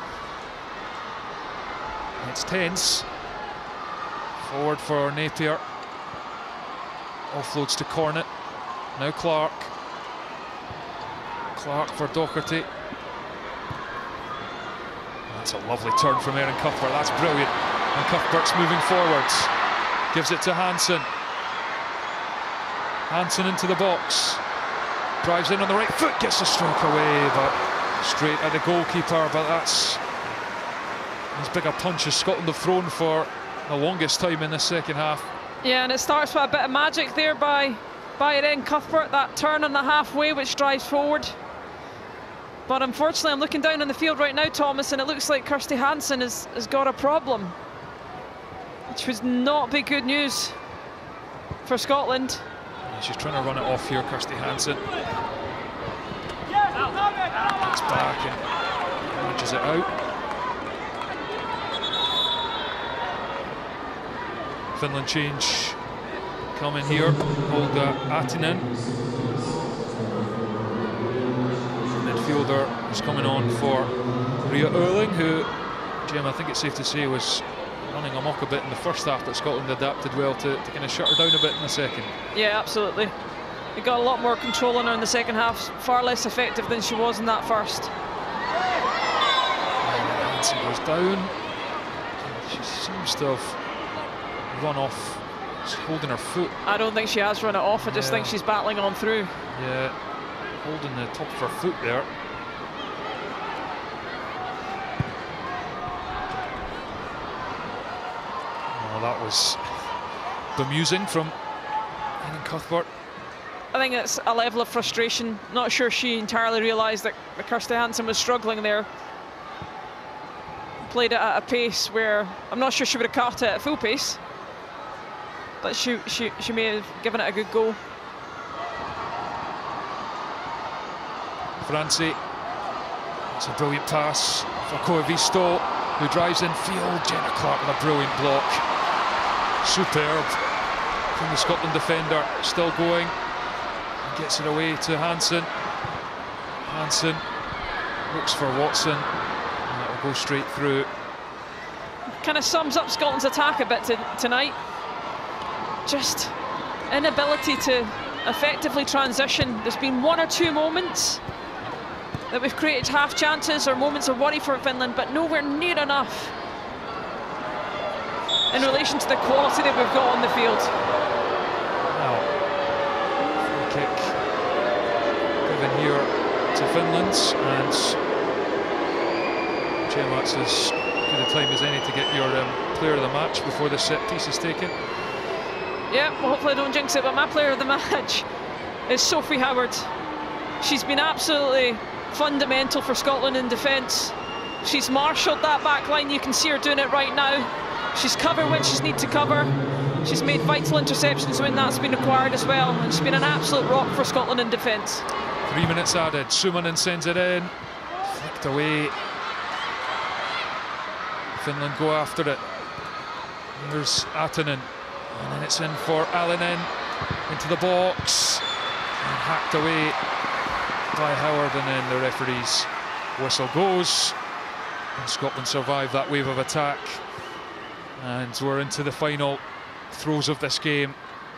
It's tense. Forward for Napier. Offloads to Cornet. Now Clark. Clark for Doherty. That's a lovely turn from Erin Cuthbert. That's brilliant. And Cuthbert's moving forwards. Gives it to Hansen. Hansen into the box. Drives in on the right foot. Gets a stroke away, but straight at the goalkeeper. But that's as big a punch as Scotland have thrown for the longest time in this second half. Yeah, and it starts with a bit of magic there by Erin Cuthbert. That turn on the halfway which drives forward. But unfortunately, I'm looking down on the field right now, Thomas, and it looks like Kirsty Hansen has got a problem, which would not be good news for Scotland. She's trying to run it off here, Kirsty Hansen. It's back and manages it out. Finland change coming here. Olga Attinen. Midfielder is coming on for Ria Erling, who, Jim, I think it's safe to say was running amok a bit in the first half, but Scotland adapted well to kind of shut her down a bit in the second. Yeah, absolutely. They got a lot more control on her in the second half, far less effective than she was in that first. Hansen goes down. She seems to have run off. She's holding her foot. I don't think she has run it off. I just think she's battling on through. Yeah, holding the top of her foot there. Oh, that was bemusing from Erin Cuthbert. I think it's a level of frustration. Not sure she entirely realised that Kirsty Hansen was struggling there. Played it at a pace where I'm not sure she would have caught it at full pace, but she may have given it a good go. Francie, it's a brilliant pass for Koivisto, who drives in field. Jenna Clark with a brilliant block. Superb from the Scotland defender, still going. Gets it away to Hansen. Hansen looks for Watson, and that will go straight through. Kind of sums up Scotland's attack a bit tonight. Just inability to effectively transition. There's been one or two moments that we've created half chances or moments of worry for Finland, but nowhere near enough in relation to the quality that we've got on the field. Now, free kick given here to Finland, and that's as good a time as any to get your player of the match before the set piece is taken. Yeah, well, hopefully I don't jinx it, but my player of the match is Sophie Howard. She's been absolutely fundamental for Scotland in defence. She's marshalled that back line. You can see her doing it right now. She's covered when she's need to cover. She's made vital interceptions when that's been required as well, and she's been an absolute rock for Scotland in defence. 3 minutes added. Summanen sends it in, flicked away. Finland go after it. Here's Attinen, and then it's in for Allonen into the box, and hacked away by Howard, and then the referee's whistle goes. And Scotland survived that wave of attack, and we're into the final throes of this game.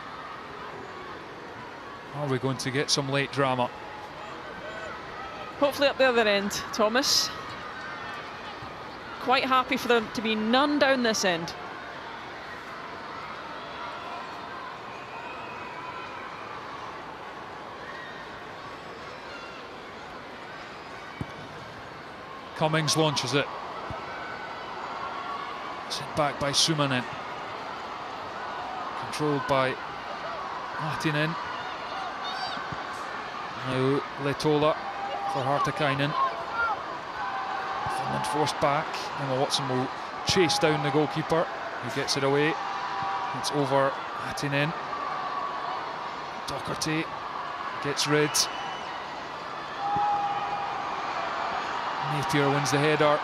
Are we going to get some late drama? Hopefully up the other end, Thomas. Quite happy for there to be none down this end. Cummings launches it. Sent back by Suominen. Controlled by Lahtinen. Now Lehtola for Hartikainen. Finland forced back. Emma Watson will chase down the goalkeeper, who gets it away. It's over Lahtinen. Doherty gets rid. Napier wins the header.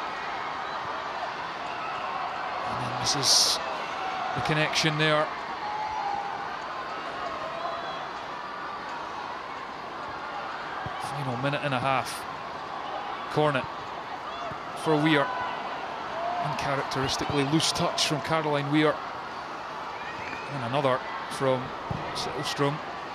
And then misses the connection there. Final minute and a half. Cornet for Weir. Uncharacteristically loose touch from Caroline Weir. And another from Sällström.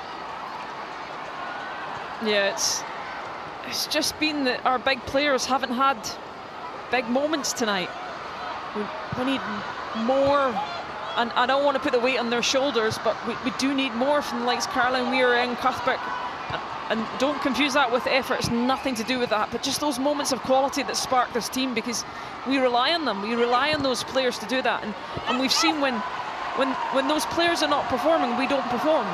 Yeah, it's just been that our big players haven't had big moments tonight. We need more, and I don't want to put the weight on their shoulders, but we do need more from the likes of Caroline Weir and Cuthbert. And don't confuse that with effort, it's nothing to do with that, but just those moments of quality that spark this team, because we rely on them, we rely on those players to do that, and we've seen when those players are not performing, we don't perform.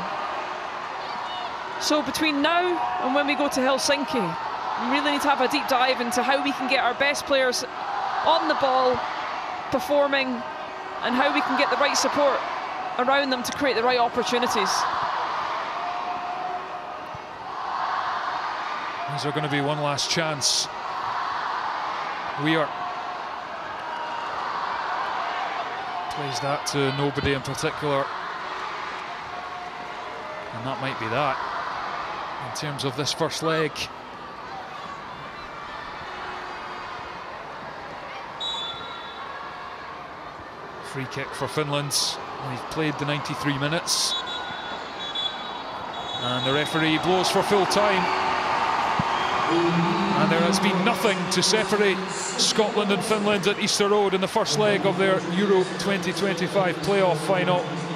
So between now and when we go to Helsinki, we really need to have a deep dive into how we can get our best players on the ball, performing, and how we can get the right support around them to create the right opportunities. Is there going to be one last chance? Weir plays that to nobody in particular, and that might be that in terms of this first leg. Free kick for Finland. They've played the 93 minutes, and the referee blows for full time. And there has been nothing to separate Scotland and Finland at Easter Road in the first leg of their Euro 2025 playoff final.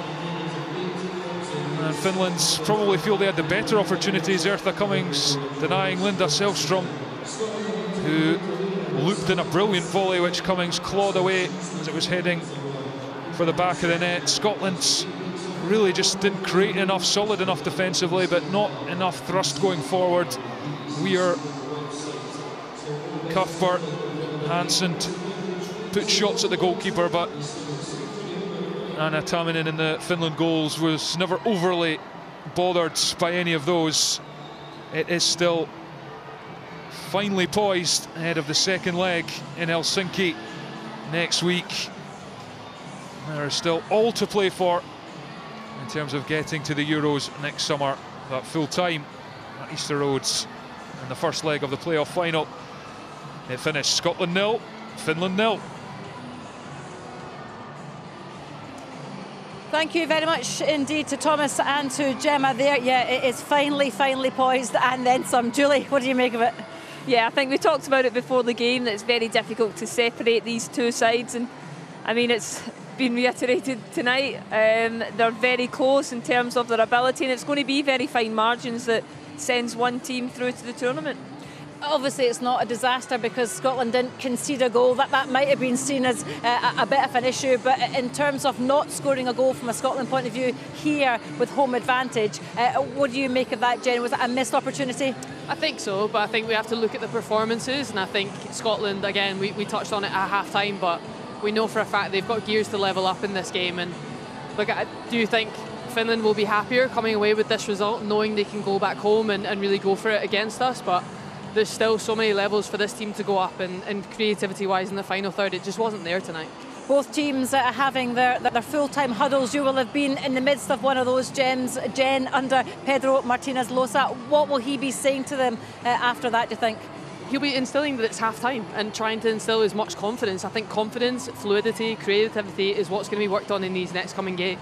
And Finland's probably feel they had the better opportunities. Eartha Cummings denying Linda Sällström, who looped in a brilliant volley which Cummings clawed away as it was heading for the back of the net. Scotland really just didn't create enough, solid enough defensively, but not enough thrust going forward. Weir, Cuthbert, Hansen put shots at the goalkeeper, but Anna Taminen in the Finland goals was never overly bothered by any of those. It is still finely poised ahead of the second leg in Helsinki next week. There is still all to play for in terms of getting to the Euros next summer, but full time at Easter Roads in the first leg of the playoff final. It finished Scotland 0, Finland 0. Thank you very much indeed to Thomas and to Gemma there. Yeah, it is finally poised, and then some. Julie, what do you make of it? Yeah, I think we talked about it before the game, that it's very difficult to separate these two sides, and I mean, it's been reiterated tonight. They're very close in terms of their ability, and it's going to be very fine margins that sends one team through to the tournament. Obviously it's not a disaster because Scotland didn't concede a goal. That might have been seen as a bit of an issue, but in terms of not scoring a goal from a Scotland point of view here with home advantage, what do you make of that, Jen? Was it a missed opportunity? I think so, but I think we have to look at the performances, and I think Scotland, again, we touched on it at half-time, but we know for a fact they've got gears to level up in this game, and look, I do think Finland will be happier coming away with this result, knowing they can go back home and really go for it against us, but there's still so many levels for this team to go up, and creativity-wise in the final third, it just wasn't there tonight. Both teams are having their full-time huddles. You will have been in the midst of one of those, Jen, under Pedro Martinez Losa. What will he be saying to them after that, do you think? he'll be instilling that it's half-time and trying to instill as much confidence. I think confidence, fluidity, creativity is what's going to be worked on in these next coming games.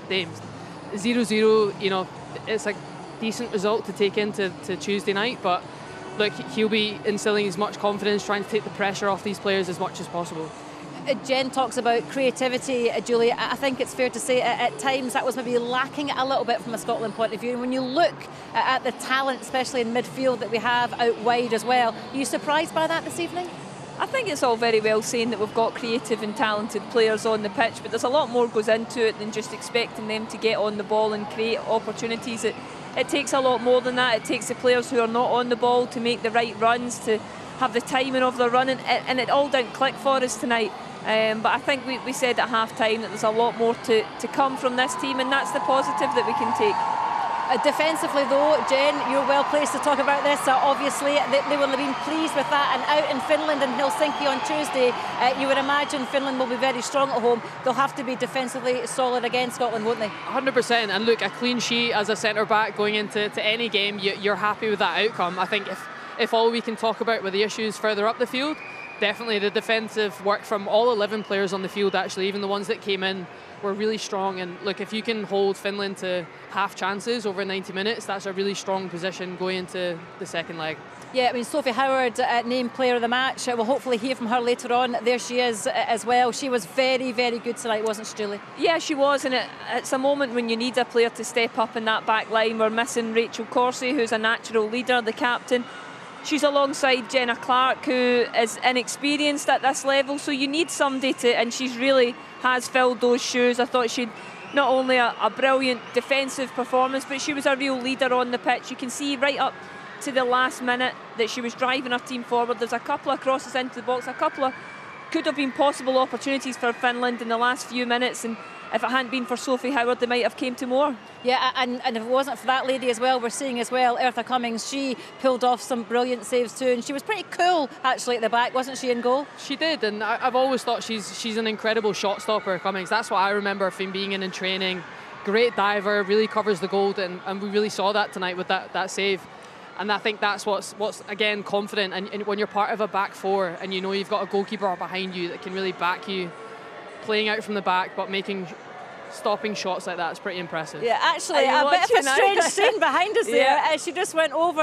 0-0, you know, it's a decent result to take into Tuesday night, but look, he'll be instilling as much confidence, trying to take the pressure off these players as much as possible. Jen talks about creativity, Julie. I think it's fair to say at times that was maybe lacking a little bit from a Scotland point of view. And when you look at the talent, especially in midfield, that we have out wide as well, are you surprised by that this evening? I think it's all very well saying that we've got creative and talented players on the pitch, but there's a lot more goes into it than just expecting them to get on the ball and create opportunities. It takes a lot more than that. It takes the players who are not on the ball to make the right runs, to have the timing of their running, and it all didn't click for us tonight. But I think we said at half-time that there's a lot more to come from this team, and that's the positive that we can take. Defensively though, Jen, you're well placed to talk about this. Obviously, they will have been pleased with that, and out in Finland and Helsinki on Tuesday, you would imagine Finland will be very strong at home. They'll have to be defensively solid against Scotland, won't they? 100%, and look, a clean sheet as a centre-back going into any game, you're happy with that outcome. I think if all we can talk about were the issues further up the field, definitely the defensive work from all 11 players on the field, actually, even the ones that came in, were really strong. And look, if you can hold Finland to half chances over 90 minutes, that's a really strong position going into the second leg. Yeah, I mean, Sophie Howard, named player of the match. We'll hopefully hear from her later on. There she is as well. She was very, very good tonight, wasn't she, Julie? Yeah, she was, and it's a moment when you need a player to step up in that back line. We're missing Rachel Corsie, who's a natural leader, the captain. She's alongside Jenna Clark, who is inexperienced at this level, so you need somebody to, and she's really has filled those shoes. I thought she'd not only a brilliant defensive performance, but she was a real leader on the pitch. You can see right up to the last minute that she was driving her team forward. There's a couple of crosses into the box, a couple of could have been possible opportunities for Finland in the last few minutes, and if it hadn't been for Sophie Howard, they might have came to more. Yeah, and if it wasn't for that lady as well, we're seeing as well, Eartha Cummings, she pulled off some brilliant saves too, and she was pretty cool actually at the back, wasn't she, in goal? She did, and I've always thought she's an incredible shot stopper, Cummings. That's what I remember from being in training. Great diver, really covers the goal, and we really saw that tonight with that save. And I think that's what's again, confident. And when you're part of a back four and you know you've got a goalkeeper behind you that can really back you, playing out from the back but stopping shots like that is pretty impressive. Yeah, actually, a bit of a strange scene behind us there. Yeah. She just went over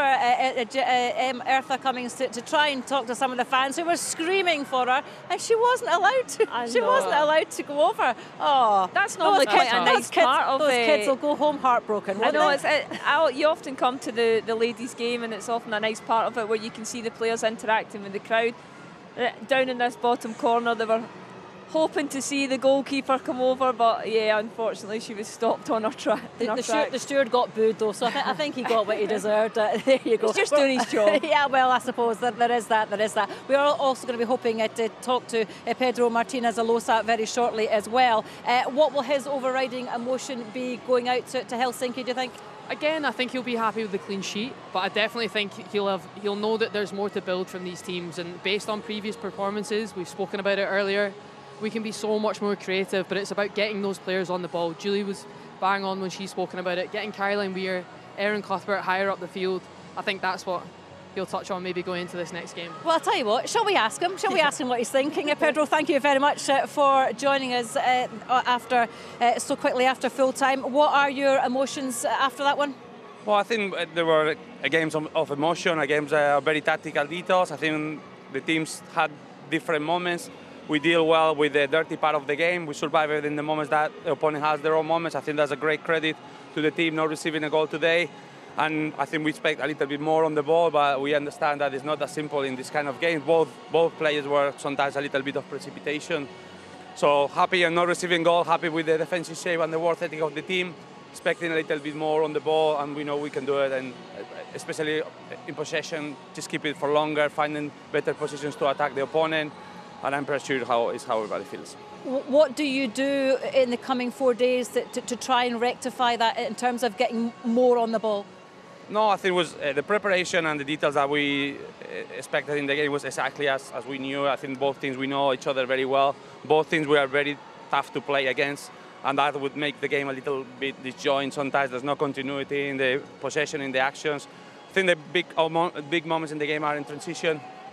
Eartha Cummings to try and talk to some of the fans who were screaming for her, and she wasn't allowed to. She wasn't allowed to go over. Oh, that's normally quite a nice part of it. Those kids will go home heartbroken. I know. You often come to the ladies' game, and it's often a nice part of it where you can see the players interacting with the crowd. Down in this bottom corner, they were hoping to see the goalkeeper come over, but yeah, unfortunately she was stopped on her track. The steward got booed though, so I think he got what he deserved. There you go. He's just doing his job. Yeah, well, I suppose there is that. We are also going to be hoping to talk to Pedro Martinez Alosa very shortly as well. What will his overriding emotion be going out to Helsinki, do you think? Again, I think he'll be happy with the clean sheet, but I definitely think he'll know that there's more to build from these teams, and based on previous performances, we've spoken about it earlier, we can be so much more creative, but it's about getting those players on the ball. Julie was bang on when she's spoken about it, getting Caroline Weir, Erin Cuthbert higher up the field. I think that's what he'll touch on maybe going into this next game. Well, I'll tell you what, shall we ask him? Shall we ask him what he's thinking? Pedro, thank you very much for joining us so quickly after full time. What are your emotions after that one? Well, I think there were games of emotion, games very tactical details. I think the teams had different moments. We deal well with the dirty part of the game. We survive it in the moments that the opponent has their own moments. I think that's a great credit to the team not receiving a goal today. And I think we expect a little bit more on the ball, but we understand that it's not that simple in this kind of game. Both players were sometimes a little bit of precipitation. So happy and not receiving goal, happy with the defensive shape and the work ethic of the team. Expecting a little bit more on the ball, and we know we can do it, and especially in possession, just keep it for longer, finding better positions to attack the opponent. And I'm pretty sure how everybody feels. What do you do in the coming 4 days to try and rectify that in terms of getting more on the ball? No, I think it was the preparation and the details that we expected in the game was exactly as we knew. I think both teams, we know each other very well. Both teams we are very tough to play against, and that would make the game a little bit disjointed. Sometimes there's no continuity in the possession, in the actions. I think the big moments in the game are in transition.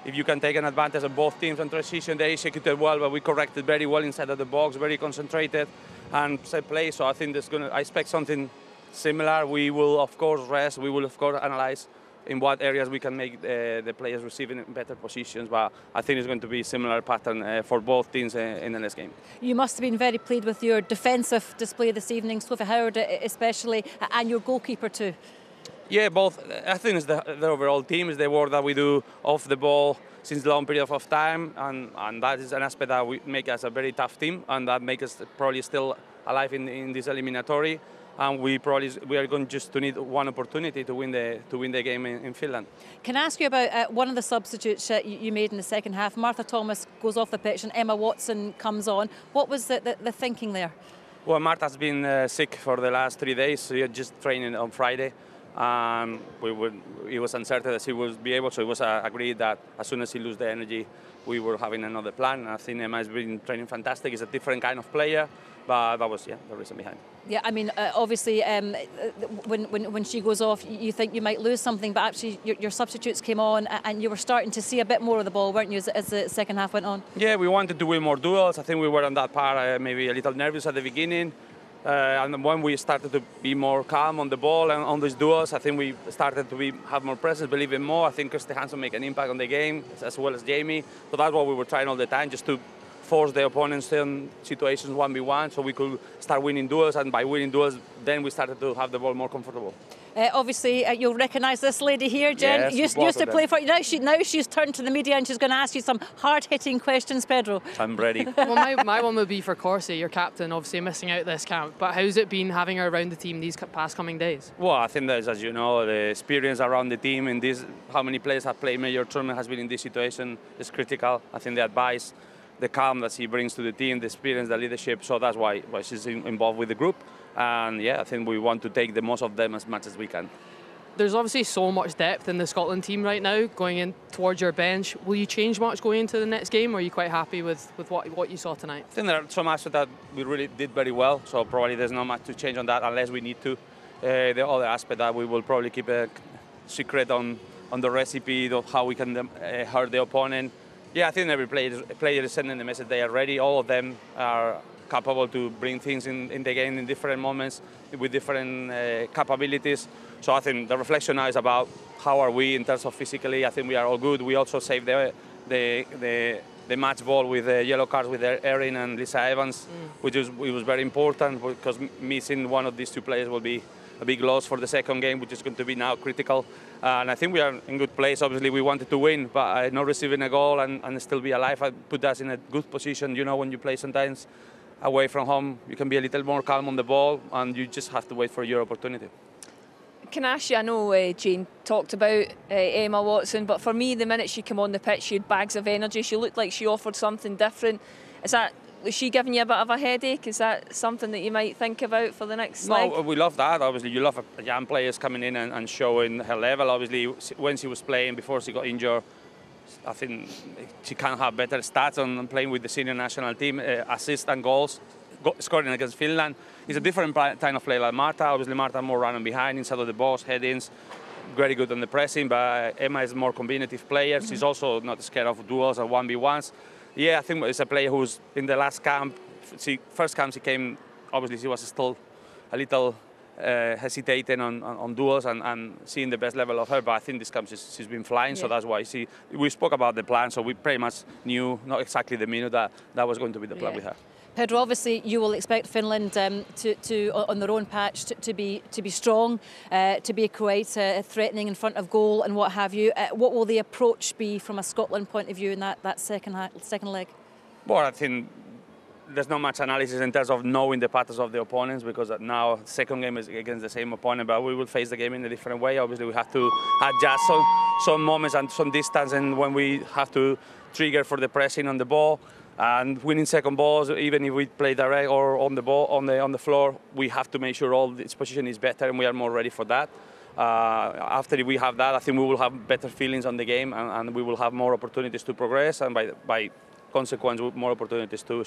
if you can take an advantage of both teams on transition, they executed well, but we corrected very well inside of the box, very concentrated and set play. So I think I expect something similar. We will, of course, rest. We will, of course, analyze in what areas we can make the players receive in better positions. But I think it's going to be a similar pattern for both teams in the next game. You must have been very pleased with your defensive display this evening, Sophie Howard especially, and your goalkeeper too. Yeah, both. I think it's the overall team, is the work that we do off the ball since a long period of time, and that is an aspect that we make us a very tough team, and that makes us probably still alive in this eliminatory. And we are going just to need one opportunity to win the game in Finland. Can I ask you about one of the substitutes you made in the second half? Martha Thomas goes off the pitch and Emma Watson comes on. What was the thinking there? Well, Martha's been sick for the last 3 days. So you're just training on Friday. It was uncertain that she would be able, so it was agreed that as soon as she loses the energy, we were having another plan. I think Emma has been training fantastic. He's a different kind of player, but that was the reason behind. Yeah, I mean, obviously, when she goes off, you think you might lose something, but actually your substitutes came on and you were starting to see a bit more of the ball, weren't you, as the second half went on? Yeah, we wanted to win more duels. I think we were on that part maybe a little nervous at the beginning. And when we started to be more calm on the ball and on these duels, I think we started to have more presence, believe it more. I think Kirsty Hanson make an impact on the game, as well as Jamie. So that's what we were trying all the time, just to force the opponents in situations 1v1, so we could start winning duels. And by winning duels, then we started to have the ball more comfortable. Obviously, you'll recognise this lady here, Jen. Yes, used to play for you. Now she's turned to the media and she's going to ask you some hard-hitting questions, Pedro. I'm ready. Well, my one would be for Corsie, your captain, obviously missing out this camp. But how's it been having her around the team these past coming days? Well, I think that, as you know, the experience around the team in this, how many players have played major tournament has been in this situation is critical. I think the advice, the calm that she brings to the team, the experience, the leadership. So that's why she's involved with the group. And yeah, I think we want to take the most of them as much as we can. There's obviously so much depth in the Scotland team right now going in towards your bench. Will you change much going into the next game, or are you quite happy with what you saw tonight? I think there are some aspects that we really did very well, so probably there's not much to change on that unless we need to. The other aspect that we will probably keep a secret on the recipe of how we can hurt the opponent. Yeah, I think every player is sending the message they are ready. All of them are capable to bring things in the game in different moments with different capabilities. So I think the reflection now is about how are we in terms of physically. I think we are all good. We also saved the match ball with the yellow cards with Erin and Lisa Evans, which was very important because missing one of these two players will be a big loss for the second game, which is going to be now critical. And I think we are in good place. Obviously, we wanted to win, but not receiving a goal and still be alive, I put us in a good position. You know, when you play sometimes away from home, you can be a little more calm on the ball, and you just have to wait for your opportunity. Can I ask you, I know Jane talked about Emma Watson, but for me, the minute she came on the pitch, she had bags of energy. She looked like she offered something different. Was she giving you a bit of a headache? Is that something that you might think about for the next leg? No, we love that. Obviously, you love young players coming in and showing her level. Obviously, when she was playing before she got injured, I think she can have better stats on playing with the senior national team, assists and goals, scoring against Finland. It's a different kind of play like Marta. Obviously, Marta more running behind, inside of the box, head-ins, very good on the pressing, but Emma is a more combinative player. She's also not scared of duels or 1v1s. Yeah, I think it's a player who's in the last camp. First camp she came, obviously she was still a little hesitating on duels and seeing the best level of her, but I think this camp she's been flying, so that's why we spoke about the plan, so we pretty much knew, not exactly the minute, that was going to be the plan with her. Pedro, obviously you will expect Finland to on their own patch to be strong, to be quite threatening in front of goal and what have you. What will the approach be from a Scotland point of view in that second leg? Well, I think there's not much analysis in terms of knowing the patterns of the opponents, because now second game is against the same opponent, but we will face the game in a different way. Obviously, we have to adjust some moments and some distance, and when we have to trigger for the pressing on the ball. And winning second balls, even if we play direct or on the ball on the floor, we have to make sure all its position is better, and we are more ready for that. After we have that, I think we will have better feelings on the game, and we will have more opportunities to progress, and by consequence, more opportunities to score.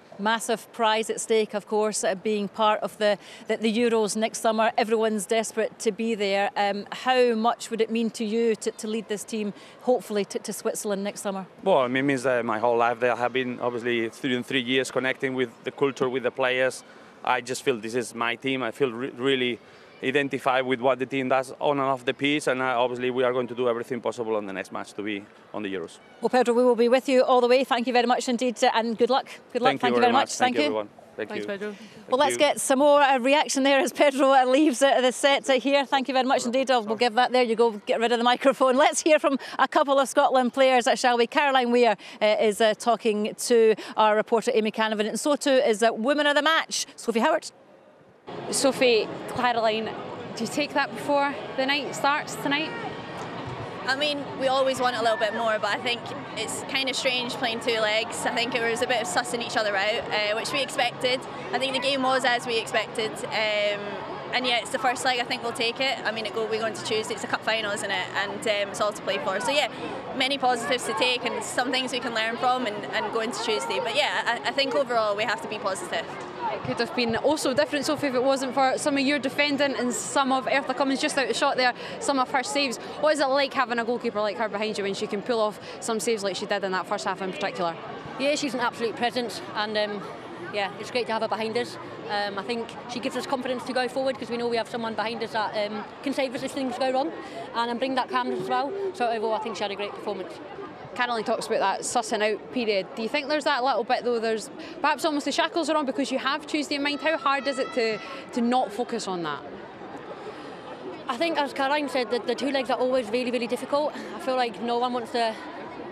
Massive prize at stake, of course, being part of the Euros next summer. Everyone's desperate to be there. How much would it mean to you to lead this team, hopefully, to Switzerland next summer? Well, it means my whole life there. I have been obviously 3 years connecting with the culture, with the players. I just feel this is my team. I feel really identified with what the team does on and off the pitch, and obviously we are going to do everything possible on the next match to be on the Euros. Well, Pedro, we will be with you all the way. Thank you very much indeed, and good luck. Good luck. Thank you very much. Thank you, everyone. Thanks, Pedro. Well, let's get some more reaction there as Pedro leaves the set here. Thank you very much indeed. We'll give that there. You go, get rid of the microphone. Let's hear from a couple of Scotland players, shall we? Caroline Weir is talking to our reporter Amy Canavan, and so too is Woman of the Match, Sophie Howard. Sophie, Caroline, do you take that before the night starts tonight? I mean, we always want a little bit more, but I think it's kind of strange playing 2 legs. I think it was a bit of sussing each other out, which we expected. I think the game was as we expected. And yeah, it's the first leg, I think we'll take it. I mean, we go into Tuesday, it's a cup final, isn't it? And it's all to play for. So yeah, many positives to take and some things we can learn from and go into Tuesday. But yeah, I think overall we have to be positive. It could have been also different, Sophie, if it wasn't for some of your defending and some of Eartha Cummins just out of shot there, some of her saves. What is it like having a goalkeeper like her behind you when she can pull off some saves like she did in that first half in particular? Yeah, she's an absolute presence, and yeah, it's great to have her behind us. I think she gives us confidence to go forward because we know we have someone behind us that can save us if things go wrong and bring that calmness as well. So overall, I think she had a great performance. Caroline talks about that sussing out period. Do you think there's that little bit though, there's perhaps almost the shackles are on because you have Tuesday in mind? How hard is it to not focus on that? I think, as Caroline said, the 2 legs are always really, really difficult. I feel like no one wants to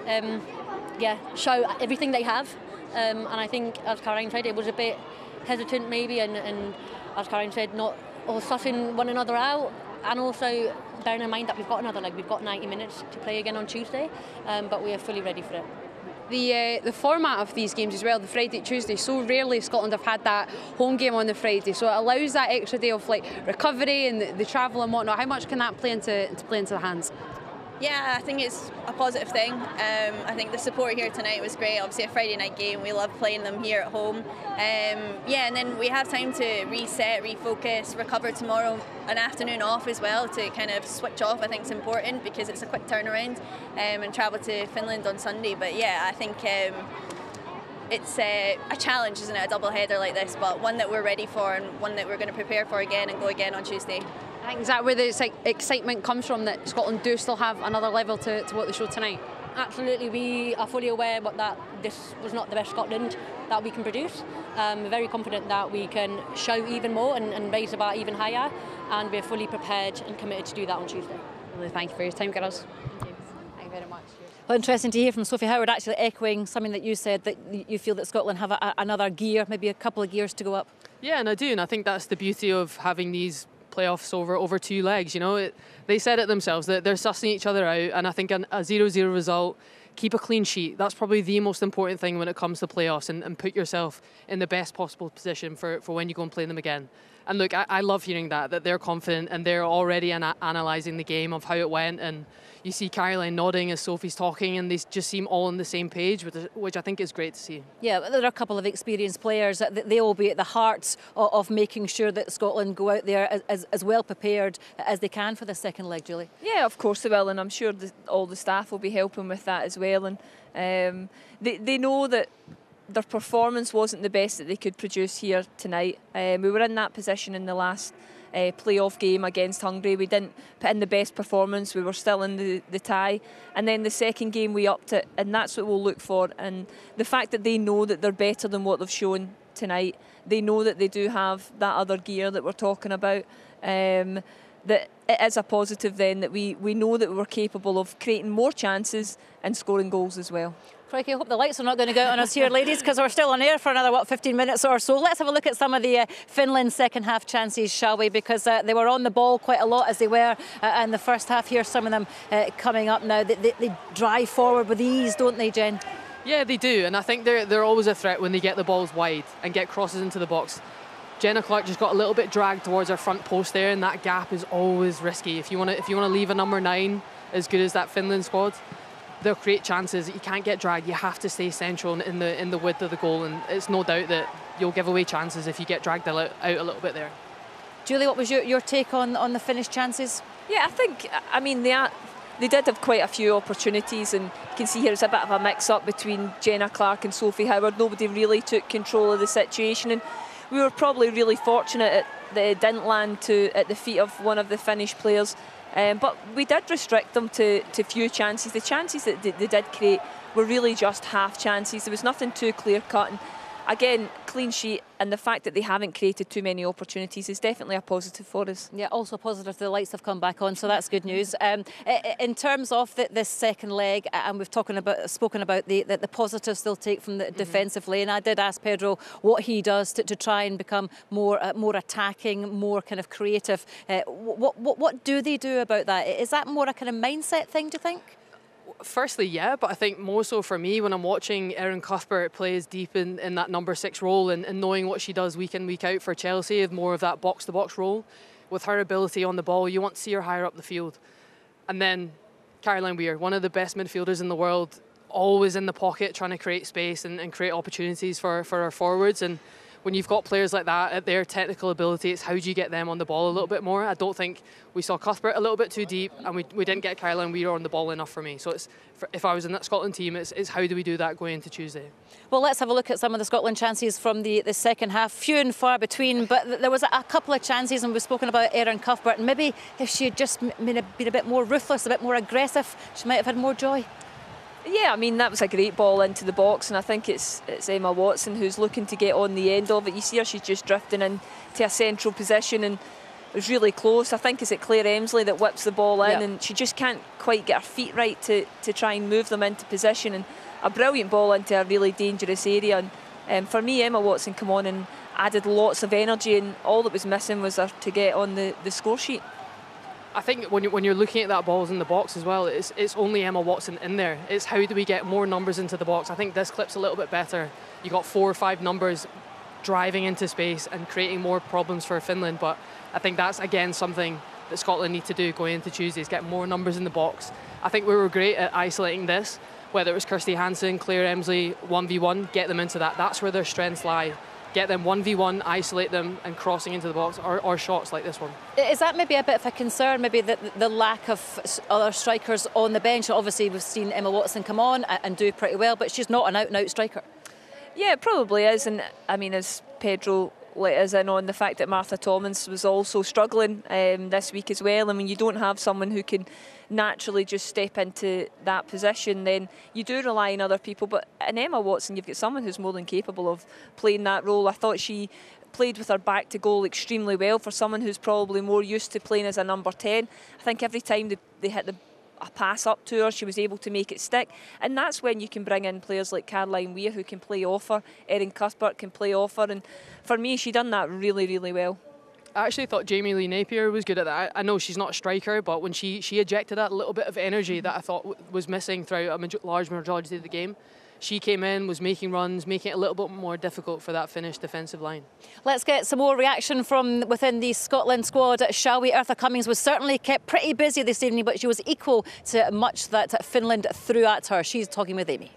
show everything they have. And I think, as Caroline said, it was a bit hesitant maybe, and as Caroline said, not all sussing one another out, and also bearing in mind that we've got another leg. We've got 90 minutes to play again on Tuesday, but we are fully ready for it. The format of these games as well, the Friday, Tuesday, so rarely Scotland have had that home game on the Friday, so it allows that extra day of like recovery and the travel and whatnot. How much can that play into the hands? Yeah, I think it's a positive thing. I think the support here tonight was great. Obviously a Friday night game, we love playing them here at home. Yeah, and then we have time to reset, refocus, recover tomorrow, an afternoon off as well to kind of switch off. I think it's important because it's a quick turnaround and travel to Finland on Sunday. But yeah, I think it's a challenge, isn't it, a double header like this, but one that we're ready for and one that we're going to prepare for again and go again on Tuesday. I think is that where the excitement comes from, that Scotland do still have another level to what they showed tonight? Absolutely, we are fully aware that this was not the best Scotland that we can produce. We're very confident that we can show even more and raise the bar even higher, and we're fully prepared and committed to do that on Tuesday. Really, thank you for your time, girls. Thank you very much. Well, interesting to hear from Sophie Howard, actually echoing something that you said, that you feel that Scotland have another gear, maybe a couple of gears to go up. Yeah, and I do, and I think that's the beauty of having these playoffs over 2 legs. You know, they said it themselves that they're sussing each other out, and I think a 0-0 result, keep a clean sheet. That's probably the most important thing when it comes to playoffs, and put yourself in the best possible position for when you go and play them again. And look, I love hearing that they're confident and they're already analysing the game of how it went, and you see Caroline nodding as Sophie's talking, and they just seem all on the same page, which I think is great to see. Yeah, there are a couple of experienced players that they will be at the heart of making sure that Scotland go out there as well prepared as they can for the second leg, Julie. Yeah, of course they will, and I'm sure all the staff will be helping with that as well. And they know that their performance wasn't the best that they could produce here tonight. We were in that position in the last playoff game against Hungary. We didn't put in the best performance. We were still in the tie, and then the second game we upped it, and that's what we'll look for. And the fact that they know that they're better than what they've shown tonight, they know that they do have that other gear that we're talking about, that it is a positive then, that we know that we're capable of creating more chances and scoring goals as well. Crikey, I hope the lights are not going to go out on us here, ladies, because we're still on air for another, 15 minutes or so. Let's have a look at some of the Finland second half chances, shall we? Because they were on the ball quite a lot as they were in the first half. Here, some of them coming up now. They drive forward with ease, don't they, Jen? Yeah, they do, and I think they're always a threat when they get the balls wide and get crosses into the box. Jenna Clark just got a little bit dragged towards her front post there, and that gap is always risky. If you want to leave a number 9 as good as that Finland squad, they'll create chances. You can't get dragged. You have to stay central in the width of the goal, and it's no doubt that you'll give away chances if you get dragged out a little bit there. Julie, what was your take on the Finnish chances? Yeah, I think, I mean, they did have quite a few opportunities, and you can see here it's a bit of a mix-up between Jenna Clark and Sophie Howard. Nobody really took control of the situation, and we were probably really fortunate that it didn't land at the feet of one of the Finnish players. But we did restrict them to few chances. The chances that they did create were really just half chances. There was nothing too clear-cut. And again, clean sheet, and the fact that they haven't created too many opportunities is definitely a positive for us. Yeah, also positive the lights have come back on, so that's good news. In terms of this second leg, and we've spoken about the positives they'll take from the defensively, and I did ask Pedro what he does to try and become more attacking, more kind of creative. What do they do about that? Is that more a kind of mindset thing, do you think? Firstly, yeah, but I think more so for me when I'm watching Erin Cuthbert play as deep in that number 6 role and knowing what she does week in, week out for Chelsea, more of that box-to-box role. With her ability on the ball, you want to see her higher up the field. And then Caroline Weir, one of the best midfielders in the world, always in the pocket trying to create space and create opportunities for our forwards. And when you've got players like that at their technical ability, it's how do you get them on the ball a little bit more. I don't think we saw Cuthbert a little bit too deep, and we didn't get Caroline Weir on the ball enough for me. So if I was in that Scotland team, it's how do we do that going into Tuesday. Well, let's have a look at some of the Scotland chances from the second half. Few and far between, but there was a couple of chances, and we've spoken about Erin Cuthbert, and maybe if she had just been a bit more ruthless, a bit more aggressive, she might have had more joy. Yeah, I mean, that was a great ball into the box, and I think it's Emma Watson who's looking to get on the end of it. You see her, she's just drifting into a central position, and it was really close. I think it's Claire Emsley that whips the ball in, and she just can't quite get her feet right to try and move them into position, and a brilliant ball into a really dangerous area. And for me, Emma Watson come on and added lots of energy, and all that was missing was her to get on the score sheet. I think when you're looking at that balls in the box as well, it's only Emma Watson in there. It's how do we get more numbers into the box. I think this clip's a little bit better. You got 4 or 5 numbers driving into space and creating more problems for Finland, but I think that's again something that Scotland need to do going into Tuesday, is get more numbers in the box. I think we were great at isolating this, whether it was Kirsty Hansen, Claire Emsley, 1v1, get them into that. That's where their strengths lie. Get them 1v1, isolate them, and crossing into the box, or shots like this one. Is that maybe a bit of a concern, maybe the lack of other strikers on the bench? Obviously, we've seen Emma Watson come on and do pretty well, but she's not an out-and-out striker. Yeah, it probably is, and I mean, as Pedro let us in on the fact that Martha Tommins was also struggling this week as well. I mean, you don't have someone who can naturally just step into that position, then you do rely on other people. But in Emma Watson, you've got someone who's more than capable of playing that role. I thought she played with her back to goal extremely well for someone who's probably more used to playing as a number 10. I think every time they hit a pass up to her, she was able to make it stick, and that's when you can bring in players like Caroline Weir who can play off her. Erin Cuthbert can play off her, and for me she done that really, really well. I actually thought Jamie Lee Napier was good at that. I know she's not a striker, but when she ejected that little bit of energy that I thought was missing throughout a large majority of the game, she came in, was making runs, making it a little bit more difficult for that Finnish defensive line. Let's get some more reaction from within the Scotland squad, shall we? Eartha Cummings was certainly kept pretty busy this evening, but she was equal to much that Finland threw at her. She's talking with Amy.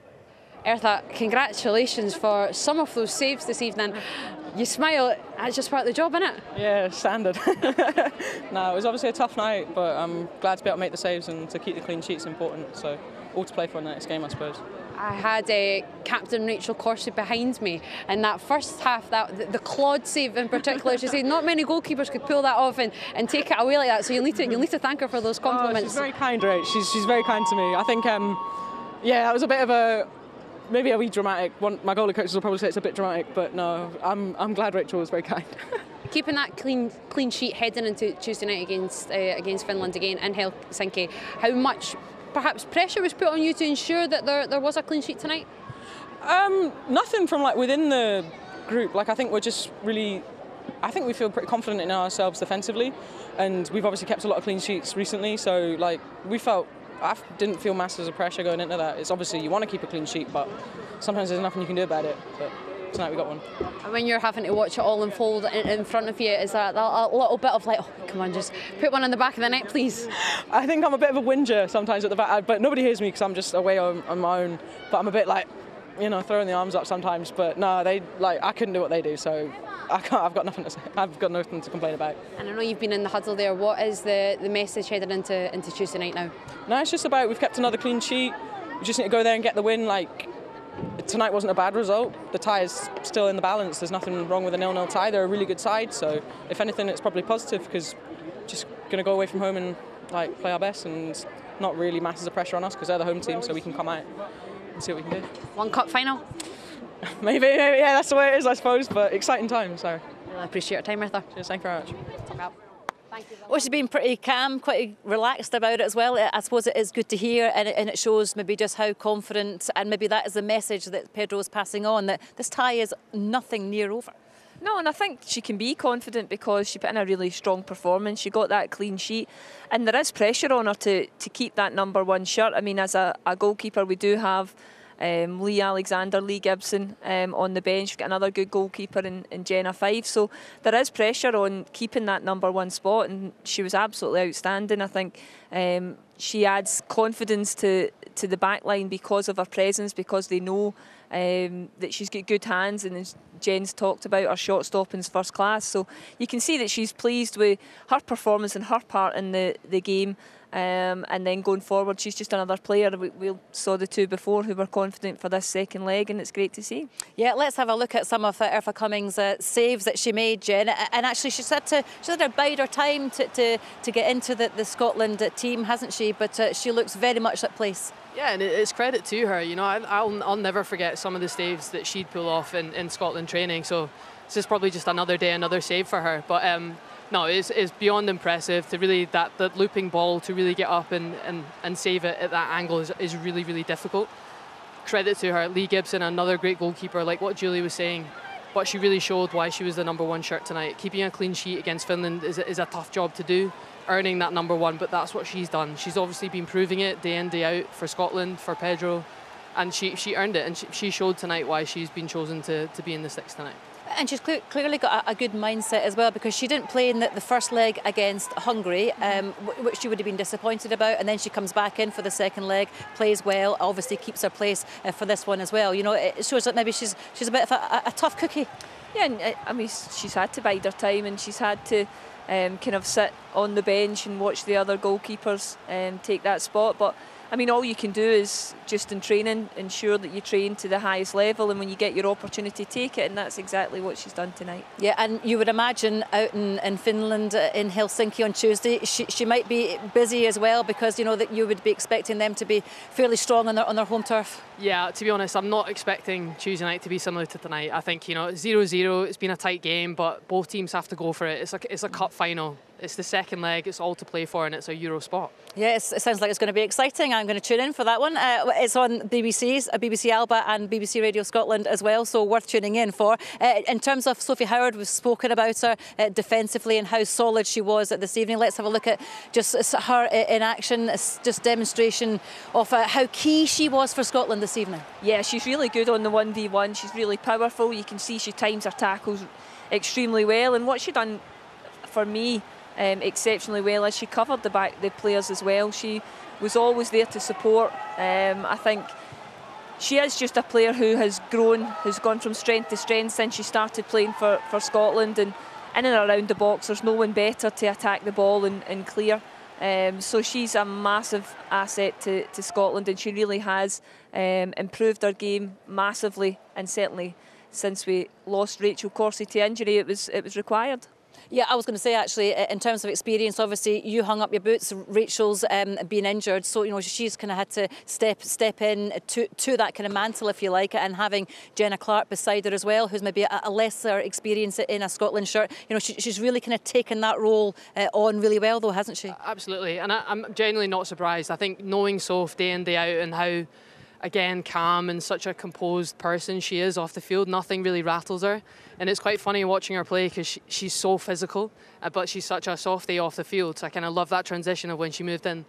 Eartha, congratulations for some of those saves this evening. You smile, that's just part of the job, isn't it? Yeah, standard. No, it was obviously a tough night, but I'm glad to be able to make the saves, and to keep the clean sheet's important. So all to play for in the next game, I suppose. I had Captain Rachel Corsie behind me, and that first half, the Claude save in particular, she said not many goalkeepers could pull that off and take it away like that. So you'll need to thank her for those compliments. She's very kind, Rach. She's very kind to me. I think, yeah, that was a bit of maybe a wee dramatic. My goalie coaches will probably say it's a bit dramatic, but no, I'm glad Rachel was very kind. Keeping that clean sheet heading into Tuesday night against Finland again in Helsinki, how much perhaps pressure was put on you to ensure that there was a clean sheet tonight? Nothing from within the group. I think we're just really, I think we feel pretty confident in ourselves defensively, and we've obviously kept a lot of clean sheets recently, so I didn't feel masses of pressure going into that. It's obviously you want to keep a clean sheet, but sometimes there's nothing you can do about it. But tonight we got one. And when you're having to watch it all unfold in front of you, is that a little bit of like, oh, come on, just put one in the back of the net, please? I think I'm a bit of a whinger sometimes at the back, but nobody hears me because I'm just away on my own. But I'm a bit like, you know, throwing the arms up sometimes. But no, I couldn't do what they do, so I can't. I've got nothing to say. I've got nothing to complain about. And I know you've been in the huddle there. What is the message headed into Tuesday night now? No, it's just about we've kept another clean sheet. We just need to go there and get the win. Like, tonight wasn't a bad result. The tie is still in the balance. There's nothing wrong with a 0-0 tie. They're a really good side. So if anything, it's probably positive because just going to go away from home and like play our best and not really masses of pressure on us because they're the home team, so we can come out and see what we can do. One cup final? maybe, yeah, that's the way it is, I suppose. But exciting times. So I appreciate your time, Martha. Cheers, thank you very much. Well, she's been pretty calm, quite relaxed about it as well. I suppose it is good to hear, and it shows maybe just how confident, and maybe that is the message that Pedro is passing on, that this tie is nothing near over. No, and I think she can be confident because she put in a really strong performance. She got that clean sheet, and there is pressure on her to keep that #1 shirt. I mean, as a goalkeeper, we do have Lee Alexander, Lee Gibson on the bench. We've got another good goalkeeper in Jenna Five. So there is pressure on keeping that #1 spot, and she was absolutely outstanding. I think she adds confidence to the back line because of her presence, because they know that she's got good hands, and as Jen's talked about, her shot stopping's first class. So you can see that she's pleased with her performance and her part in the game. And then going forward, she's just another player. We saw the two before who were confident for this second leg, and it's great to see. Yeah, let's have a look at some of Aoife Cummings' saves that she made, Jen. And actually, she's had to bide her time to get into the Scotland team, hasn't she? But she looks very much at place. Yeah, and it's credit to her. You know, I'll never forget some of the saves that she'd pull off in Scotland training. So this is probably just another day, another save for her. But no, it's beyond impressive to really that looping ball to really get up and save it at that angle is really, really difficult. Credit to her. Lee Gibson, another great goalkeeper, like what Julie was saying, but she really showed why she was the #1 shirt tonight. Keeping a clean sheet against Finland is a tough job to do, earning that #1, but that's what she's done. She's obviously been proving it day in, day out for Scotland, for Pedro, and she earned it, and she showed tonight why she's been chosen to be in the six tonight. And she's clearly got a good mindset as well, because she didn't play in the first leg against Hungary, which she would have been disappointed about, and then she comes back in for the second leg, plays well, obviously keeps her place for this one as well. You know, it shows that maybe she's a bit of a tough cookie. Yeah, and I mean, she's had to bide her time, and she's had to kind of sit on the bench and watch the other goalkeepers take that spot. But I mean, all you can do is just in training ensure that you train to the highest level, and when you get your opportunity, take it, and that's exactly what she's done tonight. Yeah, and you would imagine out in Finland, in Helsinki on Tuesday, she might be busy as well, because you know that you would be expecting them to be fairly strong on their home turf. Yeah, to be honest, I'm not expecting Tuesday night to be similar to tonight. I think, you know, 0-0, it's been a tight game, but both teams have to go for it. It's a cup final. It's the second leg, it's all to play for, and it's a Euro spot. Yeah, it sounds like it's going to be exciting. I'm going to tune in for that one. It's on BBC Alba and BBC Radio Scotland as well, so worth tuning in for. In terms of Sophie Howard, we've spoken about her defensively and how solid she was this evening. Let's have a look at just her in action, just demonstration of how key she was for Scotland this evening. Yeah, she's really good on the 1v1. She's really powerful. You can see she times her tackles extremely well, and what she done for me exceptionally well as she covered the players as well. She was always there to support. I think she is just a player who has gone from strength to strength since she started playing for Scotland, and in and around the box there's no one better to attack the ball and clear. So she's a massive asset to Scotland, and she really has improved her game massively, and certainly since we lost Rachel Corsie to injury, it was required. Yeah, I was going to say, actually, in terms of experience, obviously you hung up your boots. Rachel's been injured, so you know she's kind of had to step in to that kind of mantle, if you like, and having Jenna Clark beside her as well, who's maybe a lesser experience in a Scotland shirt. You know, she's really kind of taken that role on really well, though, hasn't she? Absolutely, and I'm genuinely not surprised. I think knowing Soph day in, day out, and how, again, calm and such a composed person she is off the field, nothing really rattles her. And it's quite funny watching her play because she's so physical, but she's such a softie off the field. So I kind of love that transition of when she moved in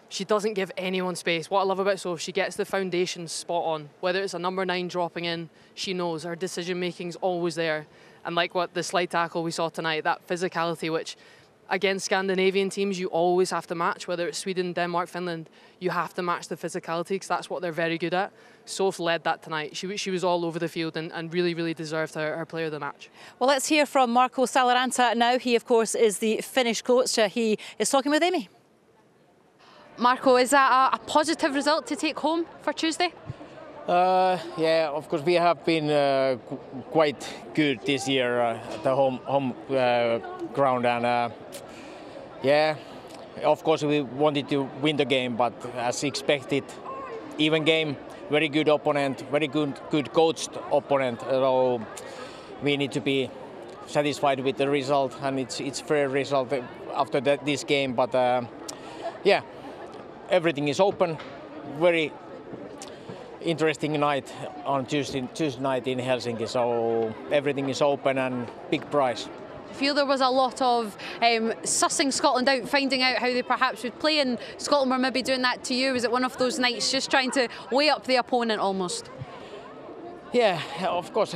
she doesn't give anyone space. What I love about Soph, she gets the foundation spot on. Whether it's a number 9 dropping in, she knows her decision making's always there. And like what the slide tackle we saw tonight, that physicality, which against Scandinavian teams you always have to match, whether it's Sweden, Denmark, Finland, you have to match the physicality because that's what they're very good at. Soph led that tonight. She was all over the field and really, really deserved her player of the match. Well, let's hear from Marco Saloranta now. He, of course, is the Finnish coach. He is talking with Amy. Marco, is that a positive result to take home for Tuesday? Yeah, of course we have been quite good this year at the home ground, and yeah, of course we wanted to win the game, but as expected, even game, very good opponent, very good coached opponent. So we need to be satisfied with the result, and it's fair result after this game. But yeah, everything is open. Very interesting night on Tuesday night in Helsinki, so everything is open and big prize. I feel there was a lot of sussing Scotland out, finding out how they perhaps would play, and Scotland were maybe doing that to you. Was it one of those nights just trying to weigh up the opponent almost? Yeah, of course.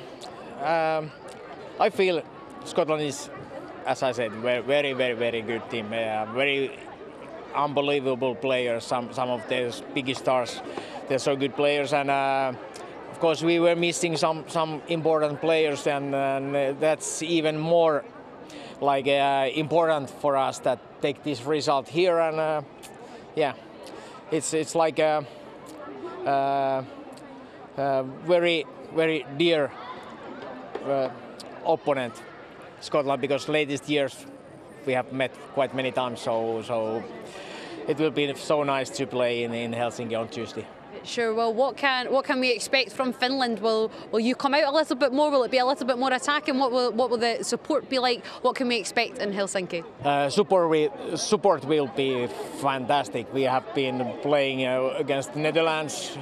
I feel Scotland is, as I said, very, very good team. Very unbelievable players, some of their biggest stars. They're so good players, and of course we were missing some important players, and that's even more like important for us that take this result here. And yeah, it's like a very dear opponent, Scotland, because latest years we have met quite many times. So it will be so nice to play in Helsinki on Tuesday. Sure. Well, what can we expect from Finland? Will you come out a little bit more? Will it be a little bit more attacking? What will the support be like? What can we expect in Helsinki? Support will be fantastic. We have been playing against the Netherlands,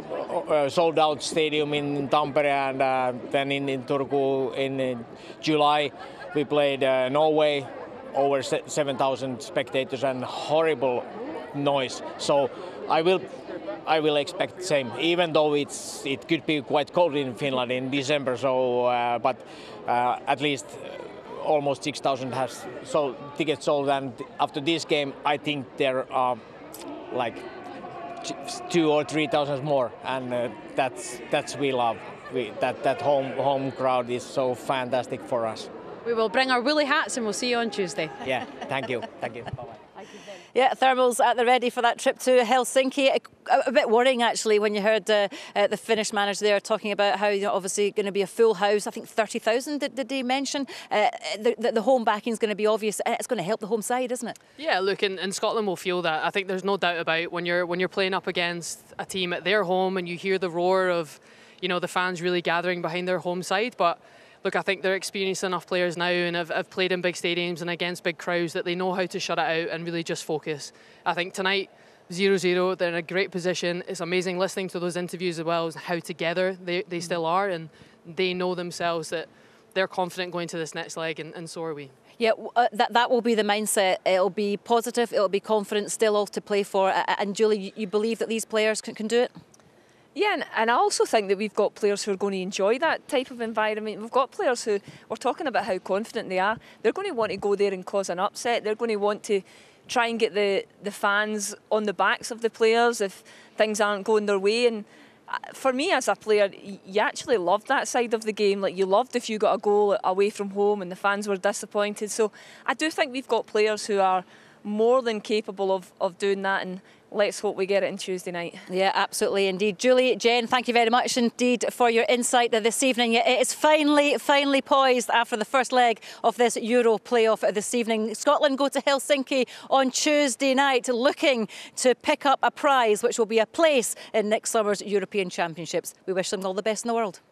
sold out stadium in Tampere, and then in Turku in July we played Norway, over 7,000 spectators and horrible noise. So I will expect the same, even though it could be quite cold in Finland in December. So, but at least almost 6,000 has tickets sold, and after this game, I think there are like 2,000 or 3,000 more, and that's we love. That home crowd is so fantastic for us. We will bring our woolly hats and we'll see you on Tuesday. Yeah, thank you. Bye-bye. Yeah, thermals at the ready for that trip to Helsinki. A bit worrying actually when you heard the Finnish manager there talking about how obviously going to be a full house. I think 30,000 did he mention? The home backing is going to be obvious. It's going to help the home side, isn't it? Yeah, look, and Scotland will feel that. I think there's no doubt about when you're playing up against a team at their home and you hear the roar of the fans really gathering behind their home side, but. Look, I think they're experienced enough players now and have played in big stadiums and against big crowds that they know how to shut it out and really just focus. I think tonight, 0-0, they're in a great position. It's amazing listening to those interviews as well as how together they still are, and they know themselves that they're confident going to this next leg, and so are we. Yeah, that will be the mindset. It'll be positive, it'll be confident, still all to play for. And Julie, you believe that these players can do it? Yeah, and I also think that we've got players who are going to enjoy that type of environment. We've got players who, we're talking about how confident they are. They're going to want to go there and cause an upset. They're going to want to try and get the fans on the backs of the players if things aren't going their way. And for me as a player, you actually loved that side of the game. Like, you loved if you got a goal away from home and the fans were disappointed. So I do think we've got players who are more than capable of doing that, and let's hope we get it on Tuesday night. Yeah, absolutely indeed. Julie, Jen, thank you very much indeed for your insight this evening. It is finally poised after the first leg of this Euro playoff this evening. Scotland go to Helsinki on Tuesday night looking to pick up a prize which will be a place in next summer's European Championships. We wish them all the best in the world.